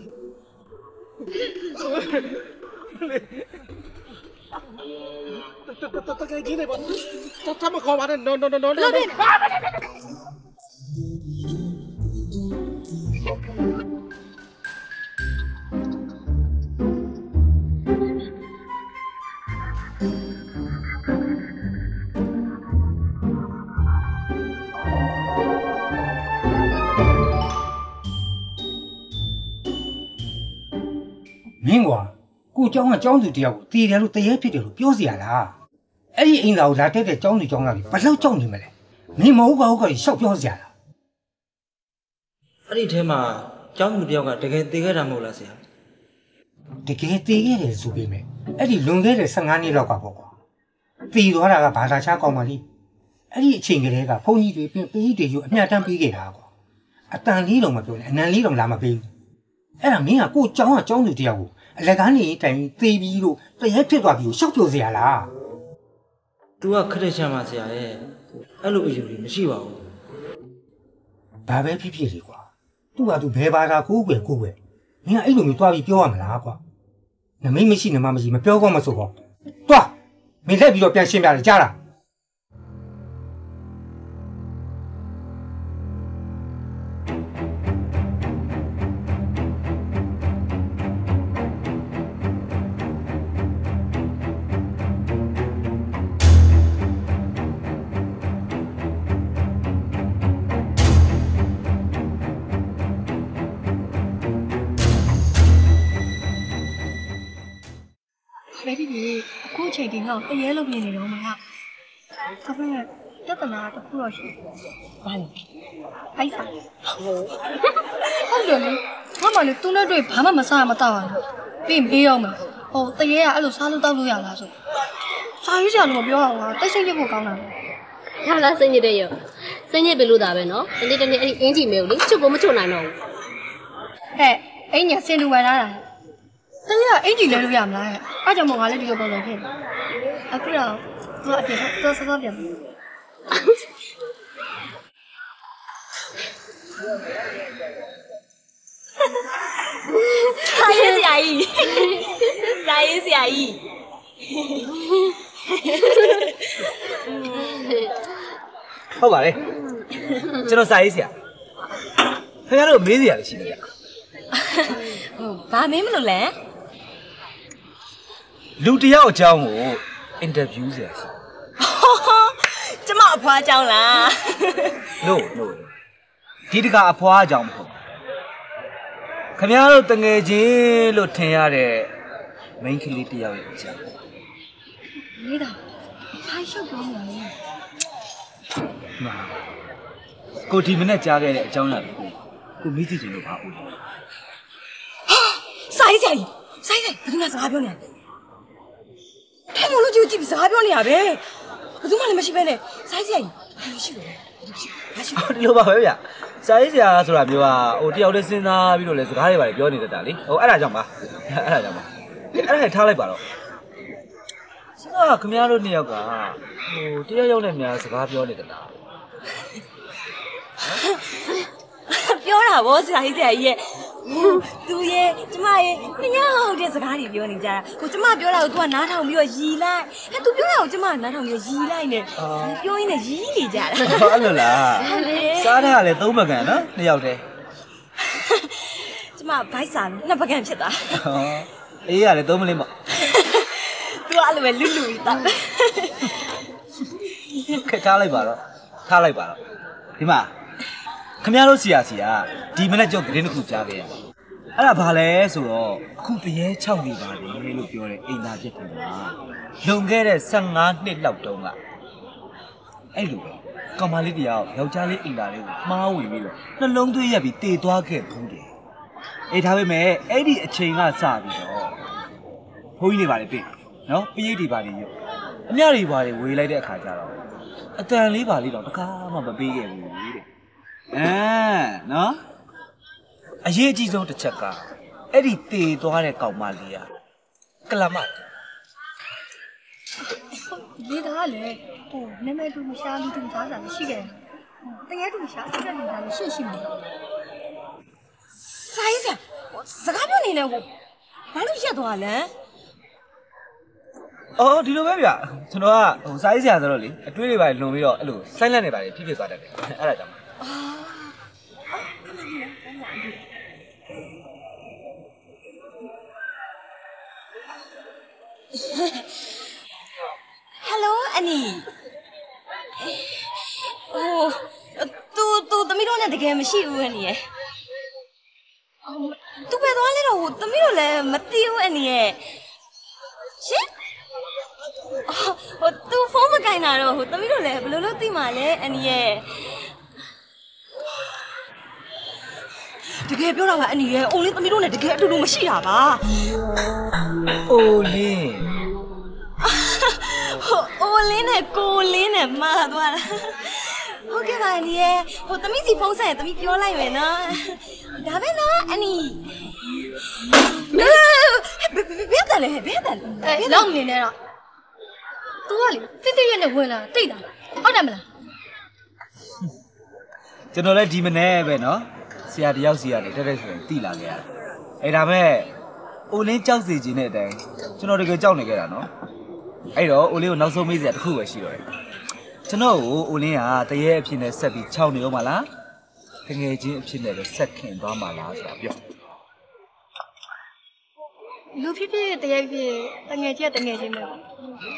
Speaker 6: တတတတကကြီးနေပါတတမခေါ်ပါနဲ့ no no no no
Speaker 9: လို့တယ်
Speaker 14: မင်းကွာကိုเจ้าကเจ้าသူတယောက်ကိုတည်တယ်လို့တရေဖြစ်တယ်လို့ပြောစီရလားအဲ့ဒီအိမ်သာကိုလာတက်တဲ့เจ้าသူเจ้าသားကြီးဘယ်လောက်ကြောက်နေမလဲမင်းမဟုတ်ပါဘူးကွာရှောက်ပြောစီရလား
Speaker 11: အဲ့ဒီထဲမှာเจ้าသူတယောက်ကတကယ်တည်ခဲ့တာမဟုတ်လားဆရာ
Speaker 14: တကယ်တည်ခဲ့တယ်ဆိုပေမဲ့အဲ့ဒီလွန်ခဲ့တဲ့ဆယ်ငါးနှစ်လောက်ကပေါ့ကွာတည်သွားတာကဘာသာချကောင်းပါလိအဲ့ဒီအချိန်ကလေးကဘုန်းကြီးတွေပြင်ပေးတွေယူအမြတ်တမ်းပေးခဲ့တာကွာအတန်လေးတော့မပြောနဲ့အနံလေးတော့လာမပေးဘူးအဲ့ဒါမင်းကကိုเจ้าကเจ้าသူတယောက်ကိုအလက်ကားနေတိုင်သေပြီးလို့တရေဖြစ်သွားပြီးရှောက်ပြောစရာလား
Speaker 11: तू ကခက်တဲ့ချမ်းပါဆရာရဲ့အဲ့လိုအယူကြီးမရှိပါဘူး
Speaker 14: ဘာပဲဖြစ်ဖြစ်လေကွာ तू က तू ဘယ်ဘာသာကိုးကွယ်ကိုးကွယ်မင်းကအဲ့လိုမျိုးတွားပြီးပြောရမလားကွာနမိတ်မရှိနမမရှိမပြောကောမဆိုတော့တွားမင်းလက်ပြီးတော့ပြန်ရှင်းပြတယ်ကြားလား
Speaker 9: ချိန်ဒီငါ့ကိုတရေလို့မြင်နေတော့မှာဒါပေမဲ့ပြဿနာတစ်ခုတော့ရှိဘာလဲအိုက်စားဟုတ်တယ်လေငါမှလေသူနဲ့တွေ့ဘာမှမစားမတော့ဘူးပြီးမေးတော့မှာဟိုတရေကအဲ့လိုစားလို့တောက်လို့ရလားဆိုစားရကြလို့ပြောအောင်ဟာတိတ်ဆိတ်ရဖို့ကောင်းတာ
Speaker 8: ရလားစိတ်ညစ်တဲ့ရောစိတ်ညစ်ပြီလို့ဒါပဲနော်တနေ့တနေ့အဲ့ဒီအင်ဂျီမဲကိုလေချွတ်ကိုမချွတ်နိုင်တော့ဘူး
Speaker 9: ဟဲ့အင်ညာစင်တူဝင်လာတာတရေကအင်ဂျီလဲလို့ရမလားအဲ့ကြောင့်မို့ငါလည်းဒီလိုပုံစံဖြစ်အခုတော့သူအပြင်တော့စောစောပြန်
Speaker 10: စာရေးဆရာကြီးစာရေးဆရာကြီး
Speaker 4: ဟုတ်ပါလေကျွန်တော်စာရေးဆရာခင်ဗျားတို့မေးစရာလည်းရှိတယ်ဗျ
Speaker 10: ဟုတ်ဘာမေးမလို့လဲ
Speaker 4: လူတယောက်အကြောင်းကိုအင်တာဗျူးဆရာရှိ
Speaker 10: ကျမအဖွားအကြောင်းလား
Speaker 4: no no ဒီတကအဖွားအကြောင်းမဟုတ်ခင်ဗျားတို့တငယ်ချင်းလို့ထင်ရတဲ့ main ကလေးတယောက်ရဲ့အကြောင်း
Speaker 9: နေတာဖိုင်ရှုပ်ကောင်းပါလေ
Speaker 4: မာကိုဒီမနေ့ကြားခဲ့တဲ့အကြောင်းအရာကိုကိုမေးကြည့်ချင်လို့ပါဦးလေ
Speaker 10: ဟာစာရေးဆရာကြီးစာရေးဆရာဒီမှာစကားပြောနေတယ်ထဲမလို့ကြည့်ကြည့်စကားပြောနေရပဲဘယ်သူမှလည်းမရှိပဲနဲ့စာရေးဆရာကြီးဘာလို့ရှိလို့လဲမရှိ
Speaker 4: ဒီလိုပါပဲဗျစာရေးဆရာဆိုတာမျိုးကဟိုတယောက်တည်းစဉ်းစားပြီးတော့လဲစကားတွေပါပြောနေတတ်တာလေဟိုအဲ့ဒါကြောင့်ပါအဲ့ဒါကြောင့်ပါအဲ့ဒါထားလိုက်ပါတော့စကားခင်ဗျားတို့နှစ်ယောက်ကဟိုတယောက်ယောက်နဲ့များစကားပြောနေတတ်တာ
Speaker 10: ပြောတာဗောဆရာကြီးဆရာကြီးရဲ့သူရဲ့ကျမရဲ့နှစ်ယောက်တဲ့စကားတွေပြောနေကြတာကိုကျမပြောတာကို तू ကနားထောင်ပြီးတော့ရီလိုက်အဲ तू ပြောတာကိုကျမနားထောင်ပြီးတော့ရီလိုက်နေပြောရင်းနဲ့ရီနေကြတာ
Speaker 4: ဟုတ်လို့လားစားတာကလည်းသုံးပကံနော်နှစ်ယောက်တည်း
Speaker 10: ကျမဘိုက်စာနှစ်ပကံဖြစ်သွား
Speaker 4: ဟောအေးကလည်းသုံးမလေးပေါ့
Speaker 10: तू ကအဲ့လိုပဲလူလူကြီးတာ
Speaker 4: ခက်ထားလိုက်ပါတော့ထားလိုက်ပါတော့ဒီမှာခင်ဗျားတို့ဆရာစီကဒီမနေ့ကျုပ်သတင်းတစ်ခုကြားခဲ့ရအဲ့ဒါဘာလဲဆိုတော့အခုတရေ၆နေပါတယ်လို့ပြောတဲ့အိမ်သားဖြစ်တယ်မှာလွန်ခဲ့တဲ့၁၅နှစ်လောက်တုန်းကအဲ့လိုပဲကောင်မလေးတယောက်ယောက်ျားလေးအိမ်သားလေးကိုမှားဝင်ပြီးတော့နှလုံးသွေးရက်ပြီးတေသွားခဲ့ဘူးတယ်အေးဒါပေမဲ့အဲ့ဒီအချိန်ကစပြီးတော့ဘုန်းကြီးတွေပါလေပြင်နော်ပရိတ်တွေပါလေရုပ်အမြတွေပါလေဝေးလိုက်တဲ့အခါကျတော့အတန်လေးပါလေးတော့တကားမှမပေးခဲ့ဘူးတဲ့အဲနော်အရေးအကြီးဆုံးတစ်ချက်ကအဲ့ဒီတေသွားတဲ့ကောင်မလေးကကလမ
Speaker 9: နေတာလေဟိုနာမည်တူမရှာလူတူသားစားရှိခဲ့တကယ်တူရှာစိတ်ကနေလာလို့ရှင်းရှင်းမှာ
Speaker 10: စာရေးဆရာစကားပြောနေလဲဟိုဘာလို့ရက်သွားလဲ
Speaker 4: အော်ဒီလိုပဲဗျကျွန်တော်ကဟိုစာရေးဆရာဆိုတော့လေအတွေးတွေပါလွန်ပြီးတော့အဲ့လိုဆိုင်းလက်နေပါလေဖြစ်ဖြစ်သွားတတ်တယ်အဲ့ဒါကြောင့်
Speaker 10: ဟယ်လိုအနီဟိုတူတူသမီးတို့နဲ့တကယ်မရှိဘူးအနီရဲ့သူပဲသွားလဲတော့ဟိုသမီးတို့လည်းမသိဘူးအနီရဲ့ရှင်ဟိုသူဖုန်းမကင်တာတော့ဟိုသမီးတို့လည်းဘယ်လိုလုပ်သိမှာလဲအနီရဲ့တကယ်ပြောတာကအနီရဲ့အိုလင်းသမီးတို့နဲ့တကယ်အတူတူမရှိတာပါ
Speaker 4: အိုလင်း
Speaker 10: ဟိုအိုလင်းနဲ့ကိုလင်းနဲ့မှားသွားတာဟုတ်ကဲ့ပါအနီရဲ့ဟိုသမီးစီဖုန်းဆက်ရင်သမီးပြောလိုက်မယ်နော်ဒါပဲနော်အနီဘယ်တယ်လဲဘယ်တယ်လဲ
Speaker 9: အဲလောက်နေနေတော့သူကလေတိတိရဲ့နဲ့ဝင်လာတိတ်တာဟုတ်တယ်မလား
Speaker 4: ကျွန်တော်လည်းဒီမနေ့ပဲနော်ဆရာတယောက်စီကနေတက်တက်ဆိုရင်တိလာခဲ့ရတယ်အဲ့ဒါမဲ့အိုလင်းကြောက်စီခြင်းတဲ့အတိုင်းကျွန်တော်တကယ်ကြောက်နေခဲ့တာနော်အဲ့တော့အိုလင်းကိုနောက်ဆုံးမေးစရာတစ်ခုပဲရှိတော့တယ်ကျွန်တော်ကိုအိုလင်းကတရေအဖြစ်နဲ့ဆက်ပြီးခြောက်နေအောင်မလားတငယ်ချင်းအဖြစ်နဲ့ပဲဆက်ခင်သွားမှာလားဆိုတာပြော
Speaker 9: လူဖြစ်ဖြစ်တရေဖြစ်တငယ်ချင်းတငယ်ချင်းပဲတော်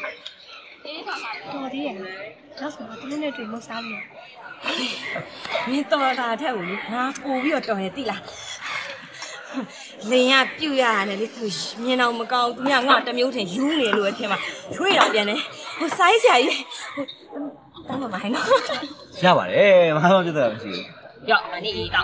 Speaker 9: သေးရဲ့နောက်ဆုံးတနေ့နဲ့တွေ့မစားဘူး
Speaker 10: မင်းတော်တာထက်ကိုလေငါပို့ပြီးတော့တော်ရည်တိလားလင်ရပြုတ်ရရတယ်လေသူမြင်တော့မကောင်းသူကငါတမျိုးထင်ယူနေလို့အထင်မှာချွေးတော့ပြန်နေဟိုစိုင်းဆရာကြီးဟိုတောင်းမှမဟိုင်းနော်
Speaker 4: ရပါတယ်ဘာမှပြဿနာမရှိဘူး
Speaker 10: ရောက်မနေတော့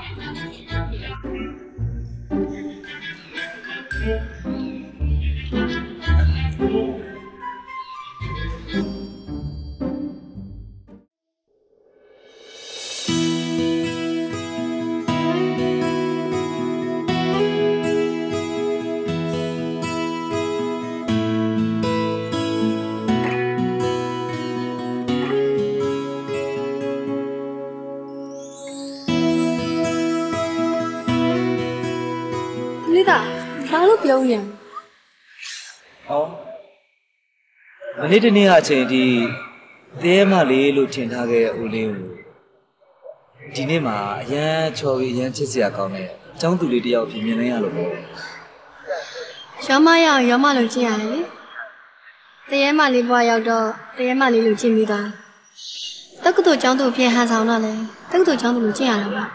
Speaker 9: ဘာလို့ပြုံးနေ
Speaker 4: ဟောမနေ့တနေ့ကအချိန်ဒီတဲမလေးလို့ထင်ထားခဲ့တဲ့ဦးလေးကိုဒီနေ့မှာအရန်ချော်ပြီးအရန်ချစ်စရာကောင်းတဲ့ကျောင်းသူလေးတယောက်ဖြစ်မြင်နေရလို့ပေါ့
Speaker 9: ရောမရအောင်ရောမလို့ကျင့်ရတယ်လေတရေမလေးဘွားရောက်တော့တရေမလေးလို့ကျင့်ပြီးသားတက္ကသိုလ်ကျောင်းသူဖြစ်ဟန်ဆောင်တော့လေတက္ကသိုလ်ကျောင်းသူလို့ကျင့်ရတာပါ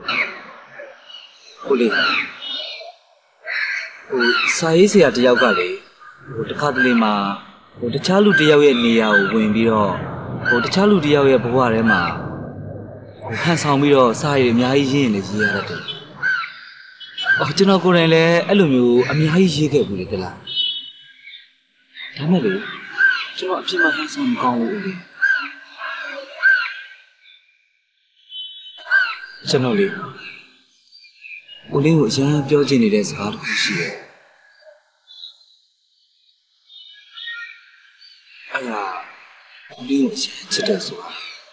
Speaker 4: ဦးလေးဟိုစာရေးဆရာတယောက်ကလေဟိုတခါတလေမှာဟိုတခြားလူတယောက်ရဲ့နေရာကိုဝင်ပြီးတော့ဟိုတခြားလူတယောက်ရဲ့ဘဝထဲမှာဟိုဟန်ဆောင်ပြီးတော့စာရေးအများကြီးရေးရင်လည်းရေးရတတ်တယ်။အော်ကျွန်တော်ကိုယ်တိုင်လည်းအဲ့လိုမျိုးအများကြီးရေးခဲ့ဘူးလေတလား။ဒါမဲ့လေကျွန်တော်အပြစ်မှဟန်ဆောင်မကောင်းဘူးလေ။ကျွန်တော်လေဦးလေးကိုအရင်ပြောချင်နေတဲ့စကားတစ်ခုရှိတယ်။အဲ့ဒါဦးလေးကိုအရင်ချစ်တယ်ဆိုတာ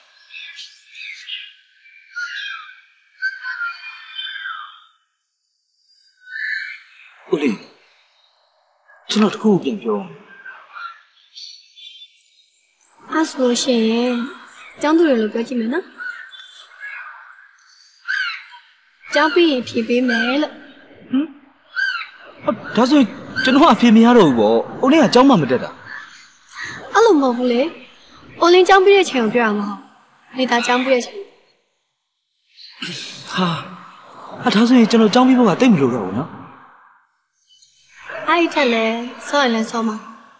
Speaker 4: ဦးလေးကျွန်တော်တခုပြန်ပြော
Speaker 9: အဲ့ဆိုရှင်ကျောင်းသူတွေလို့ပြောကြည့်မယ်နော်ကျောင်းပြီးရင်ဖြေပေးမယ်လို့
Speaker 4: ဟမ်ဒါဆိုကျွန်တော်အဖေမရတော့ဘူးပေါ့။ဦးလေးကကျောင်းမှမတက်တာ
Speaker 9: ။အဲ့လိုမဟုတ်ဘူးလေ။ဦးလင်းကျောင်းပြီးတဲ့ချိန်ကိုပြောရမှာမဟုတ်။နေသားကျောင်းပြီးတဲ့ချိန်
Speaker 4: ဟာအဲ့ဒါဆိုရင်ကျွန်တော်ကျောင်းပြီးဖို့ကတိတ်မလို့တော့ဘူးနော်
Speaker 9: ။အဲ့ဒီထက်လဲစောရင်လဲစောမှာ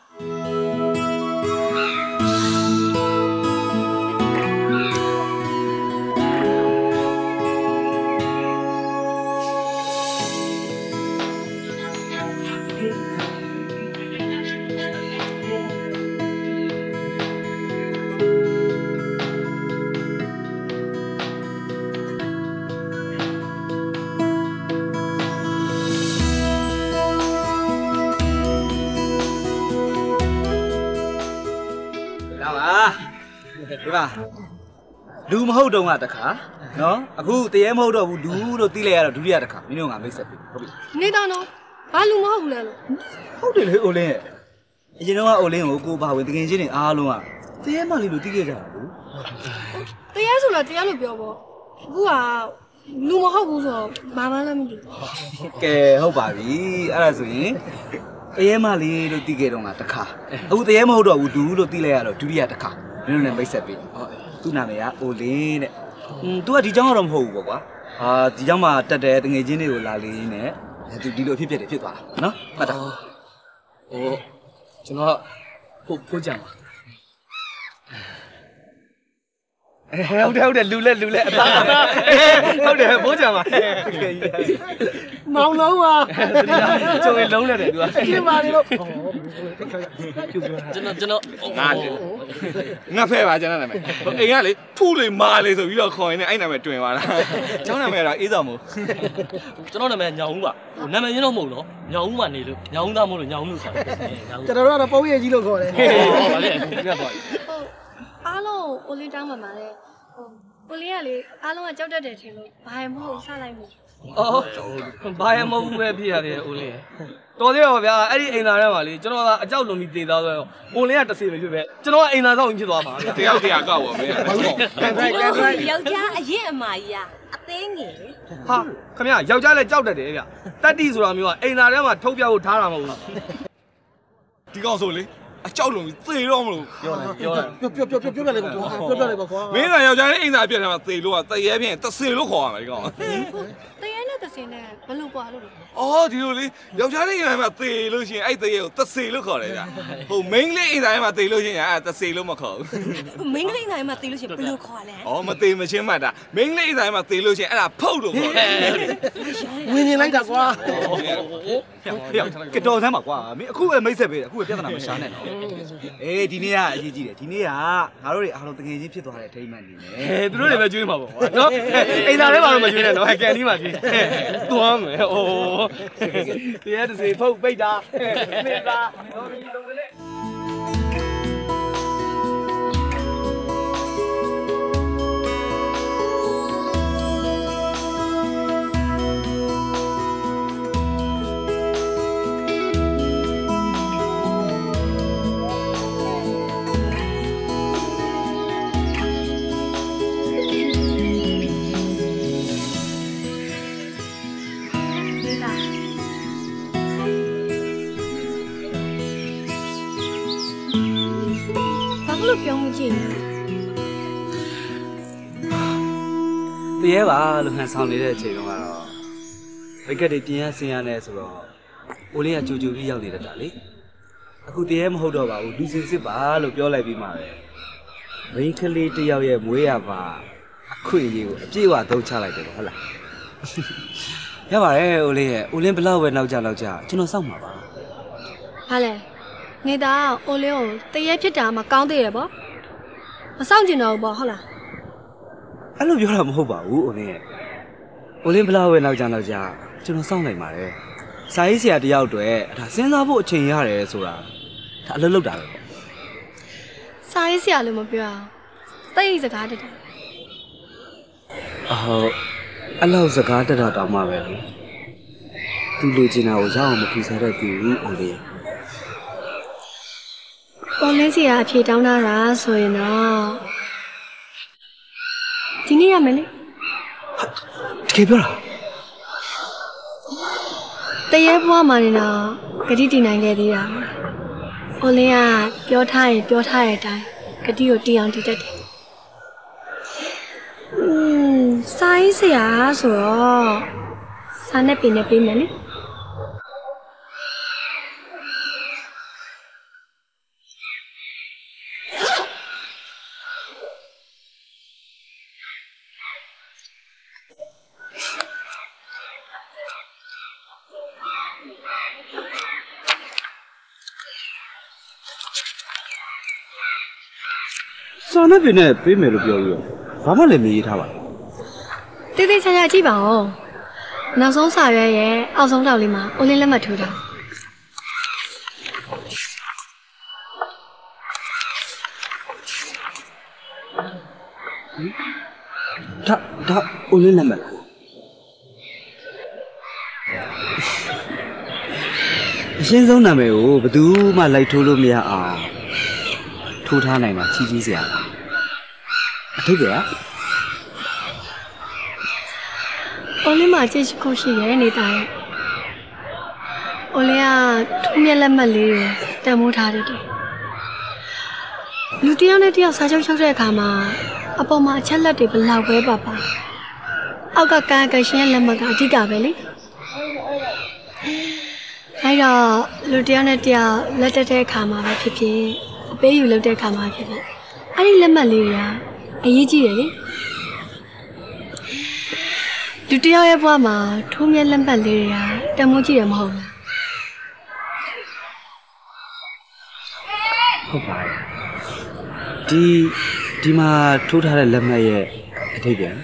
Speaker 4: ဒီပါလူမဟုတ်တော့ငါတခါနော်အခုတရေမဟုတ်တော့ဘူးလူလို့သိလိုက်ရတော့ဒုတိယတခါမင်းတို့ငါမိတ်ဆက်ပြီဟုတ်ပြီ
Speaker 9: နေတော့နော်ဘာလူမဟုတ်ဘူးလဲလို့
Speaker 4: ဟုတ်တယ်လေအိုလင်းရဲ့အရင်တော့အိုလင်းကိုကိုဘာဝင်တကယ်ချင်းနေအားလုံးကတရေမလေးလို့သိခဲ့ကြတာဘူး
Speaker 9: တရေဆိုတော့တရားလို့ပြောပေါ့အခုကလူမဟုတ်ဘူးဆိုတော့ဘာမှလည်းမသိဘူး
Speaker 4: ကဲဟုတ်ပါပြီအဲ့ဒါဆိုရင်တရေမလေးလို့သိခဲ့တော့ငါတခါအခုတရေမဟုတ်တော့ဘူးလူလို့သိလိုက်ရတော့ဒုတိယတခါမင်းတို့လည်းမိတ်ဆက်ပြီသူ့နာမည်ကအိုလင်းတဲ့อืม तू ကဒီเจ้าကတော့မဟုတ်ဘူးပေါ့ကွာဟာဒီเจ้าမှာတက်တယ်တငယ်ချင်းတွေကိုလာလေးနဲ့ तू ဒီလိုအဖြစ်ဖြစ်တယ်ဖြစ်သွားတာနော်မှတ်တာ
Speaker 5: ဟိုကျွန်တော်ဖို့ဖို့ကြံပါ
Speaker 4: အဲဟုတ်တယ်ဟုတ်တယ်လူလက်လူလက်အသားဟုတ်တယ်ဖိုးကြံပါ
Speaker 12: မောင်လုံးပါ
Speaker 4: ကျုံရင်လုံးလက်တယ်သူက
Speaker 12: ရှင်းပါလေလို့
Speaker 5: ကျွန်တော်ကျွန်တော်
Speaker 6: ငါလေငါဖဲပါကျွန်တော်နာမည်အိမ်ကလေဖူးလေမာလေဆိုပြီးတော့ခေါ်ရင်အဲ့နာမည်တွင်သွားတာကျောင်းနာမည်တော့အေးဆောင်မို့
Speaker 5: ကျွန်တော်နာမည်ညောင်ဦးပါဟိုနာမည်ရင်းတော့မဟုတ်တော့ညောင်ဦးမှနေလို့ညောင်ဦးသားမို့လို့ညောင်ဦးလို့ခေါ်တယ်
Speaker 12: ကျွန်တော်တို့ကတော့ပုံရိပ်ကြီးလို့ခေါ်တယ်
Speaker 5: ဟုတ်ပါလေပြတ်သွားပြီ
Speaker 9: အားလုံးအိုလင်းတောင်းမှမှာလေဟိုအိုလင်းကလေအားလုံးကကြောက်တတ်တယ်ထင်လို့ဘာမှမဟုတ်စလိုက်ဘူး
Speaker 5: အော်ဘာမှမဟုတ်ဘူးပဲဖြစ်ရတယ်အိုလင်းတော်သေးတော့ဗျာအဲ့ဒီအိမ်သားထဲမှာလေကျွန်တော်ကအကြောက်လွန်ပြီးတည်သားဆိုတော့အိုလင်းကတစ်စီပဲဖြစ်ပဲကျွန်တော်ကအိမ်သားဆောင်ဖြစ်သွားမှာ
Speaker 6: တယောက်တယောက်ကောက်ပါမင်း
Speaker 10: ကန်ဆိုင်ကန်ဆိုင်ယောက်ျားအရင်အမကြီးကအသေးငယ်
Speaker 5: ဟာခင်ဗျယောက်ျားလည်းကြောက်တတ်တယ်ဗျတတ်တိဆိုတာမျိုးကအိမ်သားထဲမှာထုတ်ပြဖို့ထားတာမဟုတ်ဘူး
Speaker 6: ဒီကောင်ဆိုလေအကြောက်လုံးသေတော့မလို့
Speaker 4: ပြောတယ်ပြောတယ်
Speaker 12: ပြောပြောပြောပြောပြောပြလိုက်ပါကွာပြောပြလိုက်ပါကွာ
Speaker 6: မင်းကယောက်ျားလေးအိမ်သာပြတ်တယ်မှာသေလို့ကတရေဖြင့်တဆေလို့ခေါ်ရမယ်ဒီကောင်
Speaker 9: တရေနဲ့တစင်နဲ့ဘလို့ကွာလို့
Speaker 6: အော်ဒီလိုလေယောက်ျားလေးအိမ်သာမှာသေလို့ရှိရင်အဲ့တရေကိုတဆေလို့ခေါ်တယ်ဗျဟိုမိန်းလေးအိမ်သာမှာသေလို့ရှိရင်အဲ့တဆေလို့မခေါ်ဘူး
Speaker 8: မင်းကလေးနိုင်မှာတေးလို့ရှိရင်ဘယ်လိုခေါ်လဲ
Speaker 6: အော်မသေးမချင်းမှတ်တာမိန်းလေးအိမ်သားမှာသေလို့ရှိရင်အဲ့ဒါဖုတ်လို့ခေါ်တယ်
Speaker 12: ဝင်နေလိုက်တာကွာ
Speaker 4: ကတော်စမ်းပါကွာမင်းအခုပဲမိတ်ဆက်ပေးတယ်အခုပဲပြဿနာမရှာနဲ့နော်အေးဒီနေ့ကအရေးကြီးတယ်ဒီနေ့ကငါတို့တွေအားလုံးတကယ်ချင်းဖြစ်သွားတဲ့အထိမ်းအမှန်နေတယ်
Speaker 5: သူတို့တွေပဲကျွေးမှာပေါ့ကွာနော်အိမ်သားတွေဘာလို့မကျွေးနဲ့နော်ကန်ဒီမှာကျွေးသွားမယ်အိုးတရားတစ်စီဖုတ်ပိတ်တာမိသား
Speaker 9: လို့ပြောမှုကြည့်နေ
Speaker 4: တရေပါလို့ဟန်ဆောင်နေတဲ့အချိန်တုန်းကတော့ဘိကက်တွေပြင်ရဆင်းရနေဆိုတော့အိုလေးကကြိုကြိုပြီးရောက်နေတတ်တာလေအခုတရေမဟုတ်တော့ပါဘူးလူစင်စစ်ပါလို့ပြောလိုက်ပြီးမှပဲဘိန်းကလေးတယောက်ရဲ့မွေးရပါအခွင့်အရေးကိုအပြည့်အဝသုံးချလိုက်တယ်ပေါ့ဟုတ်လားရပါတယ်အိုလေးရဲ့အိုလင်းဘလောက်ပဲနောက်ကြနောက်ကြကျွန်တော်စောင့်မှာပါ
Speaker 9: ဟာလေနေတာအိုလင်းကိုတရေဖြစ်တာမှကောင်းသေးတယ်ပေါ့မဆောင်ကျင်တော့ဘူးပေါ့ဟုတ်လား
Speaker 4: အဲ့လိုပြောတာမဟုတ်ပါဘူးအိုလင်းရဲ့အိုလင်းဘလောက်ပဲနောက်ကြနောက်ကြကျွန်တော်စောင့်နိုင်ပါတယ်စာရေးဆရာတယောက်အတွက်ဒါစဉ်းစားဖို့အချိန်ရတယ်ဆိုတာဒါအလုပ်လုပ်တာပဲပေါ့
Speaker 9: စာရေးဆရာလို့မပြောအောင်တိတ်စကားတက်တယ်
Speaker 4: အော်အဲ့လောက်စကားတက်တာတောင်မှပဲလေသူလူကျင်တာကိုရအောင်မဖြူစားတတ်ဘူးအိုလေး
Speaker 9: ပေါ်လင်းစီကအဖြေတောင်းတာဆိုရင်တော့ဒီနေ့ရမယ်လေ
Speaker 4: တကယ်ပြောတာ
Speaker 9: တရေဘွားမှနေတော့ဂတိတည်နိုင်ခဲ့သေးတာပေါ်လင်းကပြောထားရင်ပြောထားတဲ့အတိုင်းဂတိကိုတည်အောင်တည်တတ်တယ်อืมစာရေးဆရာဆိုတော့စာနဲ့ပင်နဲ့ပေးမယ်လေ
Speaker 4: စာနဲ့ပင်နဲ့ပေးမယ်လို့ပြောပြီးတော့ဘာမှလည်းမရေးထားပါဘူး
Speaker 9: တေးသေးချာချာကြည့်ပါဦးနောက်ဆုံးစာရွက်ရဲ့အောက်ဆုံးတောက်လေးမှာအိုလင်းလက်မှတ်ထိုးတာ
Speaker 4: ဒါဒါအိုလင်းလက်မှတ်အရှင်းဆုံးနာမည်ကိုဘယ်သူမှလိုက်ထိုးလို့မရအောင်ထိုးထားနိုင်တာချီးကြီးစရာအထုပ်က
Speaker 9: အိုလင်းမှာကြည့်ခုရှိရဲနေတာရဲ့အိုလင်းကထူးမြက်လက်မှတ်လေးတွေတန်မိုးထားတယ်လူတယောက်နဲ့တယောက်စာချုပ်ချုပ်တဲ့အခါမှာအပေါ်မှာအချက်လက်တွေဘလောက်ပဲပါပါအောက်ကကာကရှင်ရဲ့လက်မှတ်ကအဓိကပဲလေအဲ့တော့လူတယောက်နဲ့တယောက်လက်တက်တဲ့အခါမှာပဲဖြစ်ဖြစ်အပေးယူလုပ်တဲ့အခါမှာဖြစ်ဖြစ်အဲ့ဒီလက်မှတ်လေးတွေကအရေးကြီးတယ်လေလူတယောက်ရဲ့ဘဝမှာထိုးမြက်လက်မှတ်လေးတွေကတမိုးကြည့်ရမဟုတ်လား
Speaker 4: ဟုတ်ပါရဲ့ဒီဒီမှာထိုးထားတဲ့လက်မှတ်ရဲ့အထိပ္ပယ်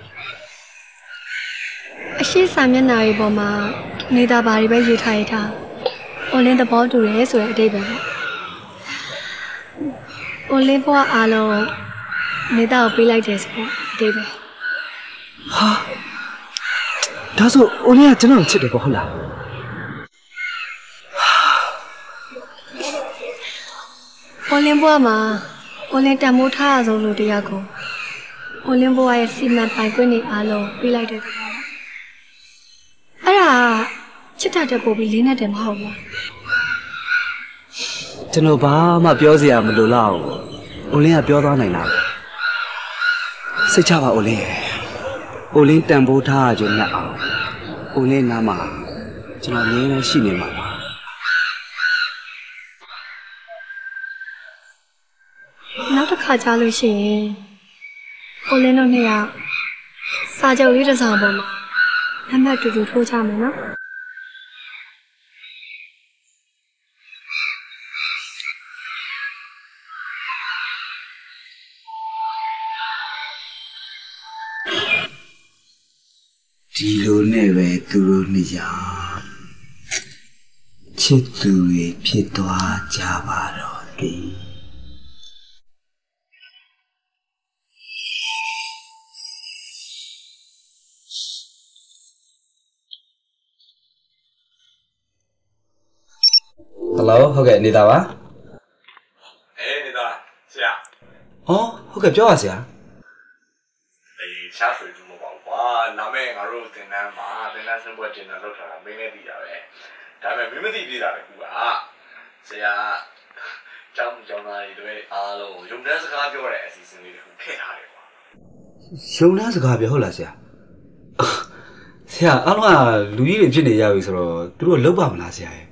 Speaker 9: အရှိစာမျက်နှာတွေပေါ်မှာနေတာဘာတွေပဲရေးထားရထား။ online သဘောတူရဲဆိုတဲ့အဓိပ္ပာယ်ပေါ့။ online ဘဝအားလုံးနေတာကိုပေးလိုက်တယ်ဆိုတဲ့အဓိပ္ပာယ်
Speaker 4: ဟာဒါဆို online ကကျွန်တော်ချစ်တယ်ပေါ့ဟုတ်လား
Speaker 9: online ဘဝမှာ online တန်မိုးထားရဆုံးလူတရားကို online ဘဝရဲ့စီမံပိုင်ခွင့်တွေအားလုံးပေးလိုက်တဲ့သဘောအဲ့ဒါချစ်တတ်တဲ့ပုံပြီးလေးနဲ့တည်းမဟုတ်ဘူး
Speaker 3: ကျွန်တော်ဘာမှပြောစရာမလိုတော့ဘူးအိုလင်းကပြောသွားနိုင်တာစိတ်ချပါအိုလင်းအိုလင်းတန်ဖိုးထားကြနဲ့အောင်အိုလင်းနားမှာကျွန်တော်အမြဲတမ်းရှိနေမှာပါ
Speaker 9: နောက်တစ်ခါကြားလို့ရှိရင်အိုလင်းတို့နှစ်ယောက်စာချုပ်လေးတစ်စောင်ပေါ်မှာလက်မှတ်တူတူထိုးကြမယ်နော်
Speaker 3: ဒီလိုနဲ့ပဲသူတို့နှစ်ယောက်ချစ်သူတွေဖြစ်သွားကြပါတော့တယ် Hello ဟုတ်ကဲ့နေတာပါအေးနေတာဆရာဟောဟုတ်ကဲ့ပြောပါဆရာအေးရှားဆွေတူမပေါ့ကွာနာမည်ငါတို့သင်တန်းမှာသင်တန်းစပွဲတင်တာလောက်ထားတာမင်းလည်းသိတာပဲဒါပေမဲ့မင်းမသိသေးတာလေကူကဆရာကျောင်းကျောင်းသားတွေတွေအားလုံးရုံတန်းစကားပြောတဲ့အစီအစဉ်လေးတွေထည့်ထားတယ်ကွာရုံတန်းစကားပြောဟုတ်လားဆရာဆရာအားလုံးကလူကြီးတွေဖြစ်နေကြပြီဆိုတော့သူတို့လောက်ပါမလားဆရာရဲ့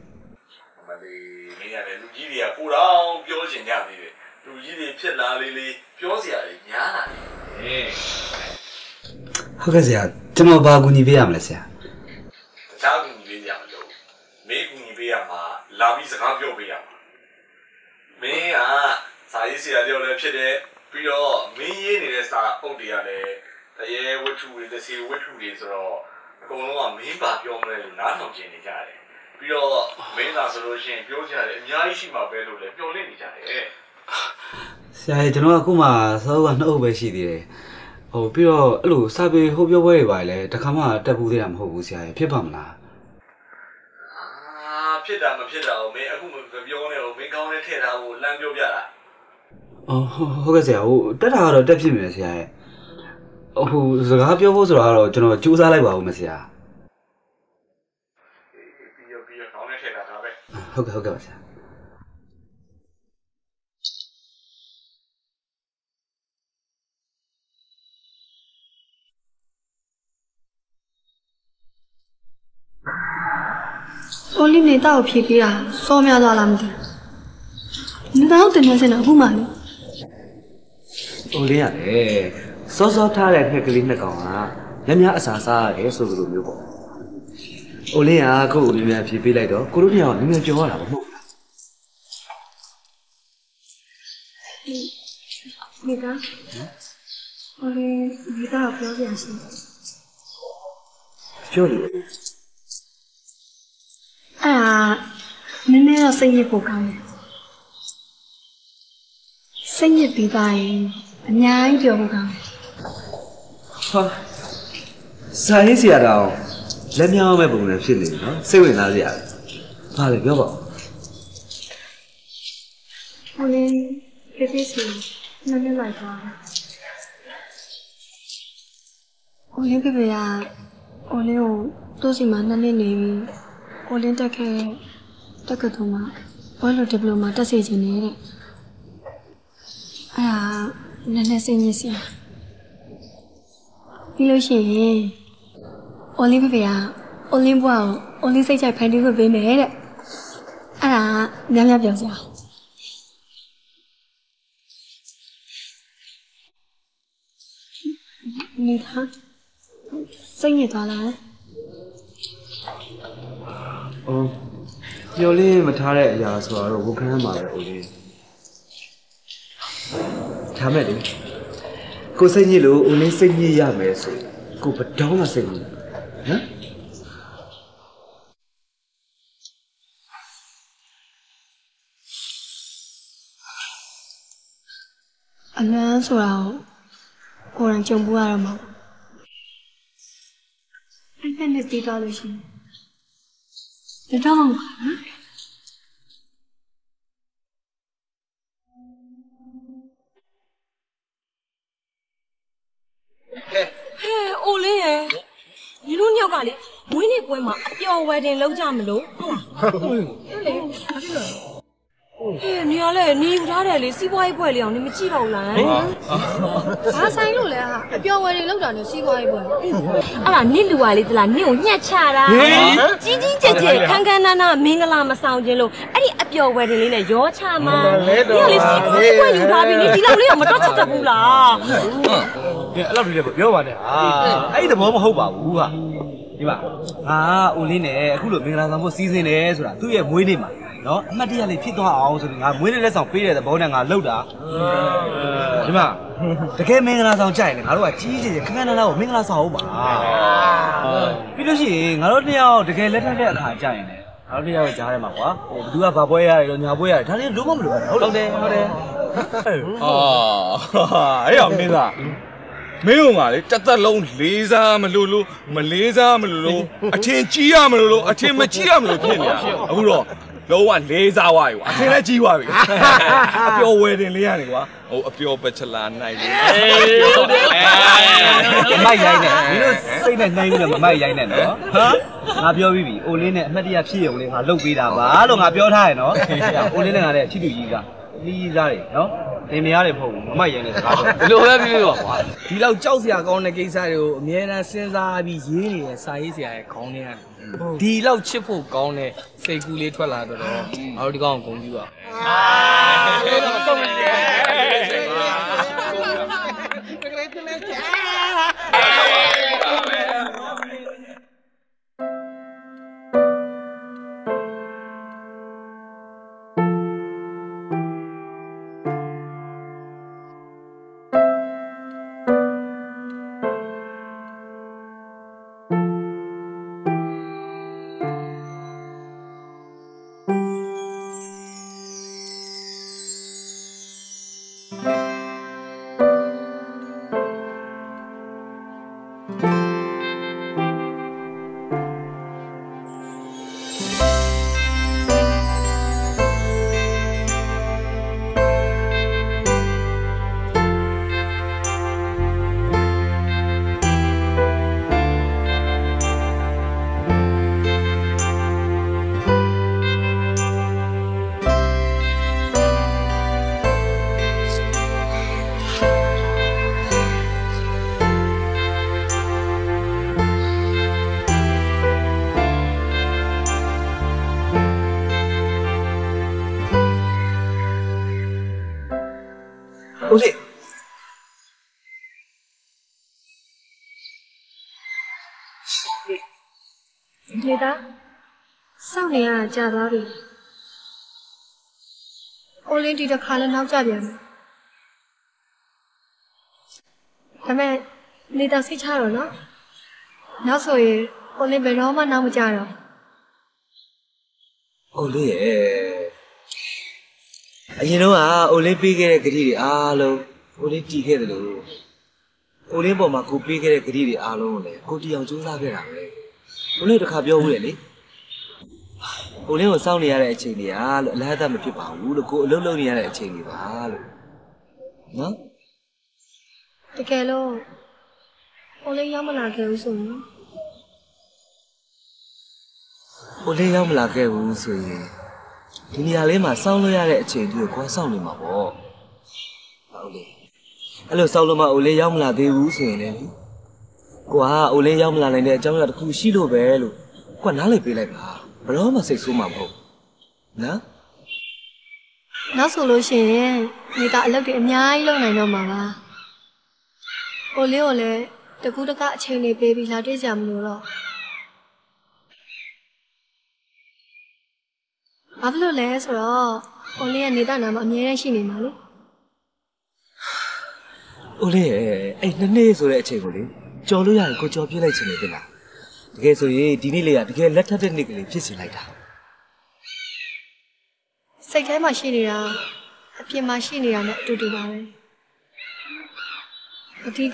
Speaker 3: ပူတော့ပြောချင်ကြသေးတယ်လူကြီးတွေဖြစ်လာလေးလေးပြောစရာတွေညားလာတယ်ဟုတ်ကဲ့ဆရာကျွန်တော်ဘာကူညီပေးရမလဲဆရာတခြားကူညီပေးရမလို့မင်းကူညီပေးရမှာလာပြီးစကားပြောပေးရမှာမင်းကစာရေးဆရာတယောက်လည်းဖြစ်တယ်ပြီးတော့မင်းရေးနေတဲ့စာအုပ်တွေကလည်းတရေဝတ္ထုတွေတစ်စီဝတ္ထုတွေဆိုတော့အကုန်လုံးကမင်းပါပြောမလဲလို့နားထောင်ကျင်နေကြတယ် ပြီးတော့မင်းသာဆိုလို့ရှိရင်ပြောကြတယ်အများကြီးရှိမှာပဲလို့လည်းပြောလင့်နေကြတယ်ဆရာကြီးကျွန်တော်ကအခုမှစောကနှစ်အုပ်ပဲရှိသေးတယ်ဟိုပြီးတော့အဲ့လိုစာပေဟိုပြောပွဲတွေပါလေတခါမှတက်ဘူးသေးတာမဟုတ်ဘူးဆရာကြီးဖြစ်ပါမလားအာဖြစ်တာမဖြစ်တာကိုမင်းအခုမပြောနဲ့ဟိုမင်းကောင်းနဲ့ထည့်ထားဖို့လမ်းပြောပြတာအော်ဟုတ်ကဲ့ဆရာဟိုတက်တာကတော့တက်ဖြစ်မယ်ဆရာရဲ့ဟိုစကားပြောဖို့ဆိုတာကတော့ကျွန်တော်ကြိုးစားလိုက်ပါဦးမဆရာ ဟုတ်ကဲ့ဟုတ်ကဲ့ပါဆရာ
Speaker 9: အိုလီနေတော့ဖြေပေးတာစောများသွားလားမသိဘူး။နောက်တင်နေစင်တော့အခုမှလေ
Speaker 3: ။အိုလင်းရတယ်။စောစောထားတဲ့ငှက်ကလေးနှစ်ကောင်ကညများအစာစားရတယ်ဆိုလိုမျိုးပေါ့။အိုလင်းကကိုယ့်ကိုမြင်မြန်ဖြေပေးလိုက်တော့ကိုတို့ညောင်မြင်မြန်ပြောရတာမဟုတ်ဘူး
Speaker 9: ။မိသားအိုလင်းမိသားပြောပြစီ။
Speaker 3: ပြောလေ
Speaker 9: အာနည်းနည်းတော့စိတ်ညစ်ဖို့ကောင်းတယ်စိတ်ညစ်ပြီးသားရင်အများကြီးပြောဖို့ကောင်းတယ်
Speaker 3: ဟာစာရေးဆရာတော်လက်မြောက်မဲ့ပုံနဲ့ဖြစ်နေနော်စိတ်ဝင်စားစရာဘာလဲပြောပါဦး
Speaker 9: ဟိုလေဖေဖေစီနည်းနည်းလိုက်ပါဟိုလေဖေဖေကဟိုလေကိုသူ့စီမှာနှစ်နှစ်နေပြီကိုလင်းတက်ခဲ့တက္ကသိုလ်မှာဘောလုံးဒီပလိုမာတက်စီခြင်းနေတဲ့အဲ့ဒါနည်းနည်းစိတ်ညစ်စရာပြီးလို့ရှိရင်အိုလင်းဖေဖေကအိုလင်းဘွားကိုအိုလင်းစိတ်ကြိုက်ဖန်တီးဖို့ပေးမယ်တဲ့အဲ့ဒါများများပြောစရာမိသားစိတ်ညစ်သွားလား
Speaker 3: အော်ညိုလေးမထားတဲ့အရာဆိုတော့ဝခန်းမှာပဲအိုလေးထားမဲ့လေကိုစိတ်ညစ်လို့အိုလေးစိတ်ညစ်ရမယ်ဆိုကိုဘတောင်းမှစိတ်ညစ်ဟမ်
Speaker 9: အလန်းဆိုတာကိုယ်တိုင်ကြုံဘူးရတော့မှာအဲ့ဒါနဲ့ပြီးသွားလို့ရှိရင်ဒါတော့ဟဲ့
Speaker 10: အိုလေးရဲ့ညီတို့ညောက်ကလေမွေးနေ့ပွဲမှာအပျော်ဝယ်တင်လောက်ကြမလို့ဟုတ်လားဟုတ်လေဘာဖြစ်လို့ဟို哎，你要嘞，你有啥的嘞？西瓜一块了，你们知道啦？
Speaker 9: 啥菜路嘞哈？标位的路上的西瓜一块。
Speaker 10: 啊，你路啊哩的啦，你有伢cha啦，叽叽姐姐，看看那那明个啦嘛烧煎路，哎你标位的哩呢药cha嘛？你要哩西瓜一块有啥比？你地老哩又没多吃得不啦？
Speaker 4: 哎，老李不要玩的啊！哎，这毛毛好吧？我啊，对吧？啊，我哩呢，ခုလိုမင်္ဂလာဆောင်ဖို့စီစဉ်တယ်ဆိုတာသူ့ရဲ့မွေးနေ့မှာနော်အမှတ်တရလေးဖြစ်သွားအောင်ဆိုပြီးငါမွေးနေ့လက်ဆောင်ပေးတဲ့သဘောနဲ့ငါလှုပ်တာဒီမှာတကယ်မင်္ဂလာဆောင်ကြိုက်တယ်ငါတို့ကကြီးကြီးခန်းခန်းနားနားကိုမင်္ဂလာဆောင်အောင်ပါပြီးလို့ရှိရင်ငါတို့နှစ်ယောက်တကယ်လက်ထပ်တဲ့အခါကြိုက်ရင်လည်းငါတို့နှစ်ယောက်ကြားထဲမှာကွာဟိုဘသူကဘာပွဲရတယ်လို့ညာပွဲရတယ်ဒါလေးလုံးဝမလိုဘူးဟုတ်တယ်ဟုတ်တယ်
Speaker 6: အာအဲ့ရောမင်းသားမင်းတို့ကလေတက်တက်လုံးလေးစားမလို့လို့မလေးစားမလို့လို့အချင်းကြီးရမလို့လို့အချင်းမကြီးရမလို့ဖြစ်နေတာအခုတော့လုံးဝလေးစားသွားပြီကွာအချင်းလည်းကြီးသွားပြီအပျော်ဝယ်တင်လေးရတယ်ကွာဟိုအပျော်ပချလာနိုင်တယ်
Speaker 4: ဟုတ်တယ်မိုက်ရိုင်းနေမင်းတို့စိတ်နဲ့နှိုင်းပြီးတော့မမိုက်ရိုင်းနဲ့နော်ဟမ်ငါပြောပြီးပြီအိုလင်းနဲ့အမှတ်တရဖြစ်ရုံလေးငါလှုပ်ပေးတာပါလို့ငါပြောထားရနော်အိုလင်းနဲ့ငါလည်းချစ်သူကြီးကကြီးစားတယ်နော်သင်မရတယ်မဟုတ်ဘူးမမိုက်ရိုင်းတဲ့စကားပြော
Speaker 5: ဘယ်လိုပဲပြောပြောကွာ
Speaker 11: ဒီလောက်ကြောက်စရာကောင်းတဲ့ကိစ္စတွေကိုအများအားစဉ်းစားပြီးရေးနေတဲ့စာရေးဆရာရဲ့ခေါင်းထဲကနေဒီလောက်ချစ်ဖို့ကောင်းတဲ့စိတ်ကူးလေးထွက်လာတော့ငါတို့ဒီကောင်ကိုဂုဏ်ပြုပါ
Speaker 4: ဦးလေး
Speaker 9: နေသားစောင့်နေရတာကြာသွားပြီအိုလင်းဒီတစ်ခါလည်းနောက်ကျပြန်ပြီဒါမဲ့နေသားစိတ်ချတော့နော်နောက်ဆိုရင်အိုလင်းဘယ်တော့မှနောက်မကျတော့
Speaker 4: အိုလေးရဲ့အရင်တော့ကအိုလေးပေးခဲ့တဲ့ဂရီတွေအားလုံးအိုလေးတီးခဲ့တယ်လို့အိုလေးပေါ်မှာကိုပေးခဲ့တဲ့ဂရီတွေအားလုံးကိုလည်းကိုတီအောင်ကြိုးစားခဲ့တာပဲအိုလေးတခါပြောဦးတယ်လေအိုလေးကိုစောင့်နေရတဲ့အချိန်တွေကလို့အလားအမဖြစ်ပါဘူးလို့ကိုအလုပ်လုပ်နေရတဲ့အချိန်တွေပါလို့နော်
Speaker 9: တကယ်လို့အိုလေးရောက်မလာခဲ့ဘူးဆိုရင်
Speaker 4: အိုလေးရောက်မလာခဲ့ဘူးဆိုရင်ဒီနေရာလေးမှာစောင့်လို့ရတဲ့အချိန်တွေကိုကိုယ်စောင့်နေမှာပေါ့ဟုတ်လေအဲ့လိုစောင့်လို့မှအိုလေးရောက်မလာသေးဘူးဆိုရင်လည်းကိုကအိုလေးရောက်မလာနိုင်တဲ့အကြောင်းအရာတစ်ခုရှိလို့ပဲလို့ကိုကနားလည်ပေးလိုက်ပါဘယ်တော့မှစိတ်ဆိုးမှာမဟုတ်နော်
Speaker 9: နောက်ဆိုလို့ရှိရင်မိသားအလုပ်တွေအများကြီးလုပ်နိုင်တော့မှာပါအိုလေးကိုလည်းတကူးတကအချိန်လေးပေးပြီးလာတွေ့ကြမလို့တော့ဘာဖြစ်လို့လဲဆိုတော့အိုလေးရဲ့နေတာနာမှာအမြဲတမ်းရှိနေမှာလေ
Speaker 4: အိုလေးရဲ့အဲ့နှစ်နေ့ဆိုတဲ့အချိန်ကိုလေကြော်လို့ရရင်ကိုကြော်ပြစ်လိုက်ချင်နေတယ်လားတကယ်ဆိုရင်ဒီနေ့လေးကတကယ်လက်ထပ်တဲ့နေ့ကလေးဖြစ်စီလိုက်တာ
Speaker 9: စိတ်ထဲမှာရှိနေတာအပြင်မှာရှိနေတာနဲ့အတူတူပါပဲအဓိက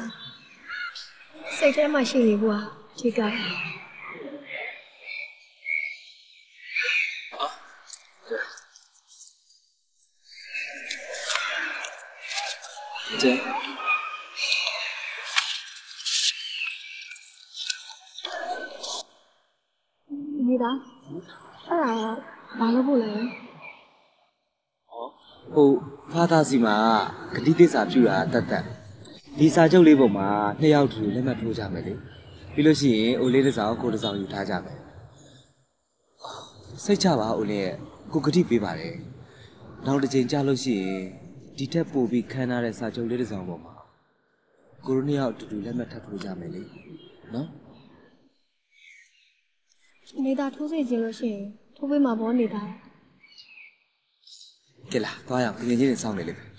Speaker 9: စိတ်ထဲမှာရှိနေဖို့အဓိက
Speaker 4: ကျဲ
Speaker 9: နေတာအဲ့ဒါဘာလို့ဖို့လဲ
Speaker 3: ဟိုဖာသာစီမှာဂတိသစ္စာပြုတာတတ်တတ်ဒီစာချုပ်လေးပုံမှာနှစ်ယောက်တူလက်မှတ်ထိုးကြမယ်လေပြီးလို့ရှိရင်အိုလေးတစ်စောင်းကိုတစ်စောင်းယူထားကြမယ်စိတ်ချပါအိုလေးရဲ့ကိုဂတိပေးပါတယ်နောက်တစ်ချိန်ကြာလို့ရှိရင်ဒီထက်ပိုပြီးခမ်းနားတဲ့စာချုပ်လေးတစ်စောင်းပုံမှာကိုရိုနီယောက်တူတူလက်မှတ်ထပ်ထိုးကြမယ်လေနော်
Speaker 9: နေတာထိုးစေခြင်းလို့ရှိရင်ထိုးပေးမှာဘောနေတာ
Speaker 3: ကဲလားသွားရအောင်ငွေချင်းတွေစောင့်နေလိမ့်မယ်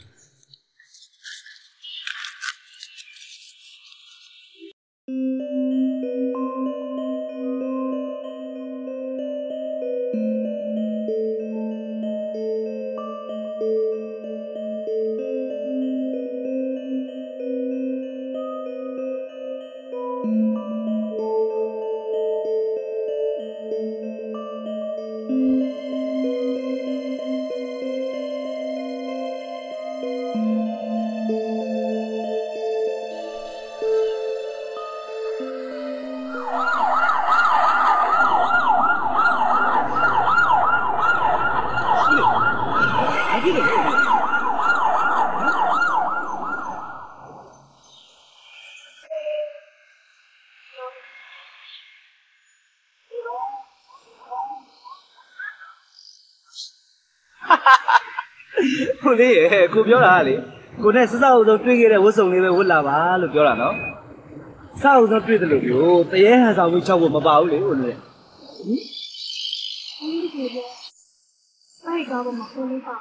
Speaker 4: ကိုလေးရေကိုပြောတာလေကိုနဲ့စစအုပ်ဆုံးတွေ့ခဲ့တဲ့ဝတ်စုံလေးပဲဝတ်လာပါလို့ပြောတာနော်စအုပ်ဆုံးတွေ့တယ်လို့ပြောတရေဟန်ဆောင်ပြီးချောက်ဖို့မပါဘူးလေကိုလေး
Speaker 9: အဲ့ဒီကားပေါ်မှာကိုလေးပါ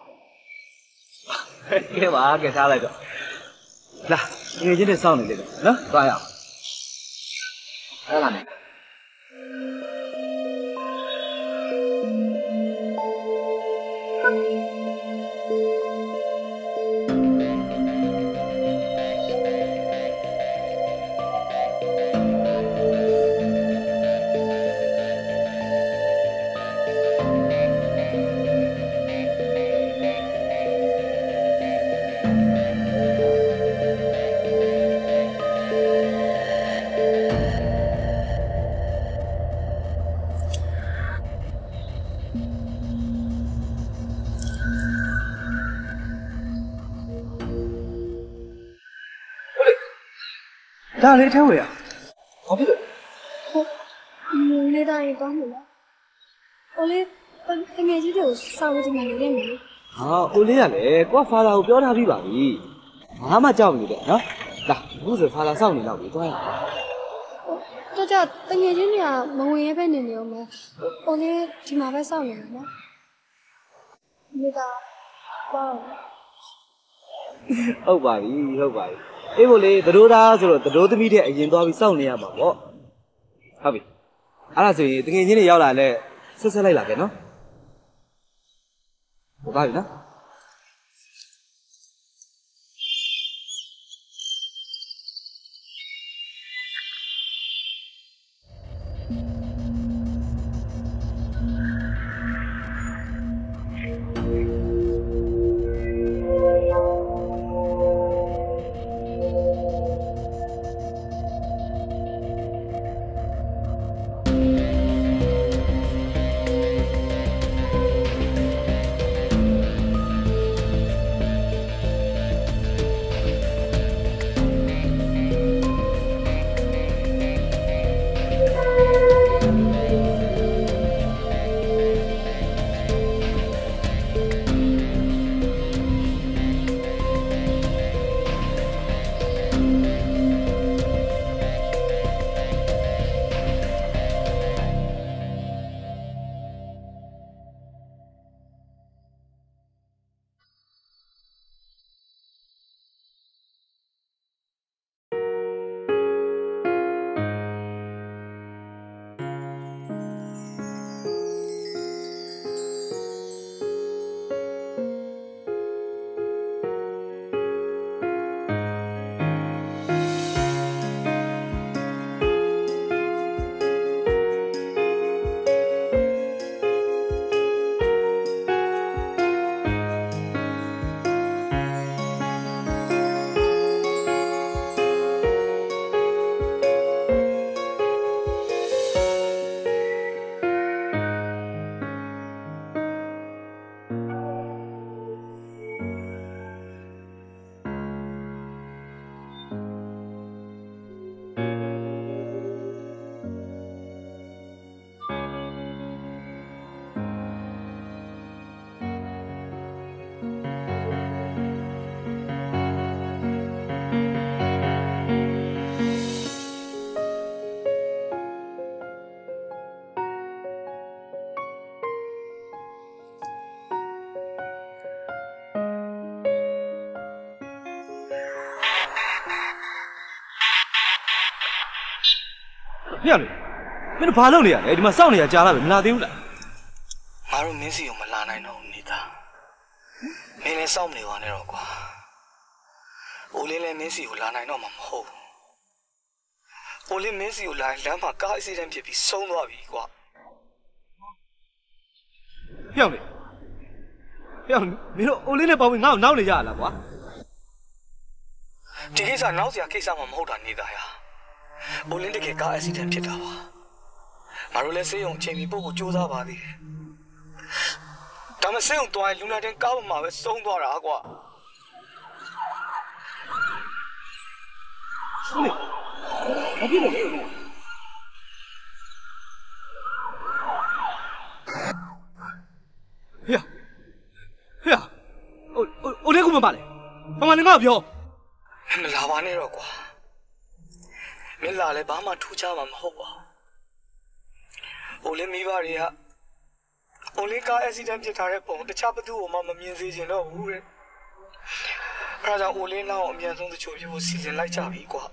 Speaker 4: ကဲပါကဲထားလိုက်တော့လာငွေချင်းတွေစောင့်နေလေနော်သွားရအောင်အဲ့လာမယ် ဒါလေးထဲဝယ်ရဘာဖြစ်လဲ
Speaker 9: ဟုတ်နေတာရင်ကောင်းလို့လားဟိုလေတငယ်ကြီးတွေကိုစောင့်ကြည့်နေတယ်မလို့
Speaker 4: ဟာအိုလေးကလည်းကိုကဖာသာကိုပြောထားပြီးပါပြီဘာမှကြောက်နေတယ်နော်လာအခုဆိုဖာသာစောင့်နေတော့ပြီတွားရ
Speaker 9: တော့ကြတငယ်ချင်းတွေကမဝင်ရဲပဲနေနေအောင်မယ်ဟိုလေဒီမှာပဲစောင့်နေမှာနော်နေတာပေါ့
Speaker 4: ဟုတ်ပါပြီဟုတ်ပါပြီအေးဘို့လေသတို့သားဆိုတော့သတို့သမီးတဲ့အရင်သွားပြီးစောင့်နေရမှာပေါ့ဟုတ်ပြီအဲ့ဒါဆိုရင်တကယ်ချင်းတွေရောက်လာလဲဆက်ဆက်လိုက်လာခဲ့နော်ဟုတ်ပါပြီနော်
Speaker 7: ဖေရလေမင်းတို့ဘာလုပ်နေရလဲဒီမှာစောင့်နေရကြားလာပဲမလာသေးဘူးလား
Speaker 11: ငါတို့မင်းစီကိုမလာနိုင်တော့ဘူးနေတာမင်းလည်းစောင့်နေပါနဲ့တော့ကွာအိုလင်းလည်းမင်းစီကိုလာနိုင်တော့မှာမဟုတ်ဘူးအိုလင်းမင်းစီကိုလာလမ်းမှာကားအစီအစဉ်ဖြစ်ပြီးဆုံးသွားပြီကွာ
Speaker 7: ဖေရလေဖေရမင်းတို့အိုလင်းနဲ့ပေါင်းပြီးငါ့ကိုနောက်နေကြရလားကွာ
Speaker 11: ဒီကိစ္စနောက်စရာကိစ္စမှမဟုတ်တာနေတာဟာအိုလင်းတကယ်ကားအစီအစဉ်ဖြစ်တာပါငါတို့လည်းစေယုံအချိန်မီပို့ဖို့ကြိုးစားပါသေးတယ်ဒါမှစေယုံတွိုင်းလူနာတင်ကားပေါ်မှာပဲဆုံးသွားတာကွာ
Speaker 7: ဟုတ်လေဘာဖြစ်လို့လဲဟေ့ဟေ့ဟိုဟိုလေးကမပါလေဘာမှလည်းငါ့ကိုပြော
Speaker 11: မလာပါနဲ့တော့ကွာမင်းလာလဲဘာမှထူးခြားမှာမဟုတ်ပါဘူးဟိုလေးမိဘတွေကဟိုလေးကားအက်ဆီဒန့်ဖြစ်ထားတဲ့ပုံတခြားဘသူ့ကိုမှမမြင်စေချင်တော့ဘူးတဲ့အဲဒါကြောင့်ဟိုလေးနောက်အမြန်ဆုံးတချို့ပြဖို့စီစဉ်လိုက်ကြပြီကွာ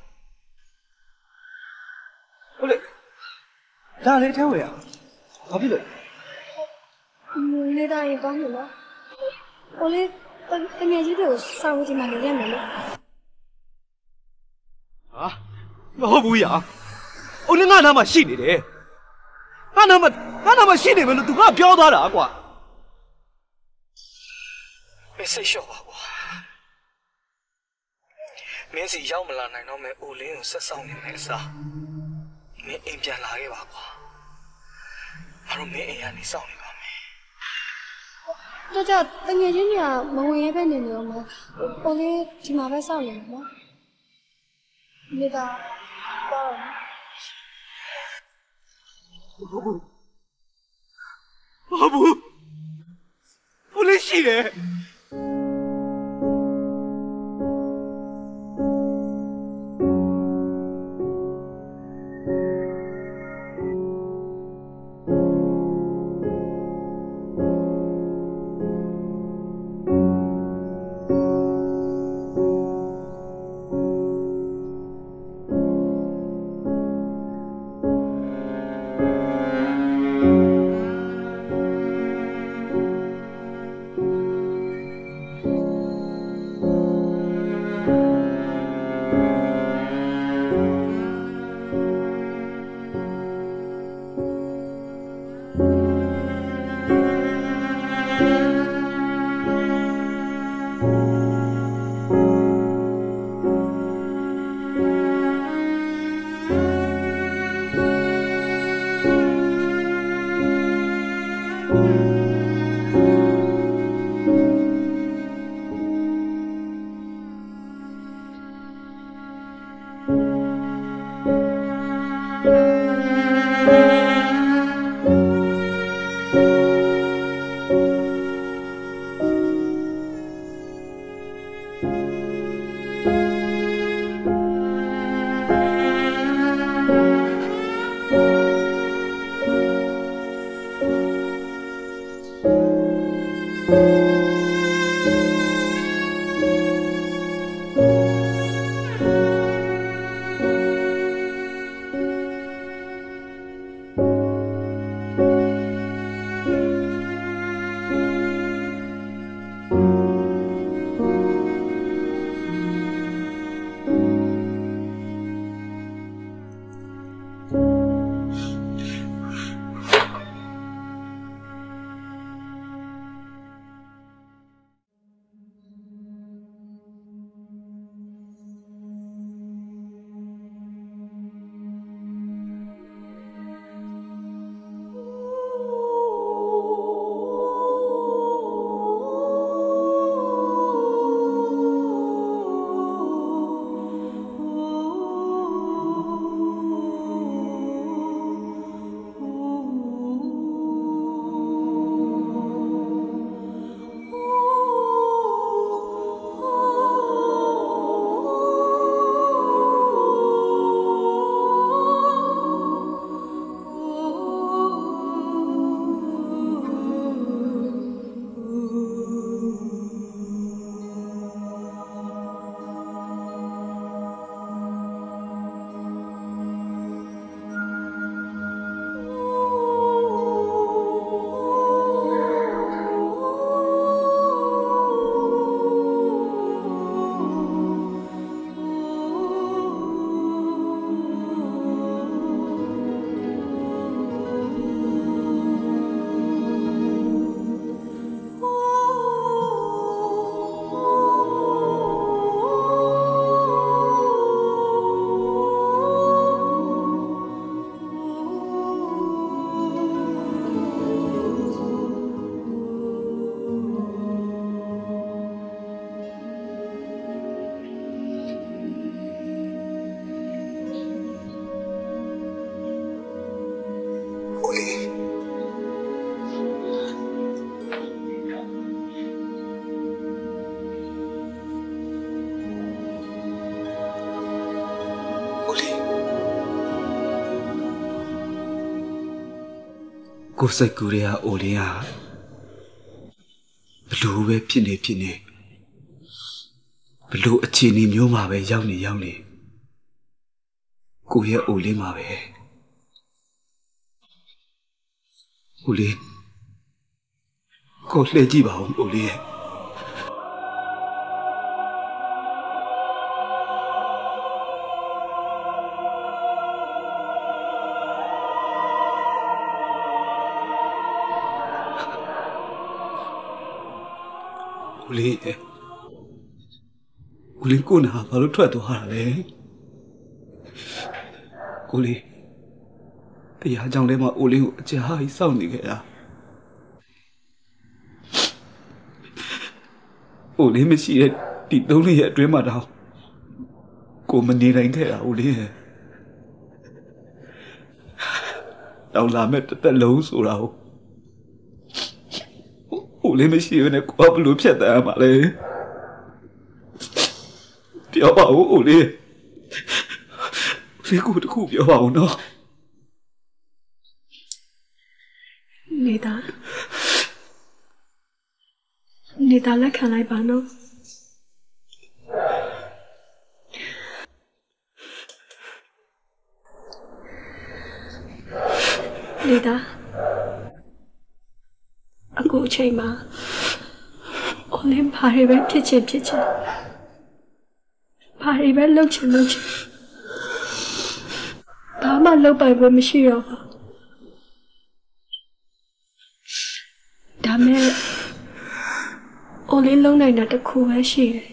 Speaker 7: ဟုတ်လေဒါလေးထဲဝယ်ရဘာဖြစ်လို့
Speaker 9: နေသားရင်ကောင်းလို့လားဟိုလေတငယ်ကြီးတွေကိုစောင့်ကြည့်မှနေရမယ်လို့
Speaker 7: ဟာမဟုတ်ဘူးရအိုလင်းငါနားမှာရှိနေတယ်ငါနားမှာငါနားမှာရှိနေမယ်လို့သူကပြောသွားတာကွာ
Speaker 11: မင်းစိတ်လျှော့ပါကွာမင်းစီရောက်မလာနိုင်တော့မဲ့အိုလင်းကိုဆက်ဆောင်နေမယ်စားမင်းအိမ်ပြန်လာခဲ့ပါကွာငါတို့မင်းအိမ်ကနေစောင့်နေပါမယ်
Speaker 9: တော့ကြတငယ်ချင်းတွေကမဝင်ရဲပဲနေနေအောင်မဟိုလေဒီမှာပဲစောင့်နေမှာနော်နေသားတော့
Speaker 7: ဟုတ်ဘူးဟုတ်ဘူးဟိုလေးရှိတယ်
Speaker 9: ဟ
Speaker 3: ကိုစိတ်ကူတွေကအိုလင်းကဘလို့ပဲဖြစ်နေဖြစ်နေဘလို့အခြေအနေမျိုးမှာပဲရောက်နေရောက်နေကိုရဲ့အိုလင်းမှာပဲအိုလင်းကိုလှည့်ကြည့်ပါဦးအိုလင်းရဲ့ဦးလေးဦးလေးကိုနာဘာလို့ထွက်သွားတာလဲဦးလေးတရားကြောင့်ထဲမှာဦးလေးကိုအကြာကြီးစောင့်နေခဲ့တာဦးလေးမရှိတဲ့ဒီသုံးလေးရဲ့အတွင်းမှာတော့ကိုမနေနိုင်ခဲ့တာဦးလေးရဲ့တော့လာမဲ့တစ်သက်လုံးဆိုတာဟုတ်ဦးလေးမရှိဘဲနဲ့ကိုကဘလို့ဖြတ်တမ်းမှာလဲပြောပါဦးဦးလေးဦးလေးကိုတခုပြောပါဦးနော်
Speaker 9: နေတာနေတာလက်ခံလိုက်ပါနော်နေတာအခုအချိန်မှာအိုလင်းဘာတွေပဲဖြစ်ချင်ဖြစ်ချင်ဘာတွေပဲလုပ်ချင်လုပ်ချင်ဘာမှလုပ်ပိုင်ဖို့မရှိတော့ဘူးဒါမဲ့အိုလင်းလုံးနိုင်တာတစ်ခုပဲရှိတယ်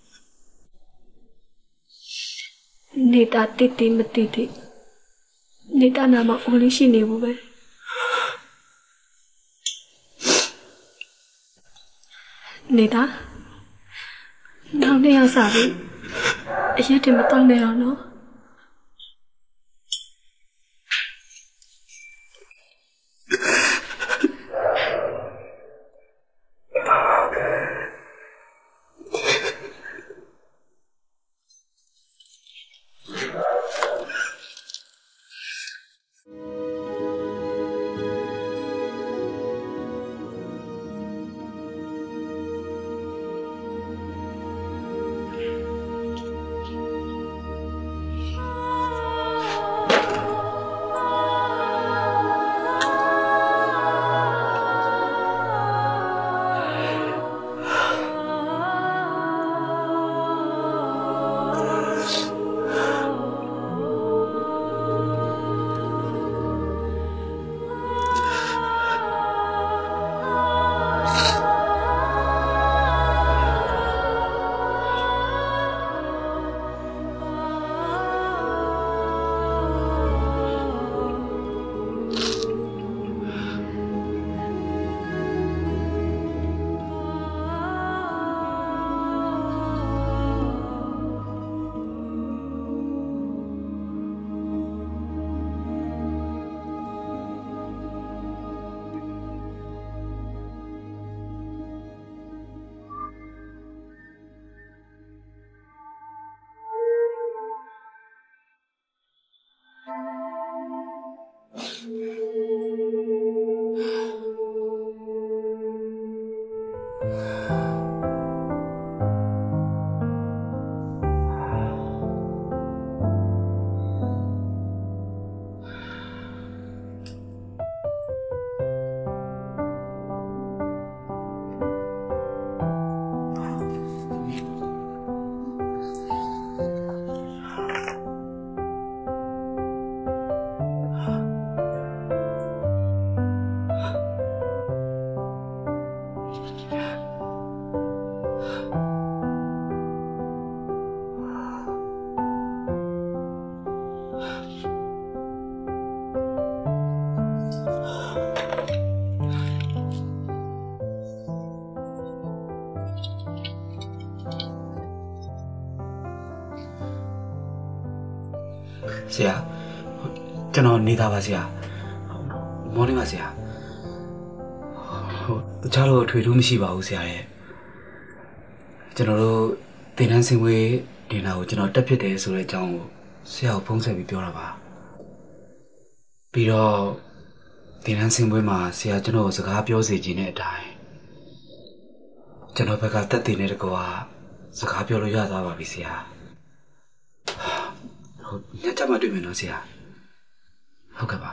Speaker 9: နေတာတိတိမတိတိနေတာနာမှာအိုလင်းရှိနေဘူးပဲနေတာနောက်နေ့ရောက်စားပြီအရက်တွေမတောင်းနေတော့နော်
Speaker 3: ဆရာကျွန်တော်နေတာပါဆရာမော်နေပါဆရာဟိုတခြားတော့ထွေထူးမရှိပါဘူးဆရာရဲ့ကျွန်တော်တို့သင်တန်းစင်ဝေးဒီနာကိုကျွန်တော်တက်ဖြစ်တယ်ဆိုတဲ့အကြောင်းကိုဆရာကိုဖုန်းဆက်ပြီးပြောတာပါပြီးတော့တင်နန်းစင်ပွဲမှာဆရာကျွန်တော်စကားပြောစီခြင်းတဲ့အတိုင်းကျွန်တော်ဘက်ကတက်တည်နေတဲ့ကွာစကားပြောလို့ရသွားပါပြီဆရာဟုတ်ညချမှတွေ့မယ်နော်ဆရာဟုတ်ကဲ့ပါ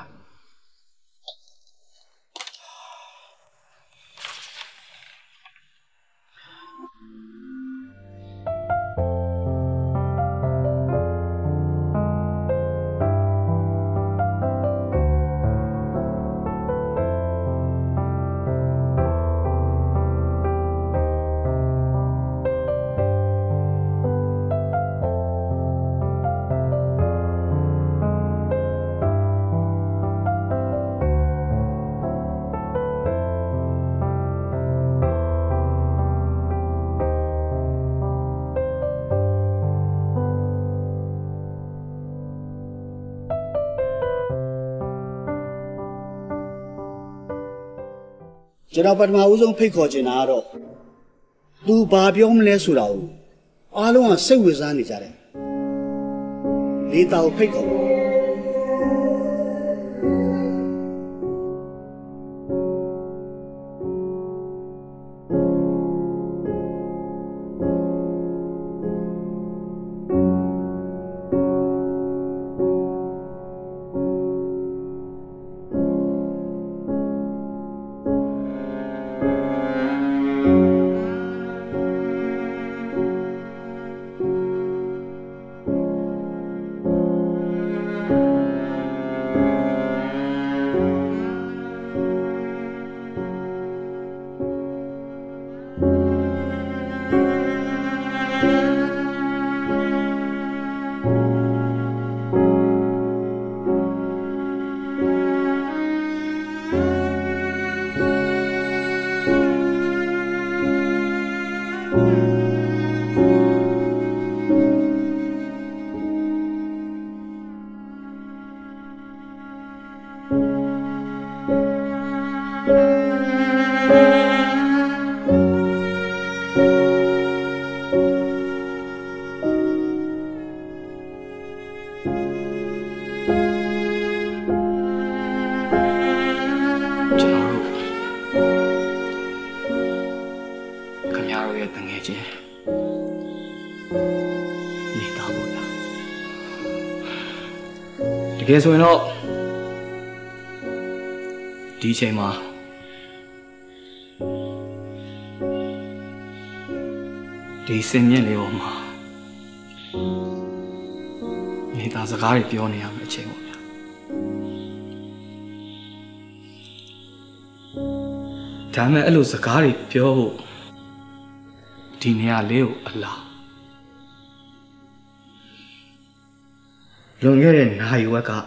Speaker 2: ကျွန်တော်ပထမဦးဆုံးဖိတ်ခေါ်ချင်တာကတော့သူဘာပြောမလဲဆိုတာကိုအားလုံးကစိတ်ဝင်စားနေကြတယ်လေးတာကိုဖိတ်ခေါ်တကယ်ဆိုရင်တော့ဒီအချိန်မှာဒီစင်မြင့်လေးပေါ်မှာမိသားစကားတွေပြောနေရမယ့်အချိန်ပေါ့ဗျာဒါမဲ့အဲ့လိုစကားတွေပြောဖို့ဒီနေရာလေးကိုအလားလွန်ခဲ့တဲ့နိုင်ဝက်က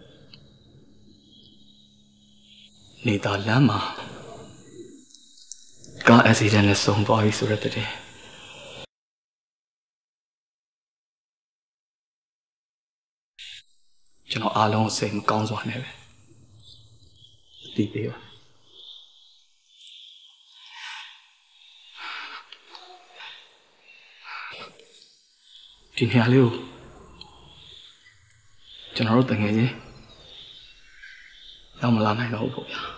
Speaker 2: နေတာလမ်းမှာကားအက်ဆီဒန့်နဲ့ဆုံးသွားပြီဆိုတဲ့တဲ့ကျွန်တော်အားလုံးစိတ်မကောင်းစွာနဲ့ပဲဒီပေးပါဒီနေရာလေးကိုကျွန်တော်တို့တကယ်ကြီးရောက်မလာနိုင်တော့ဘူးပေါ့ဗျာ